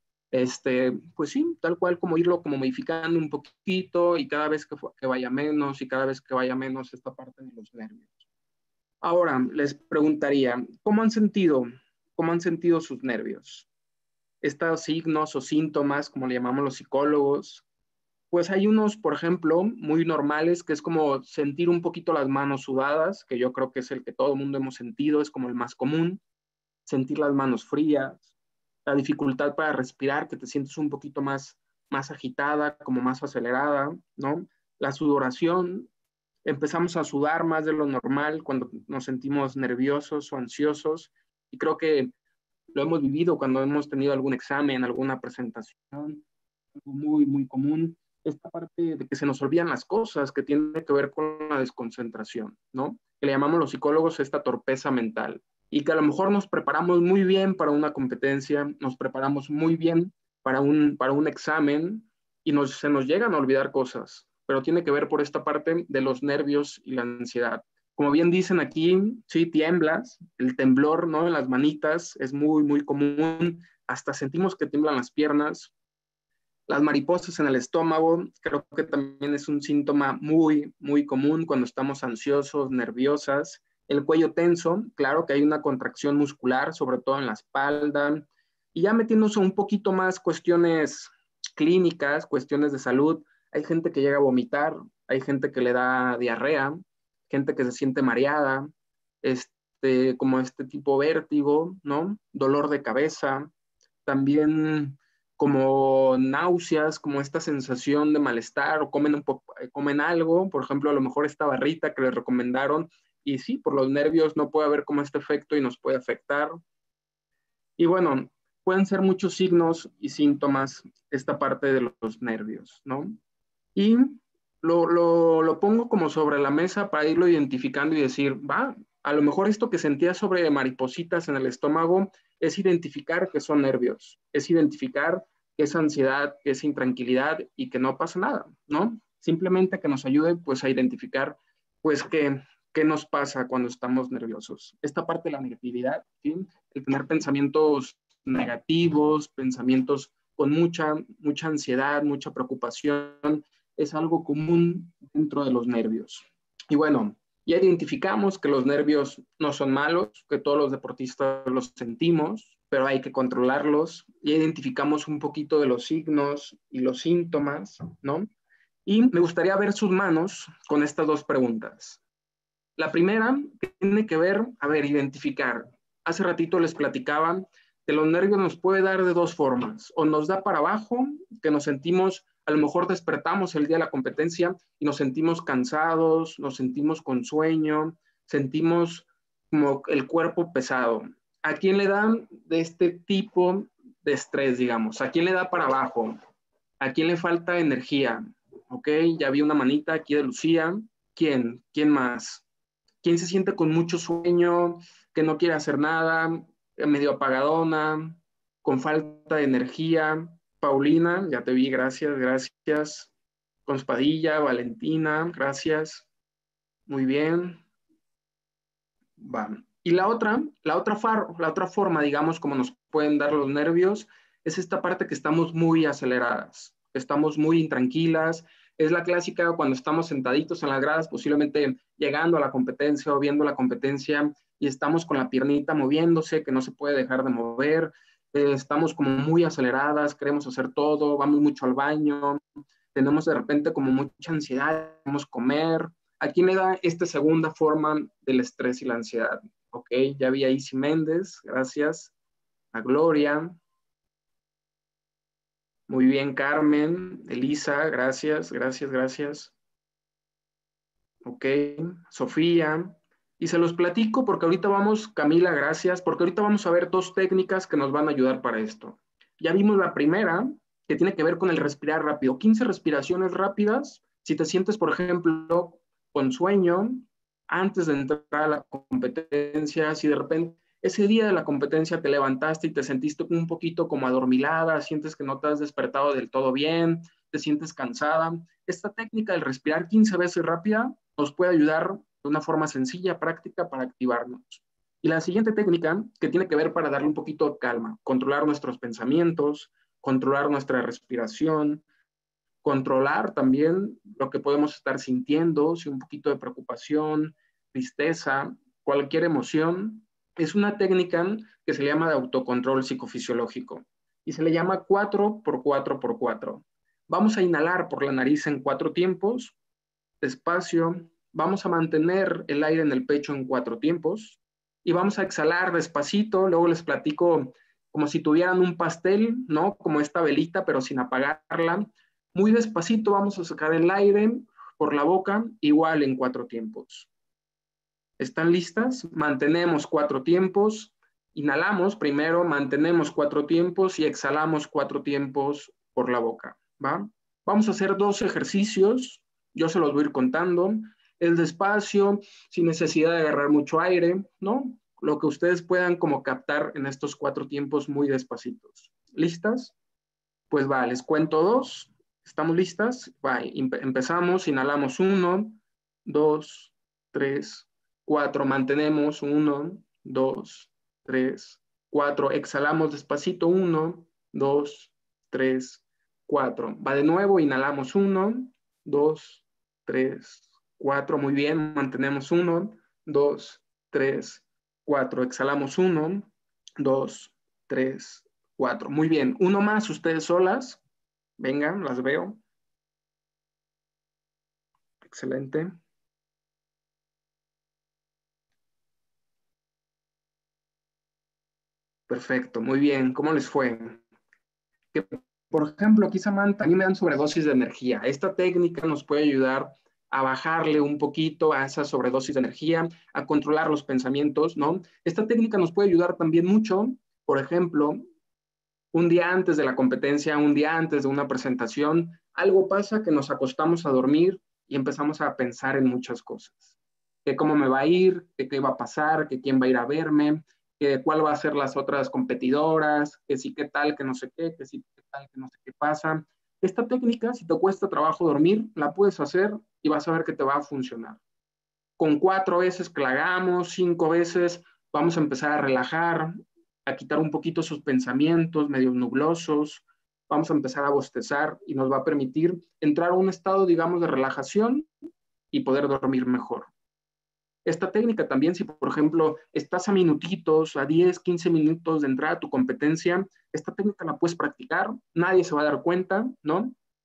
S13: este, pues sí, tal cual como irlo como modificando un poquito y cada vez que, que vaya menos y cada vez que vaya menos esta parte de los nervios. Ahora, les preguntaría, ¿cómo han sentido, cómo han sentido sus nervios? Estos signos o síntomas, como le llamamos los psicólogos, pues hay unos, por ejemplo, muy normales, que es como sentir un poquito las manos sudadas, que yo creo que es el que todo el mundo hemos sentido, es como el más común, sentir las manos frías, la dificultad para respirar, que te sientes un poquito más, más agitada, como más acelerada, ¿no? La sudoración, empezamos a sudar más de lo normal cuando nos sentimos nerviosos o ansiosos, y creo que lo hemos vivido cuando hemos tenido algún examen, alguna presentación, algo muy, muy común, esta parte de que se nos olvidan las cosas, que tiene que ver con la desconcentración, ¿no? Que le llamamos los psicólogos esta torpeza mental, y que a lo mejor nos preparamos muy bien para una competencia, nos preparamos muy bien para un, para un examen, y nos, se nos llegan a olvidar cosas, pero tiene que ver por esta parte de los nervios y la ansiedad. Como bien dicen aquí, sí, tiemblas, el temblor, ¿no? En las manitas es muy, muy común, hasta sentimos que tiemblan las piernas. Las mariposas en el estómago, creo que también es un síntoma muy, muy común cuando estamos ansiosos, nerviosas. El cuello tenso, claro que hay una contracción muscular, sobre todo en la espalda. Y ya metiéndose un poquito más cuestiones clínicas, cuestiones de salud, hay gente que llega a vomitar, hay gente que le da diarrea, gente que se siente mareada, este, como este tipo vértigo, ¿no? Dolor de cabeza, también como náuseas, como esta sensación de malestar, o comen, un poco, comen algo, por ejemplo, a lo mejor esta barrita que les recomendaron, y sí, por los nervios no puede haber como este efecto y nos puede afectar. Y bueno, pueden ser muchos signos y síntomas esta parte de los nervios, ¿no? Y lo, lo, lo pongo como sobre la mesa para irlo identificando y decir, va, a lo mejor esto que sentía sobre maripositas en el estómago es identificar que son nervios, es identificar que es ansiedad, que es intranquilidad y que no pasa nada, ¿no? Simplemente que nos ayude pues a identificar pues qué, qué nos pasa cuando estamos nerviosos. Esta parte de la negatividad, ¿sí? El tener pensamientos negativos, pensamientos con mucha, mucha ansiedad, mucha preocupación, es algo común dentro de los nervios. Y bueno, ya identificamos que los nervios no son malos, que todos los deportistas los sentimos, pero hay que controlarlos. Ya identificamos un poquito de los signos y los síntomas, ¿no? Y me gustaría ver sus manos con estas dos preguntas. La primera que tiene que ver, a ver, identificar. Hace ratito les platicaba que los nervios nos puede dar de dos formas. O nos da para abajo, que nos sentimos, a lo mejor despertamos el día de la competencia y nos sentimos cansados, nos sentimos con sueño, sentimos como el cuerpo pesado. ¿A quién le dan de este tipo de estrés, digamos? ¿A quién le da para abajo? ¿A quién le falta energía? Ok, ya vi una manita aquí de Lucía. ¿Quién? ¿Quién más? ¿Quién se siente con mucho sueño, que no quiere hacer nada, medio apagadona, con falta de energía? Paulina, ya te vi, gracias, gracias. Conspadilla, Valentina, gracias. Muy bien. Va. Y la otra, la otra, far, la otra forma, digamos, como nos pueden dar los nervios, es esta parte que estamos muy aceleradas, estamos muy intranquilas. Es la clásica cuando estamos sentaditos en las gradas, posiblemente llegando a la competencia o viendo la competencia y estamos con la piernita moviéndose, que no se puede dejar de mover. Eh, estamos como muy aceleradas, queremos hacer todo, vamos mucho al baño, tenemos de repente como mucha ansiedad, queremos comer. ¿A quién le da esta segunda forma del estrés y la ansiedad? Ok, ya vi a Isi Méndez, gracias. A Gloria. Muy bien, Carmen. Elisa, gracias, gracias, gracias. Ok, Sofía. Y se los platico porque ahorita vamos, Camila, gracias, porque ahorita vamos a ver dos técnicas que nos van a ayudar para esto. Ya vimos la primera, que tiene que ver con el respirar rápido. quince respiraciones rápidas. Si te sientes, por ejemplo, con sueño, antes de entrar a la competencia, si de repente ese día de la competencia te levantaste y te sentiste un poquito como adormilada, sientes que no te has despertado del todo bien, te sientes cansada, esta técnica del respirar quince veces rápida nos puede ayudar de una forma sencilla, práctica, para activarnos. Y la siguiente técnica, que tiene que ver para darle un poquito de calma, controlar nuestros pensamientos, controlar nuestra respiración, controlar también lo que podemos estar sintiendo, si un poquito de preocupación, tristeza, cualquier emoción. Es una técnica que se llama de autocontrol psicofisiológico y se le llama cuatro por cuatro por cuatro. Vamos a inhalar por la nariz en cuatro tiempos, despacio. Vamos a mantener el aire en el pecho en cuatro tiempos y vamos a exhalar despacito. Luego les platico como si tuvieran un pastel, ¿no? Como esta velita, pero sin apagarla. Muy despacito vamos a sacar el aire por la boca, igual en cuatro tiempos. ¿Están listas? Mantenemos cuatro tiempos. Inhalamos primero, mantenemos cuatro tiempos y exhalamos cuatro tiempos por la boca, ¿va? Vamos a hacer dos ejercicios. Yo se los voy a ir contando. Es despacio, sin necesidad de agarrar mucho aire, ¿no? Lo que ustedes puedan como captar en estos cuatro tiempos muy despacitos. ¿Listas? Pues va, les cuento dos. ¿Estamos listas? Va, empezamos, inhalamos uno, dos, tres, cuatro, mantenemos uno, dos, tres, cuatro, exhalamos despacito uno, dos, tres, cuatro. Va de nuevo, inhalamos uno, dos, tres, cuatro, muy bien, mantenemos uno, dos, tres, cuatro, exhalamos uno, dos, tres, cuatro. Muy bien, uno más, ustedes solas. Vengan, las veo. Excelente. Perfecto, muy bien. ¿Cómo les fue? Que, por ejemplo, aquí Samantha, a mí me dan sobredosis de energía. Esta técnica nos puede ayudar a bajarle un poquito a esa sobredosis de energía, a controlar los pensamientos, ¿no? Esta técnica nos puede ayudar también mucho, por ejemplo, un día antes de la competencia, un día antes de una presentación, algo pasa que nos acostamos a dormir y empezamos a pensar en muchas cosas. Que cómo me va a ir, que qué va a pasar, que quién va a ir a verme, que cuál va a ser las otras competidoras, que sí, qué tal, que no sé qué, que sí, qué tal, que no sé qué pasa. Esta técnica, si te cuesta trabajo dormir, la puedes hacer y vas a ver que te va a funcionar. Con cuatro veces que la hagamos, cinco veces, vamos a empezar a relajar, a quitar un poquito esos pensamientos medio nublosos, vamos a empezar a bostezar y nos va a permitir entrar a un estado, digamos, de relajación y poder dormir mejor. Esta técnica también, si por ejemplo estás a minutitos, a diez, quince minutos de entrar a tu competencia, esta técnica la puedes practicar, nadie se va a dar cuenta, ¿no?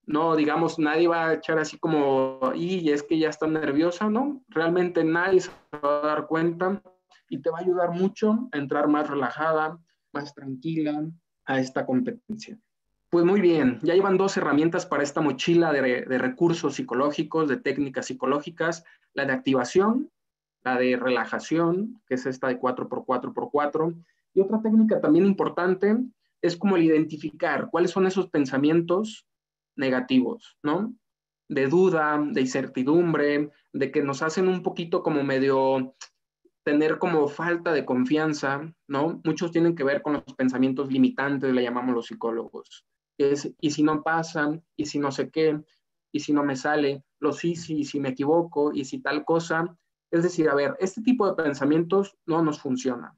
S13: No, digamos, nadie va a echar así como, y es que ya está nerviosa, ¿no? Realmente nadie se va a dar cuenta y te va a ayudar mucho a entrar más relajada, más tranquila a esta competencia. Pues muy bien, ya llevan dos herramientas para esta mochila de, de recursos psicológicos, de técnicas psicológicas, la de activación, la de relajación, que es esta de cuatro por cuatro por cuatro, y otra técnica también importante es como el identificar cuáles son esos pensamientos negativos, ¿no? De duda, de incertidumbre, de que nos hacen un poquito como medio tener como falta de confianza, ¿no? Muchos tienen que ver con los pensamientos limitantes, le llamamos los psicólogos. Es, y si no pasa, y si no sé qué, y si no me sale, los sí, sí, y si me equivoco, y si tal cosa. Es decir, a ver, este tipo de pensamientos no nos funciona.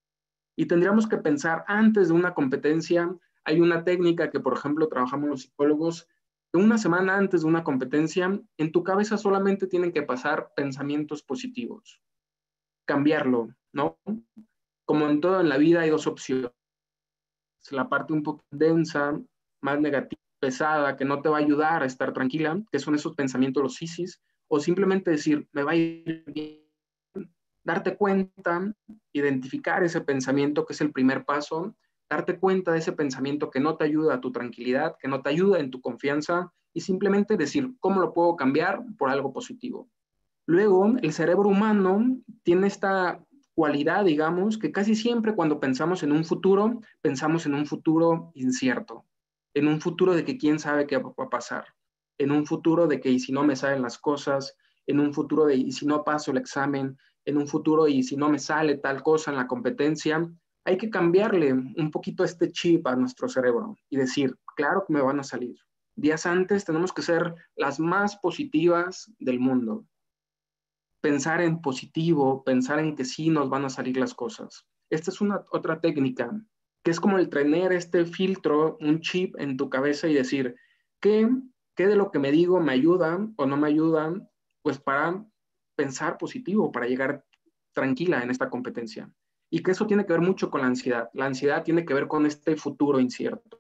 S13: Y tendríamos que pensar antes de una competencia. Hay una técnica que, por ejemplo, trabajamos los psicólogos, que una semana antes de una competencia, en tu cabeza solamente tienen que pasar pensamientos positivos. Cambiarlo, ¿no? Como en todo en la vida hay dos opciones. La parte un poco densa, más negativa, pesada, que no te va a ayudar a estar tranquila, que son esos pensamientos, los sisis, o simplemente decir, me va a ir bien. Darte cuenta, identificar ese pensamiento, que es el primer paso, darte cuenta de ese pensamiento que no te ayuda a tu tranquilidad, que no te ayuda en tu confianza, y simplemente decir, ¿cómo lo puedo cambiar por algo positivo? Luego, el cerebro humano tiene esta cualidad, digamos, que casi siempre cuando pensamos en un futuro, pensamos en un futuro incierto, en un futuro de que quién sabe qué va a pasar, en un futuro de que y si no me salen las cosas, en un futuro de y si no paso el examen, en un futuro y si no me sale tal cosa en la competencia. Hay que cambiarle un poquito este chip a nuestro cerebro y decir, claro que me van a salir. Días antes tenemos que ser las más positivas del mundo. Pensar en positivo, pensar en que sí nos van a salir las cosas. Esta es una otra técnica, que es como el tener este filtro, un chip en tu cabeza y decir, ¿qué, qué de lo que me digo me ayuda o no me ayuda? Pues para pensar positivo, para llegar tranquila en esta competencia. Y que eso tiene que ver mucho con la ansiedad. La ansiedad tiene que ver con este futuro incierto.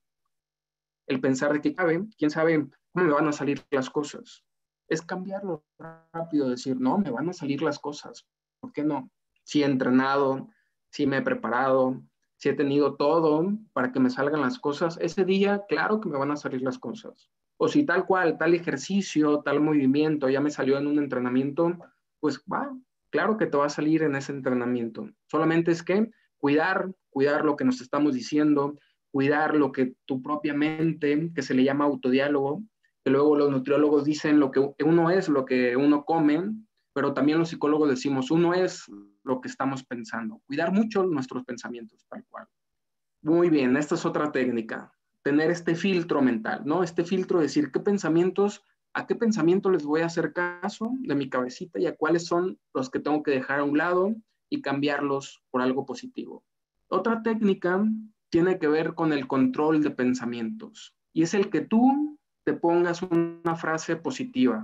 S13: El pensar de que, ¿sabe? ¿Quién sabe cómo me van a salir las cosas? Es cambiarlo rápido, decir, no, me van a salir las cosas. ¿Por qué no? Si he entrenado, si me he preparado, si he tenido todo para que me salgan las cosas, ese día, claro que me van a salir las cosas. O si tal cual, tal ejercicio, tal movimiento ya me salió en un entrenamiento, pues va, claro que te va a salir en ese entrenamiento. Solamente es que cuidar, cuidar lo que nos estamos diciendo, cuidar lo que tu propia mente, que se le llama autodiálogo, que luego los nutriólogos dicen lo que uno es, lo que uno come, pero también los psicólogos decimos, uno es lo que estamos pensando. Cuidar mucho nuestros pensamientos, tal cual. Muy bien, esta es otra técnica. Tener este filtro mental, ¿no? Este filtro, decir qué pensamientos, a qué pensamiento les voy a hacer caso de mi cabecita y a cuáles son los que tengo que dejar a un lado y cambiarlos por algo positivo. Otra técnica tiene que ver con el control de pensamientos y es el que tú te pongas una frase positiva.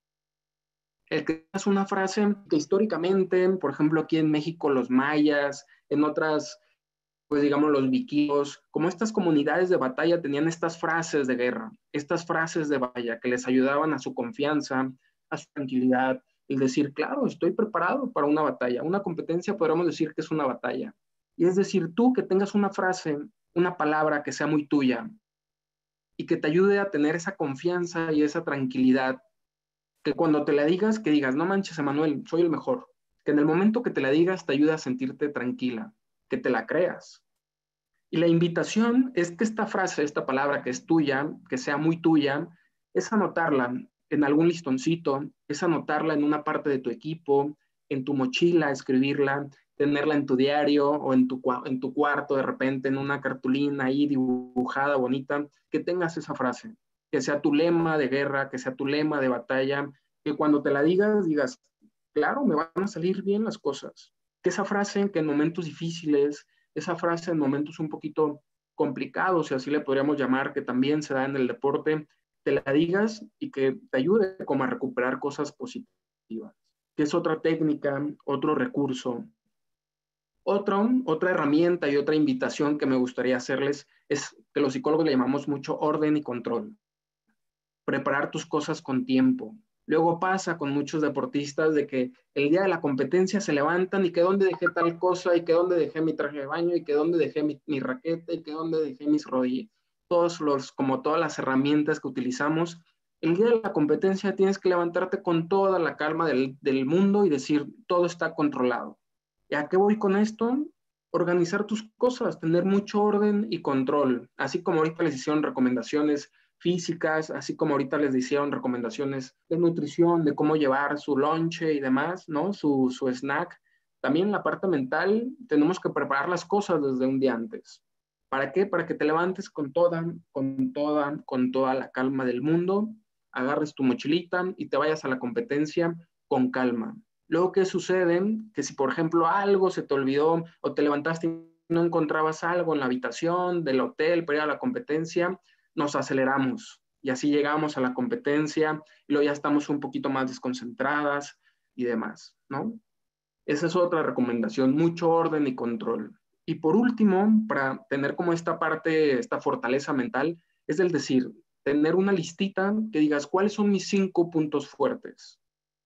S13: El que tengas una frase que históricamente, por ejemplo, aquí en México, los mayas, en otras, pues digamos, los vikingos, como estas comunidades de batalla tenían estas frases de guerra, estas frases de batalla que les ayudaban a su confianza, a su tranquilidad, y decir, claro, estoy preparado para una batalla. Una competencia podríamos decir que es una batalla. Y es decir, tú que tengas una frase, una palabra que sea muy tuya y que te ayude a tener esa confianza y esa tranquilidad, que cuando te la digas, que digas, no manches, Emanuel, soy el mejor. Que en el momento que te la digas te ayude a sentirte tranquila, que te la creas. Y la invitación es que esta frase, esta palabra que es tuya, que sea muy tuya, es anotarla en algún listoncito, es anotarla en una parte de tu equipo, en tu mochila, escribirla, tenerla en tu diario o en tu, en tu cuarto de repente, en una cartulina ahí dibujada, bonita, que tengas esa frase, que sea tu lema de guerra, que sea tu lema de batalla, que cuando te la digas, digas, claro, me van a salir bien las cosas. Que esa frase que en momentos difíciles, esa frase en momentos un poquito complicados, si así le podríamos llamar, que también se da en el deporte, te la digas y que te ayude como a recuperar cosas positivas. Que es otra técnica, otro recurso. Otro, otra herramienta y otra invitación que me gustaría hacerles es que los psicólogos le llamamos mucho orden y control. preparar tus cosas con tiempo. Luego pasa con muchos deportistas de que el día de la competencia se levantan y que dónde dejé tal cosa, y que dónde dejé mi traje de baño, y que dónde dejé mi, mi raqueta, y que dónde dejé mis rodillas. Todos los, como todas las herramientas que utilizamos, el día de la competencia tienes que levantarte con toda la calma del, del mundo y decir, todo está controlado. ¿Y a qué voy con esto? Organizar tus cosas, tener mucho orden y control. Así como ahorita les hicieron recomendaciones físicas, así como ahorita les hicieron recomendaciones de nutrición, de cómo llevar su lonche y demás, ¿no? Su, su snack. También en la parte mental tenemos que preparar las cosas desde un día antes. ¿Para qué? Para que te levantes con toda, con toda, con toda la calma del mundo, agarres tu mochilita y te vayas a la competencia con calma. Luego, ¿qué sucede? Que si, por ejemplo, algo se te olvidó o te levantaste y no encontrabas algo en la habitación del hotel para ir a la competencia, nos aceleramos y así llegamos a la competencia y luego ya estamos un poquito más desconcentradas y demás, ¿no? Esa es otra recomendación, mucho orden y control. Y por último, para tener como esta parte, esta fortaleza mental, es el decir, tener una listita que digas, ¿cuáles son mis cinco puntos fuertes?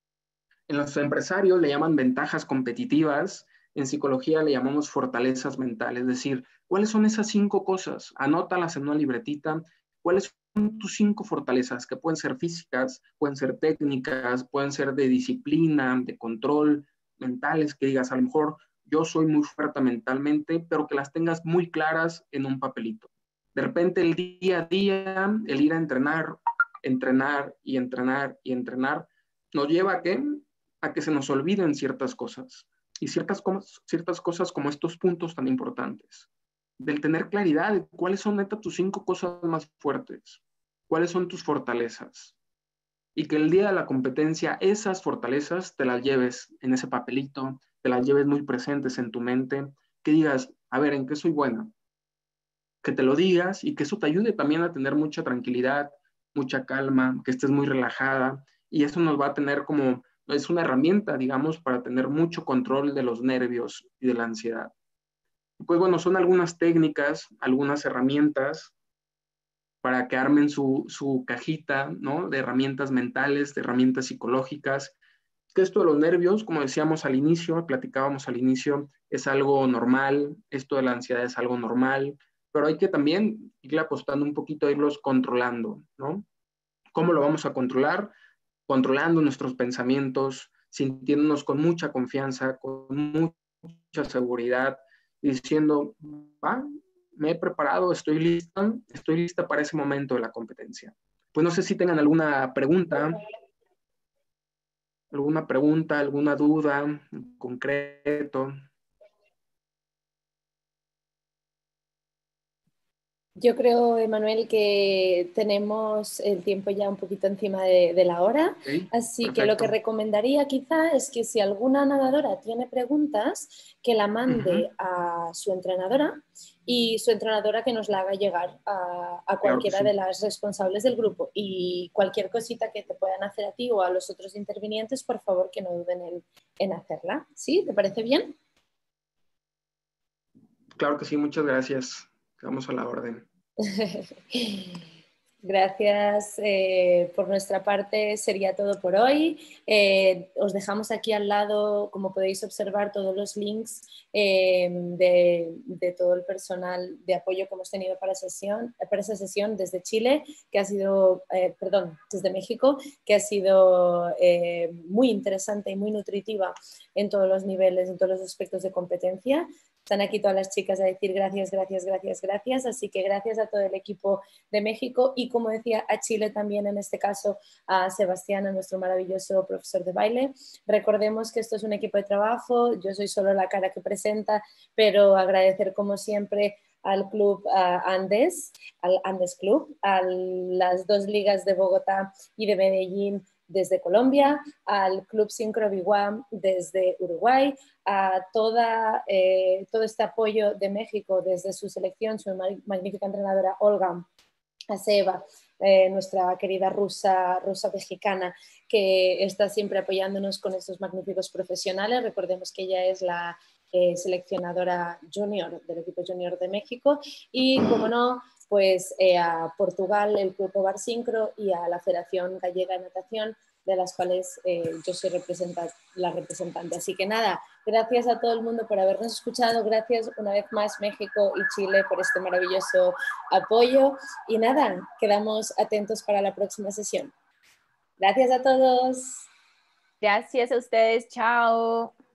S13: En los empresarios le llaman ventajas competitivas, en psicología le llamamos fortalezas mentales, es decir, ¿cuáles son esas cinco cosas? Anótalas en una libretita. ¿Cuáles son tus cinco fortalezas? Que pueden ser físicas, pueden ser técnicas, pueden ser de disciplina, de control, mentales, que digas, a lo mejor yo soy muy fuerte mentalmente, pero que las tengas muy claras en un papelito. De repente el día a día, el ir a entrenar, entrenar y entrenar y entrenar, nos lleva a que, a que se nos olviden ciertas cosas. Y ciertas, ciertas cosas como estos puntos tan importantes. Del tener claridad de cuáles son neta tus cinco cosas más fuertes, cuáles son tus fortalezas. Y que el día de la competencia esas fortalezas te las lleves en ese papelito, te las lleves muy presentes en tu mente, que digas, a ver, ¿en qué soy buena? Que te lo digas y que eso te ayude también a tener mucha tranquilidad, mucha calma, que estés muy relajada y eso nos va a tener como, es una herramienta, digamos, para tener mucho control de los nervios y de la ansiedad. Pues bueno, son algunas técnicas, algunas herramientas para que armen su, su cajita, ¿no? De herramientas mentales, de herramientas psicológicas. Que esto de los nervios, como decíamos al inicio, platicábamos al inicio, es algo normal, esto de la ansiedad es algo normal, pero hay que también irle apostando un poquito a irlos controlando, ¿no? ¿Cómo lo vamos a controlar? Controlando nuestros pensamientos, sintiéndonos con mucha confianza, con mucha seguridad, diciendo, ah, me he preparado, estoy lista, estoy lista para ese momento de la competencia. Pues no sé si tengan alguna pregunta, alguna pregunta, alguna duda en concreto.
S1: Yo creo, Emanuel, que tenemos el tiempo ya un poquito encima de, de la hora,
S13: Sí,
S1: así
S13: perfecto.
S1: que lo que recomendaría quizá es que si alguna nadadora tiene preguntas, que la mande uh-huh. a su entrenadora y su entrenadora que nos la haga llegar a, a cualquiera claro sí. de las responsables del grupo. Y cualquier cosita que te puedan hacer a ti o a los otros intervinientes, por favor, que no duden en, en hacerla. ¿Sí? ¿Te parece bien?
S13: Claro que sí, muchas gracias. Quedamos a la orden.
S1: Gracias eh, por nuestra parte, sería todo por hoy. Eh, os dejamos aquí al lado, como podéis observar, todos los links eh, de, de todo el personal de apoyo que hemos tenido para, sesión, para esa sesión desde Chile, que ha sido, eh, perdón, desde México, que ha sido eh, muy interesante y muy nutritiva en todos los niveles, en todos los aspectos de competencia. Están aquí todas las chicas a decir gracias, gracias, gracias, gracias. Así que gracias a todo el equipo de México y, como decía, a Chile también, en este caso a Sebastián, a nuestro maravilloso profesor de baile. Recordemos que esto es un equipo de trabajo, yo soy solo la cara que presenta, pero agradecer como siempre al Club uh, Andes, al Andes Club, a las dos ligas de Bogotá y de Medellín desde Colombia, al Club Sincro Biguá desde Uruguay, a toda, eh, todo este apoyo de México desde su selección, su magnífica entrenadora Olga, a Seba, eh, nuestra querida rusa, rusa mexicana, que está siempre apoyándonos con estos magníficos profesionales. Recordemos que ella es la eh, seleccionadora junior del equipo junior de México y, como no, pues eh, a Portugal, el Club OvarSincro, y a la Federación Gallega de Natación, de las cuales eh, yo soy representante, la representante. Así que nada, gracias a todo el mundo por habernos escuchado, gracias una vez más México y Chile por este maravilloso apoyo, y nada, quedamos atentos para la próxima sesión. Gracias a todos.
S6: Gracias a ustedes, chao.